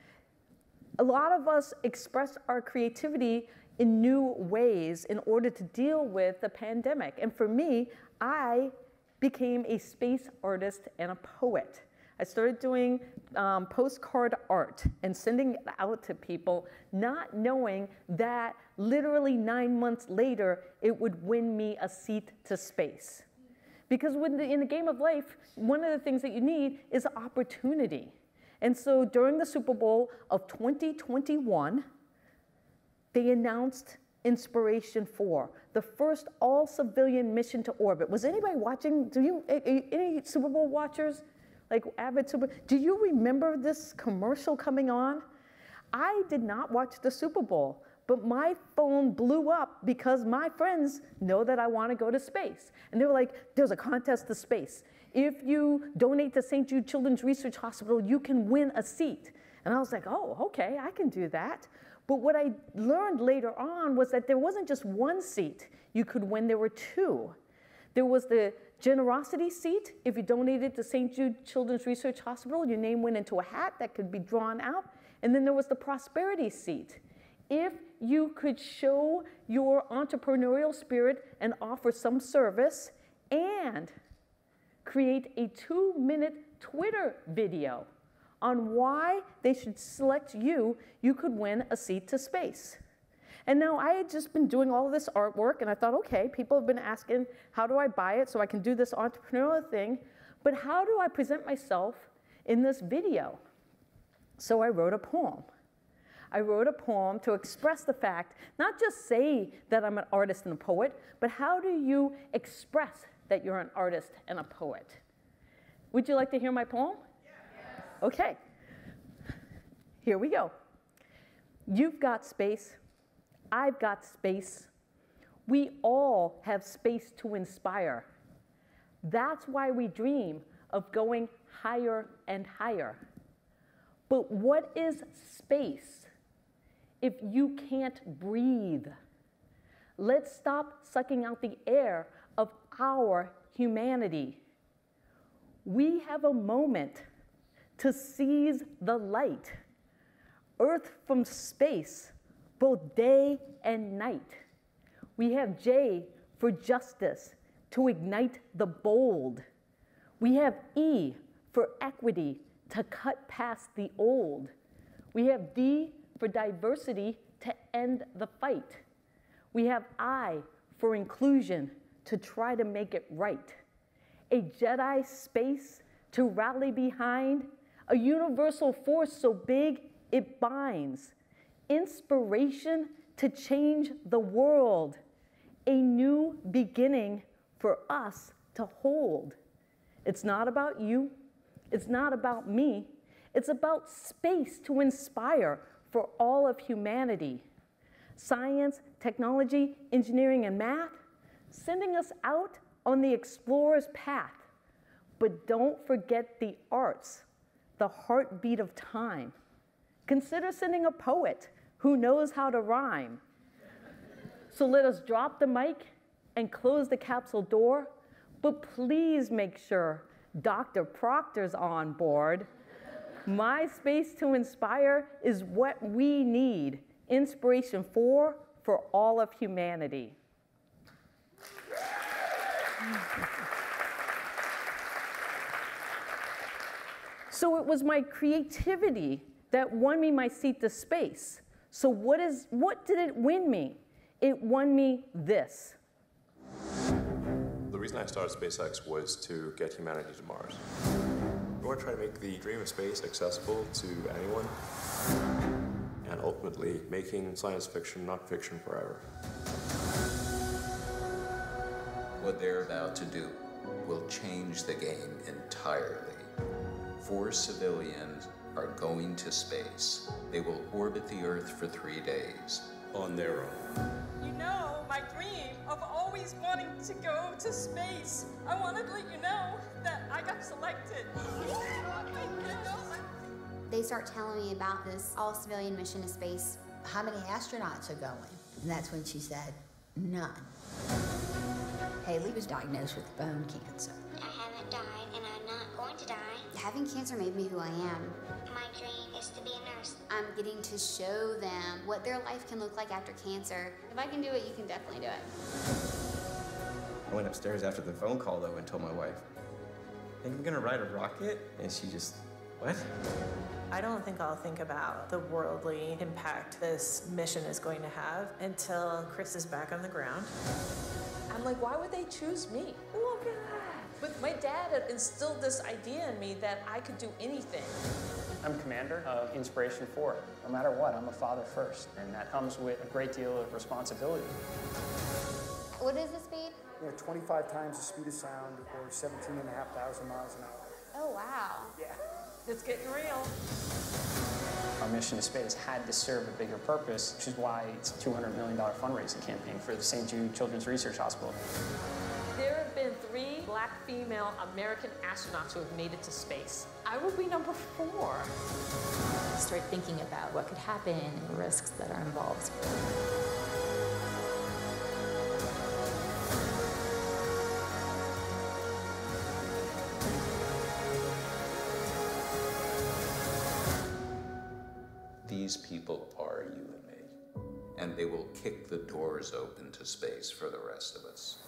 A lot of us express our creativity in new ways in order to deal with the pandemic. And for me, I became a space artist and a poet. I started doing um, postcard art and sending it out to people, not knowing that literally nine months later, it would win me a seat to space. Because when the, in the game of life, one of the things that you need is opportunity. And so during the Super Bowl of twenty twenty-one, they announced Inspiration four, the first all-civilian mission to orbit. Was anybody watching? Do you, any Super Bowl watchers? Like avid Super, do you remember this commercial coming on? I did not watch the Super Bowl, but my phone blew up because my friends know that I want to go to space. And they were like, there's a contest to space. If you donate to Saint Jude Children's Research Hospital, you can win a seat. And I was like, oh, okay, I can do that. But what I learned later on was that there wasn't just one seat you could win, there were two. There was the generosity seat. If you donated to Saint Jude Children's Research Hospital, your name went into a hat that could be drawn out. And then there was the prosperity seat. If you could show your entrepreneurial spirit and offer some service and create a two-minute Twitter video on why they should select you, you could win a seat to space. And now I had just been doing all of this artwork, and I thought, okay, people have been asking, how do I buy it so I can do this entrepreneurial thing, but how do I present myself in this video? So I wrote a poem. I wrote a poem to express the fact, not just say that I'm an artist and a poet, but how do you express that you're an artist and a poet? Would you like to hear my poem? Yes. Okay. Here we go. You've got space. I've got space. We all have space to inspire. That's why we dream of going higher and higher. But what is space if you can't breathe? Let's stop sucking out the air of our humanity. We have a moment to seize the light. Earth from space, both day and night. We have J for justice, to ignite the bold. We have E for equity, to cut past the old. We have D for diversity, to end the fight. We have I for inclusion, to try to make it right. A Jedi space to rally behind, a universal force so big it binds. Inspiration to change the world, a new beginning for us to hold. It's not about you, it's not about me, it's about space to inspire for all of humanity. Science, technology, engineering, and math, sending us out on the explorer's path. But don't forget the arts, the heartbeat of time. Consider sending a poet who knows how to rhyme. So let us drop the mic and close the capsule door, but please make sure Doctor Proctor's on board. My space to inspire is what we need. Inspiration four for all of humanity. So it was my creativity that won me my seat to space. So what is, what did it win me? It won me this. The reason I started SpaceX was to get humanity to Mars. We want to try to make the dream of space accessible to anyone, and ultimately making science fiction not fiction forever. What they're about to do will change the game entirely. Four civilians are going to space. They will orbit the Earth for three days. On their own. You know, my dream of always wanting to go to space. I wanted to let you know that I got selected. They start telling me about this all-civilian mission to space how many astronauts are going? And that's when she said, none. Haley was diagnosed with bone cancer. I haven't died, and I'm not going to die. Having cancer made me who I am. My dream is to be a nurse. I'm getting to show them what their life can look like after cancer. If I can do it, you can definitely do it. I went upstairs after the phone call, though, and told my wife, I think I'm gonna ride a rocket, and she just, what? I don't think I'll think about the worldly impact this mission is going to have until Chris is back on the ground. I'm like, why would they choose me? Look at that. But my dad had instilled this idea in me that I could do anything. I'm commander of Inspiration four. No matter what, I'm a father first, and that comes with a great deal of responsibility. What is the speed? You know, twenty-five times the speed of sound, or seventeen and a half thousand miles an hour. Oh, wow. Yeah. It's getting real. Our mission to space had to serve a bigger purpose, which is why it's a two hundred million dollar fundraising campaign for the Saint Jude Children's Research Hospital. There have been three black female American astronauts who have made it to space. I will be number four. Start thinking about what could happen and the risks that are involved. These people are you and me, and they will kick the doors open to space for the rest of us.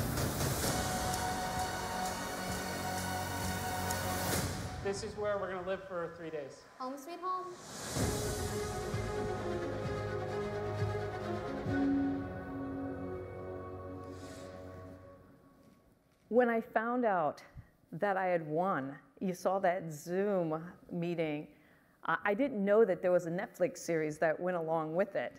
This is where we're gonna live for three days. Home sweet home. When I found out that I had won, you saw that Zoom meeting, uh, I didn't know that there was a Netflix series that went along with it.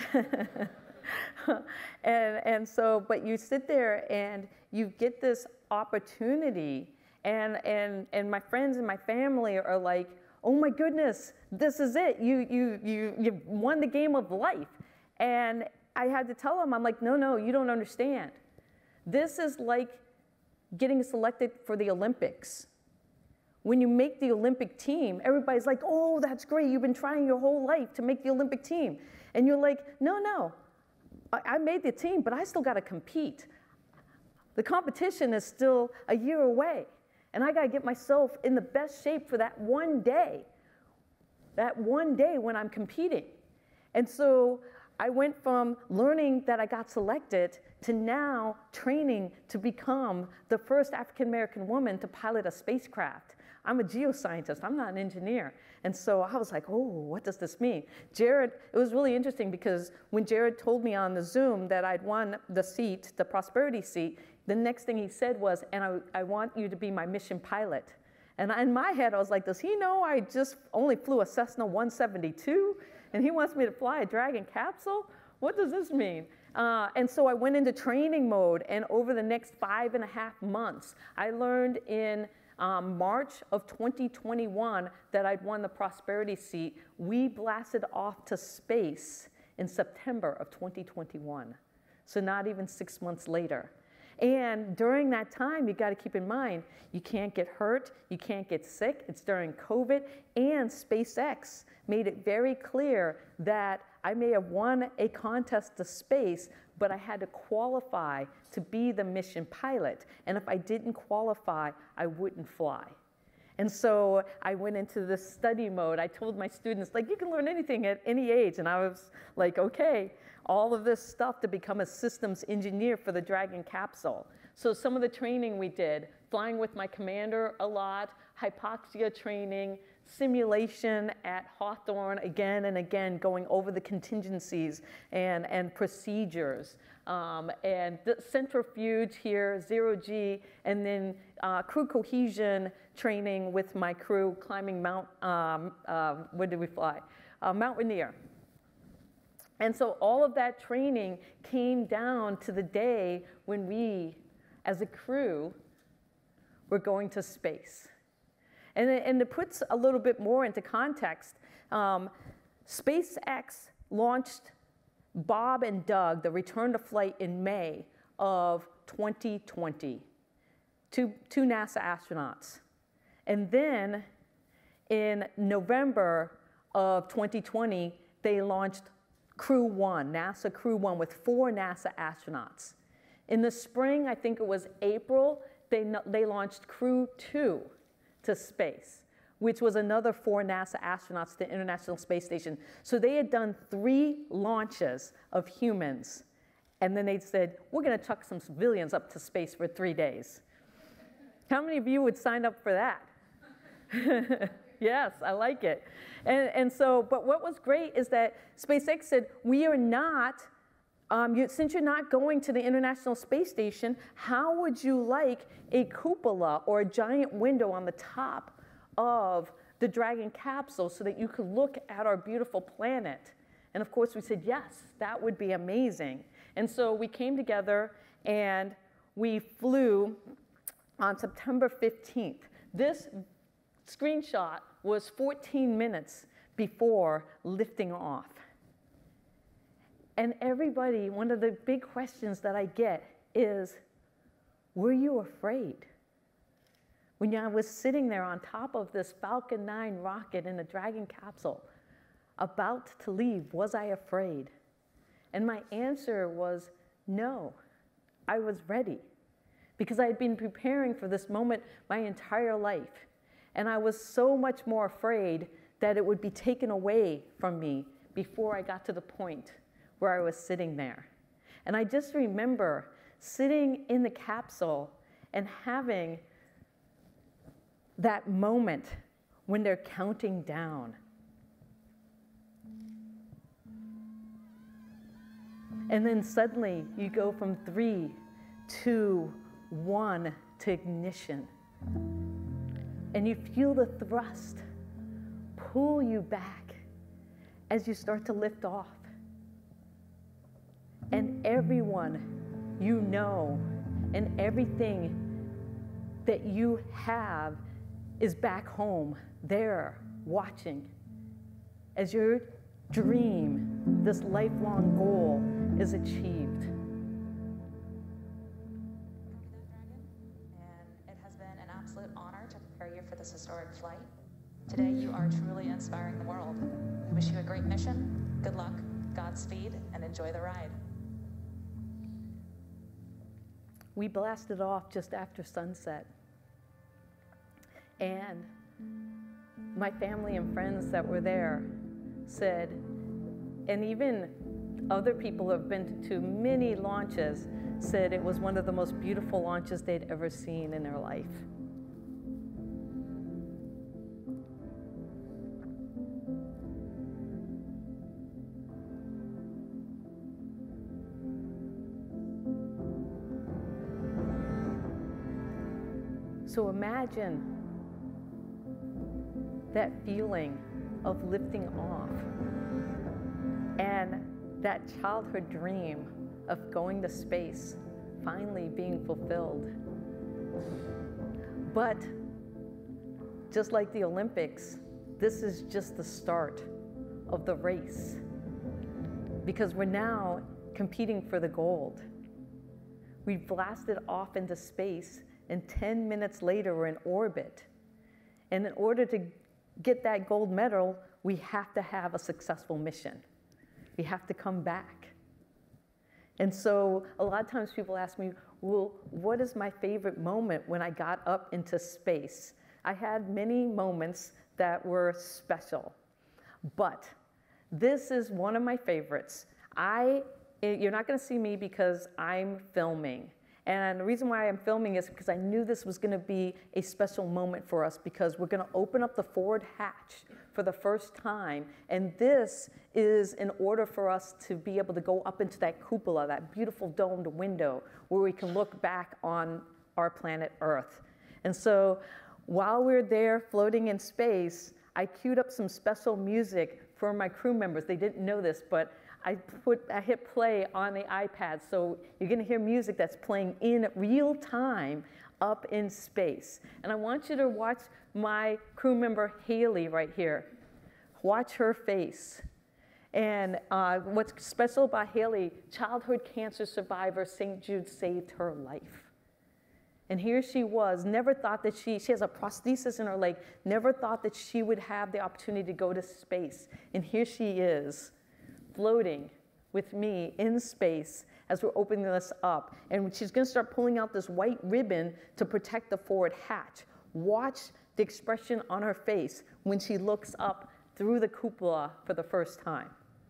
and, and so, but you sit there and you get this opportunity, and, and, and my friends and my family are like, oh my goodness, this is it. You, you, you, you won the game of life. And I had to tell them, I'm like, no, no, you don't understand. This is like getting selected for the Olympics. When you make the Olympic team, everybody's like, oh, that's great. You've been trying your whole life to make the Olympic team. And you're like, no, no, I, I made the team, but I still got to compete. The competition is still a year away. And I got to get myself in the best shape for that one day, that one day when I'm competing. And so I went from learning that I got selected to now training to become the first African-American woman to pilot a spacecraft. I'm a geoscientist, I'm not an engineer. And so I was like, oh, what does this mean? Jared, it was really interesting because when Jared told me on the Zoom that I'd won the seat, the prosperity seat, the next thing he said was, and I, I want you to be my mission pilot. And in my head, I was like, does he know I just only flew a Cessna one seventy-two? And he wants me to fly a Dragon capsule? What does this mean? Uh, and so I went into training mode, and over the next five and a half months, I learned in um, March of twenty twenty-one that I'd won the prosperity seat. We blasted off to space in September of twenty twenty-one, so not even six months later. And during that time, you got to keep in mind, you can't get hurt, you can't get sick. It's during COVID, and SpaceX made it very clear that I may have won a contest to space, but I had to qualify to be the mission pilot. And if I didn't qualify, I wouldn't fly. And so I went into this study mode. I told my students, like, you can learn anything at any age. And I was like, okay, all of this stuff to become a systems engineer for the Dragon capsule. So some of the training we did, flying with my commander a lot, hypoxia training, simulation at Hawthorne again and again, going over the contingencies and, and procedures. Um, and the centrifuge here, zero G, and then uh, crew cohesion training with my crew climbing Mount, um, uh, where did we fly? Uh, Mount Rainier. And so all of that training came down to the day when we, as a crew, were going to space. And, and to put a little bit more into context, um, SpaceX launched Bob and Doug, the return to flight in May of twenty twenty, two, two NASA astronauts. And then in November of twenty twenty, they launched Crew One, NASA Crew One, with four NASA astronauts. In the spring, I think it was April, they, no- they launched Crew Two to space, which was another four NASA astronauts to the International Space Station. So they had done three launches of humans, and then they said, we're gonna chuck some civilians up to space for three days. How many of you would sign up for that? Yes, I like it. And, and so, but what was great is that SpaceX said, we are not, um, you, since you're not going to the International Space Station, how would you like a cupola or a giant window on the top of the Dragon capsule so that you could look at our beautiful planet? And of course we said, yes, that would be amazing. And so we came together and we flew on September fifteenth. This screenshot was fourteen minutes before lifting off. And everybody, one of the big questions that I get is, were you afraid? When I was sitting there on top of this Falcon nine rocket in the Dragon capsule, about to leave, was I afraid? And my answer was no, I was ready. Because I had been preparing for this moment my entire life. And I was so much more afraid that it would be taken away from me before I got to the point where I was sitting there. And I just remember sitting in the capsule and having that moment when they're counting down. And then suddenly you go from three, two, one to ignition. And you feel the thrust pull you back as you start to lift off. And everyone you know and everything that you have is back home, there, watching as your dream, this lifelong goal, is achieved. And it has been an absolute honor to prepare you for this historic flight. Today, you are truly inspiring the world. We wish you a great mission, good luck, Godspeed, and enjoy the ride. We blasted off just after sunset. And my family and friends that were there said, and even other people who have been to many launches said it was one of the most beautiful launches they'd ever seen in their life. So imagine that feeling of lifting off and that childhood dream of going to space finally being fulfilled. But just like the Olympics, this is just the start of the race, because we're now competing for the gold. We blasted off into space, and ten minutes later we're in orbit. And in order to get that gold medal, we have to have a successful mission. We have to come back. And so a lot of times people ask me, well, what is my favorite moment when I got up into space? I had many moments that were special, but this is one of my favorites. I, you're not gonna see me because I'm filming. And the reason why I'm filming is because I knew this was gonna be a special moment for us, because we're gonna open up the forward hatch for the first time. And this is in order for us to be able to go up into that cupola, that beautiful domed window where we can look back on our planet Earth. And so while we're there floating in space, I queued up some special music for my crew members. They didn't know this, but I put, I hit play on the iPad, so you're gonna hear music that's playing in real time up in space. And I want you to watch my crew member Haley right here. Watch her face. And uh, what's special about Haley, childhood cancer survivor, Saint Jude saved her life. And here she was, never thought that she, she has a prosthesis in her leg, never thought that she would have the opportunity to go to space. And here she is, floating with me in space as we're opening this up. And she's gonna start pulling out this white ribbon to protect the forward hatch. Watch the expression on her face when she looks up through the cupola for the first time.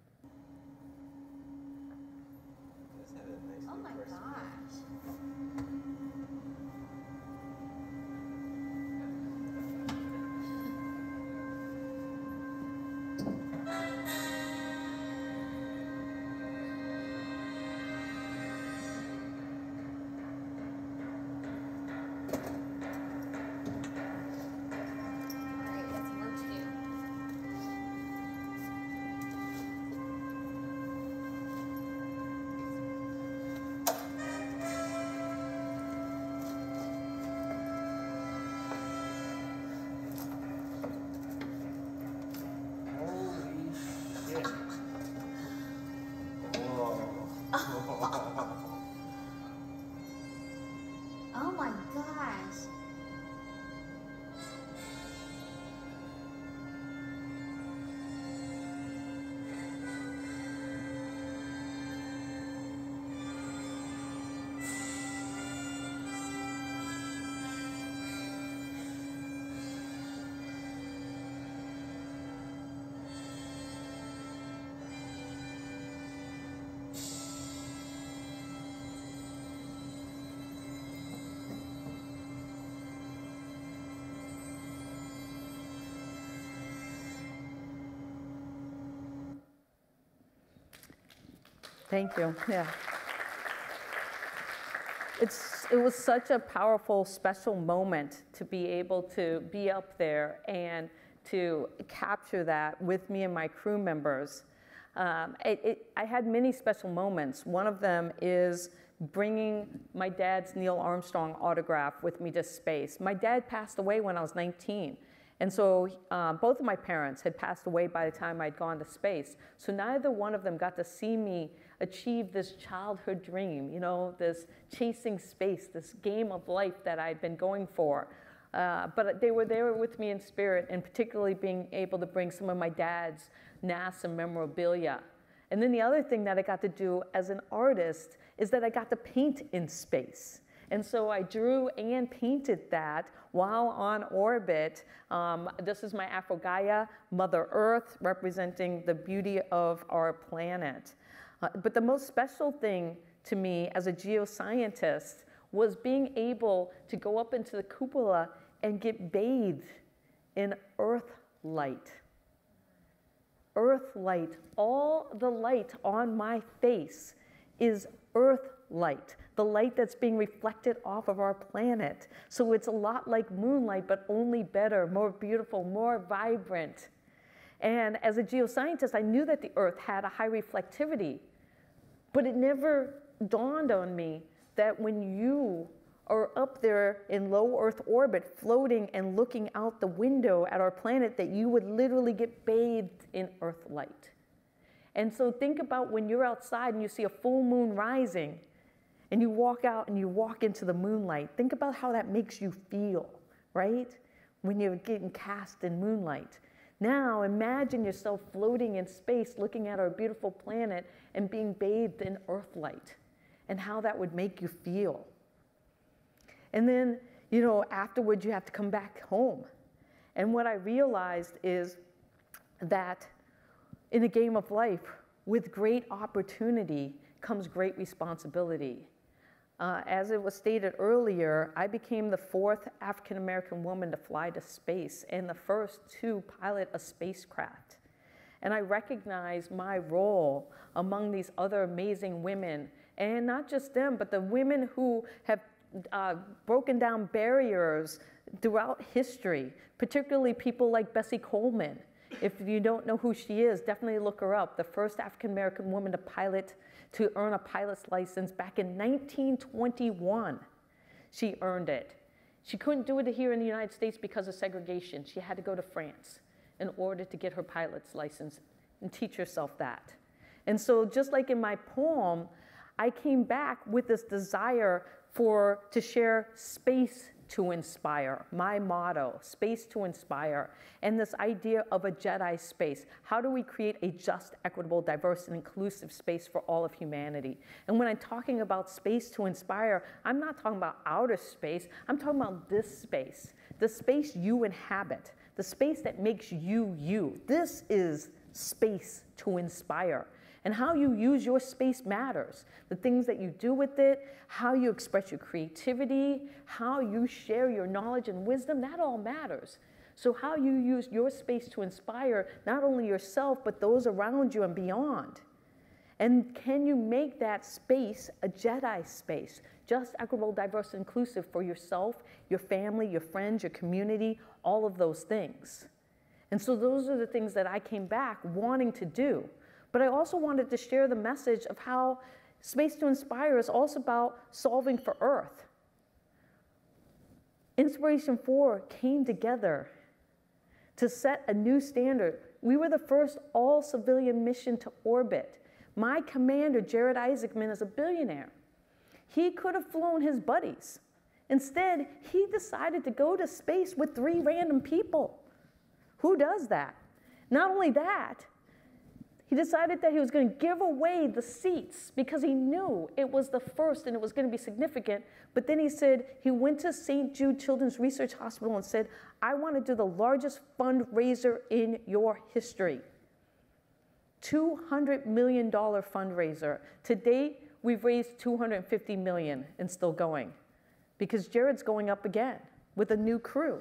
Oh my gosh. Oh my gosh. Thank you. Yeah. It's, it was such a powerful, special moment to be able to be up there and to capture that with me and my crew members. Um, it, it, I had many special moments. One of them is bringing my dad's Neil Armstrong autograph with me to space. My dad passed away when I was nineteen. And so uh, both of my parents had passed away by the time I'd gone to space. So neither one of them got to see me achieve this childhood dream, you know, this chasing space, this game of life that I'd been going for. Uh, but they were there with me in spirit, and particularly being able to bring some of my dad's NASA memorabilia. And then the other thing that I got to do as an artist is that I got to paint in space. And so I drew and painted that while on orbit. Um, this is my Afro-Gaia, Mother Earth, representing the beauty of our planet. Uh, but the most special thing to me as a geoscientist was being able to go up into the cupola and get bathed in Earth light. Earth light, all the light on my face is Earth light, the light that's being reflected off of our planet. So it's a lot like moonlight, but only better, more beautiful, more vibrant. And as a geoscientist, I knew that the Earth had a high reflectivity, but it never dawned on me that when you are up there in low Earth orbit, floating and looking out the window at our planet, that you would literally get bathed in Earth light. And so think about when you're outside and you see a full moon rising, and you walk out and you walk into the moonlight. Think about how that makes you feel, right? When you're getting cast in moonlight. Now imagine yourself floating in space, looking at our beautiful planet and being bathed in Earth light, and how that would make you feel. And then, you know, afterwards you have to come back home. And what I realized is that in a game of life, with great opportunity comes great responsibility. Uh, as it was stated earlier, I became the fourth African-American woman to fly to space and the first to pilot a spacecraft. And I recognize my role among these other amazing women, and not just them, but the women who have uh, broken down barriers throughout history, particularly people like Bessie Coleman. If you don't know who she is, definitely look her up. The first African-American woman to pilot, to earn a pilot's license back in nineteen twenty-one. She earned it. She couldn't do it here in the United States because of segregation. She had to go to France in order to get her pilot's license and teach herself that. And so just like in my poem, I came back with this desire for, to share space to inspire. My motto, space to inspire. And this idea of a Jedi space. How do we create a just, equitable, diverse, and inclusive space for all of humanity? And when I'm talking about space to inspire, I'm not talking about outer space. I'm talking about this space, the space you inhabit, the space that makes you you. This is space to inspire. And how you use your space matters. The things that you do with it, how you express your creativity, how you share your knowledge and wisdom, that all matters. So how you use your space to inspire not only yourself, but those around you and beyond. And can you make that space a Jedi space? Just, equitable, diverse, and inclusive for yourself, your family, your friends, your community, all of those things. And so those are the things that I came back wanting to do. But I also wanted to share the message of how Space to Inspire is also about solving for Earth. Inspiration four came together to set a new standard. We were the first all-civilian mission to orbit. My commander, Jared Isaacman, is a billionaire. He could have flown his buddies. Instead, he decided to go to space with three random people. Who does that? Not only that, he decided that he was going to give away the seats because he knew it was the first and it was going to be significant. But then he said, he went to Saint Jude Children's Research Hospital and said, I want to do the largest fundraiser in your history. two hundred million dollars fundraiser. To date, we've raised two hundred fifty million dollars and still going because Jared's going up again with a new crew.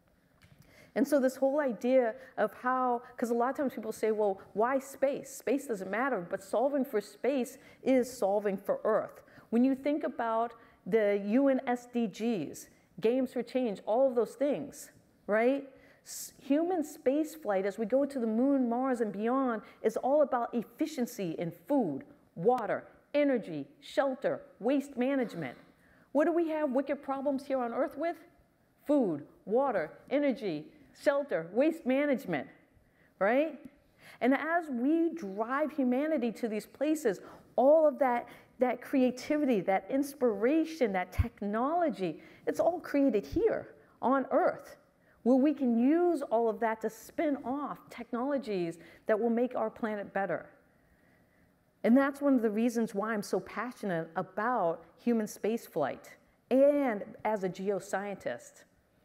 And so this whole idea of how, because a lot of times people say, well, why space? Space doesn't matter, but solving for space is solving for Earth. When you think about the U N S D Gs, Games for Change, all of those things, right? S- human space flight, as we go to the moon, Mars, and beyond, is all about efficiency in food, water, energy, shelter, waste management. What do we have wicked problems here on Earth with? Food, water, energy, shelter, waste management, right? And as we drive humanity to these places, all of that, that creativity, that inspiration, that technology, it's all created here on Earth, where we can use all of that to spin off technologies that will make our planet better. And that's one of the reasons why I'm so passionate about human spaceflight and as a geoscientist.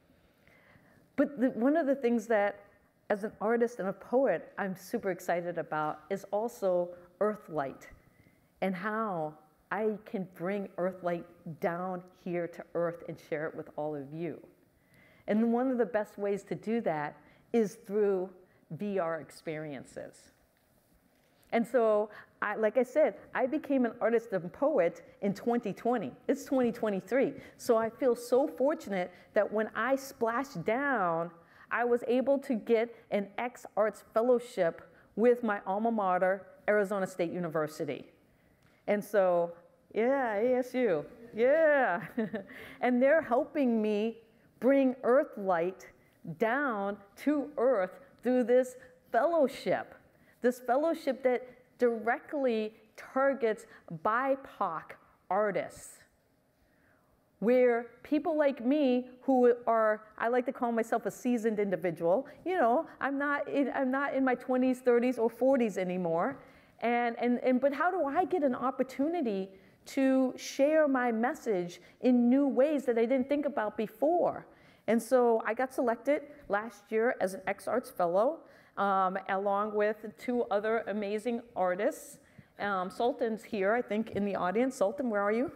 But the, one of the things that, as an artist and a poet, I'm super excited about is also Earthlight and how I can bring Earthlight down here to Earth and share it with all of you. And one of the best ways to do that is through V R experiences. And so, I, like I said, I became an artist and poet in twenty twenty. It's twenty twenty-three. So I feel so fortunate that when I splashed down, I was able to get an X Arts Fellowship with my alma mater, Arizona State University. And so, yeah, A S U, yeah. And they're helping me bring Earthlight down to Earth through this fellowship. This fellowship that directly targets B I P O C artists, where people like me who are, I like to call myself a seasoned individual, you know, I'm not in, I'm not in my twenties, thirties, or forties anymore, and, and, and, but how do I get an opportunity to share my message in new ways that I didn't think about before? And so I got selected last year as an X Arts Fellow, Um, along with two other amazing artists. Um, Sultan's here, I think, in the audience. Sultan, where are you?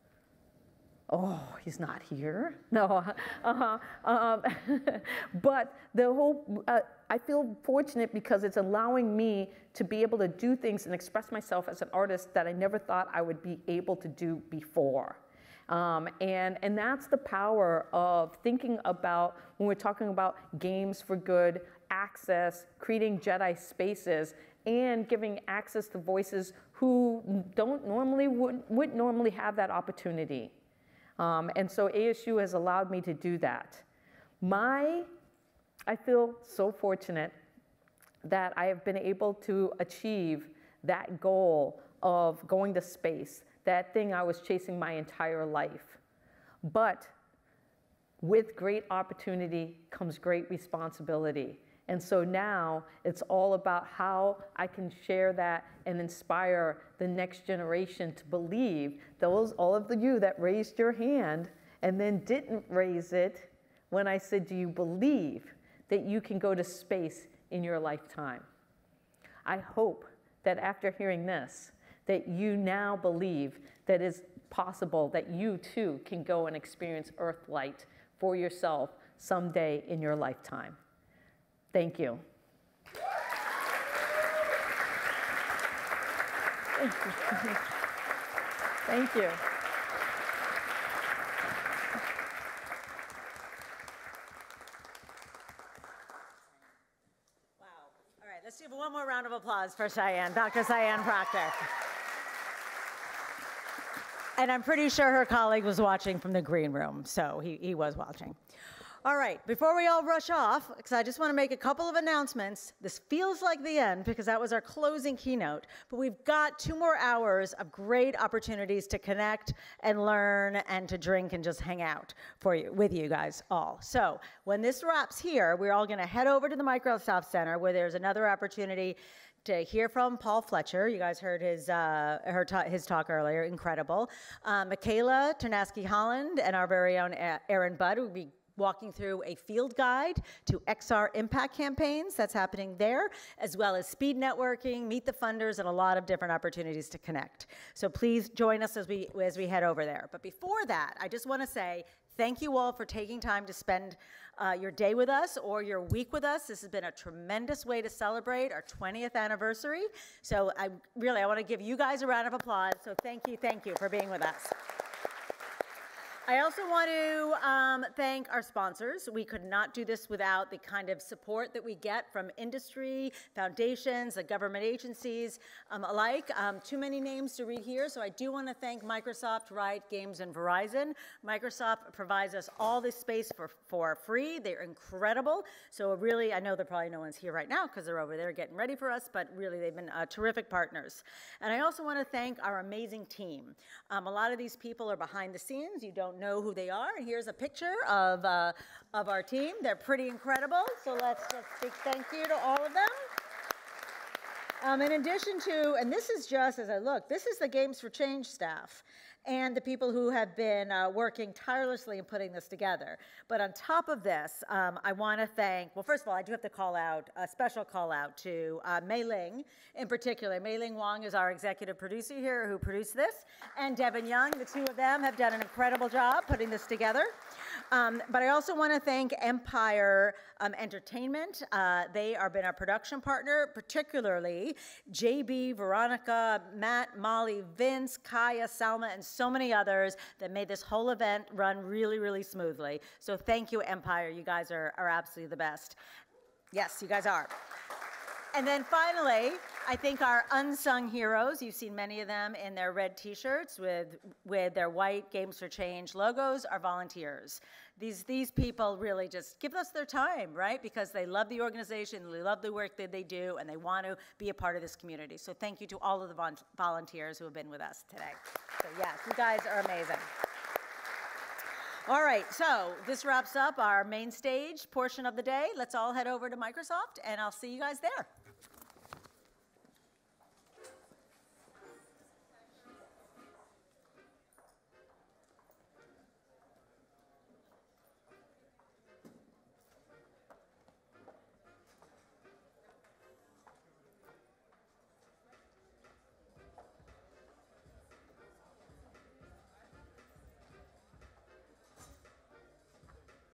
Oh, he's not here. No, uh-huh. um, but the whole, uh, I feel fortunate because it's allowing me to be able to do things and express myself as an artist that I never thought I would be able to do before. Um, and, and that's the power of thinking about, when we're talking about games for good, access, creating Jedi spaces, and giving access to voices who don't normally, would, wouldn't normally have that opportunity. Um, and so A S U has allowed me to do that. My, I feel so fortunate that I have been able to achieve that goal of going to space, that thing I was chasing my entire life. But with great opportunity comes great responsibility. And so now it's all about how I can share that and inspire the next generation to believe. Those, all of the you that raised your hand and then didn't raise it when I said, do you believe that you can go to space in your lifetime? I hope that after hearing this, that you now believe that it's possible that you too can go and experience Earthlight for yourself someday in your lifetime. Thank you. Thank you. All right, let's give one more round of applause for Cheyenne, Doctor Cheyenne Proctor. And I'm pretty sure her colleague was watching from the green room, so he, he was watching. All right, before we all rush off, because I just want to make a couple of announcements. This feels like the end because that was our closing keynote, but we've got two more hours of great opportunities to connect and learn and to drink and just hang out for you, with you guys all. So when this wraps here, we're all going to head over to the Microsoft Center where there's another opportunity to hear from Paul Fletcher. You guys heard his uh, her ta his talk earlier, incredible. Uh, Michaela Ternaski-Holland and our very own Aaron Budd will be walking through a field guide to X R impact campaigns that's happening there, as well as speed networking, meet the funders, and a lot of different opportunities to connect. So please join us as we, as we head over there. But before that, I just want to say thank you all for taking time to spend uh, your day with us or your week with us. This has been a tremendous way to celebrate our twentieth anniversary. So I really, I want to give you guys a round of applause. So thank you, thank you for being with us. I also want to um, thank our sponsors. We could not do this without the kind of support that we get from industry, foundations, and government agencies um, alike. Um, too many names to read here, so I do want to thank Microsoft, Riot Games, and Verizon. Microsoft provides us all this space for, for free. They're incredible. So really, I know there probably no one's here right now because they're over there getting ready for us, but really they've been uh, terrific partners. And I also want to thank our amazing team. Um, a lot of these people are behind the scenes. You don't know who they are, and here's a picture of, uh, of our team. They're pretty incredible, so let's just big thank you to all of them. Um, in addition to, and this is just as I look, this is the Games for Change staff and the people who have been uh, working tirelessly in putting this together. But on top of this, um, I want to thank, well, first of all, I do have to call out, a special call out to uh, Mei Ling in particular. Mei Ling Wong is our executive producer here who produced this, and Devin Young. The two of them have done an incredible job putting this together. Um, but I also want to thank Empire um, Entertainment. Uh, they have been our production partner, particularly J B, Veronica, Matt, Molly, Vince, Kaya, Salma, and so many others that made this whole event run really, really smoothly. So thank you, Empire. You guys are, are absolutely the best. Yes, you guys are. And then finally, I think our unsung heroes, you've seen many of them in their red t-shirts with, with their white Games for Change logos, are volunteers. These, these people really just give us their time, right? Because they love the organization, they love the work that they do, and they want to be a part of this community. So thank you to all of the vol volunteers who have been with us today. So yes, you guys are amazing. All right, so this wraps up our main stage portion of the day. Let's all head over to Microsoft, and I'll see you guys there.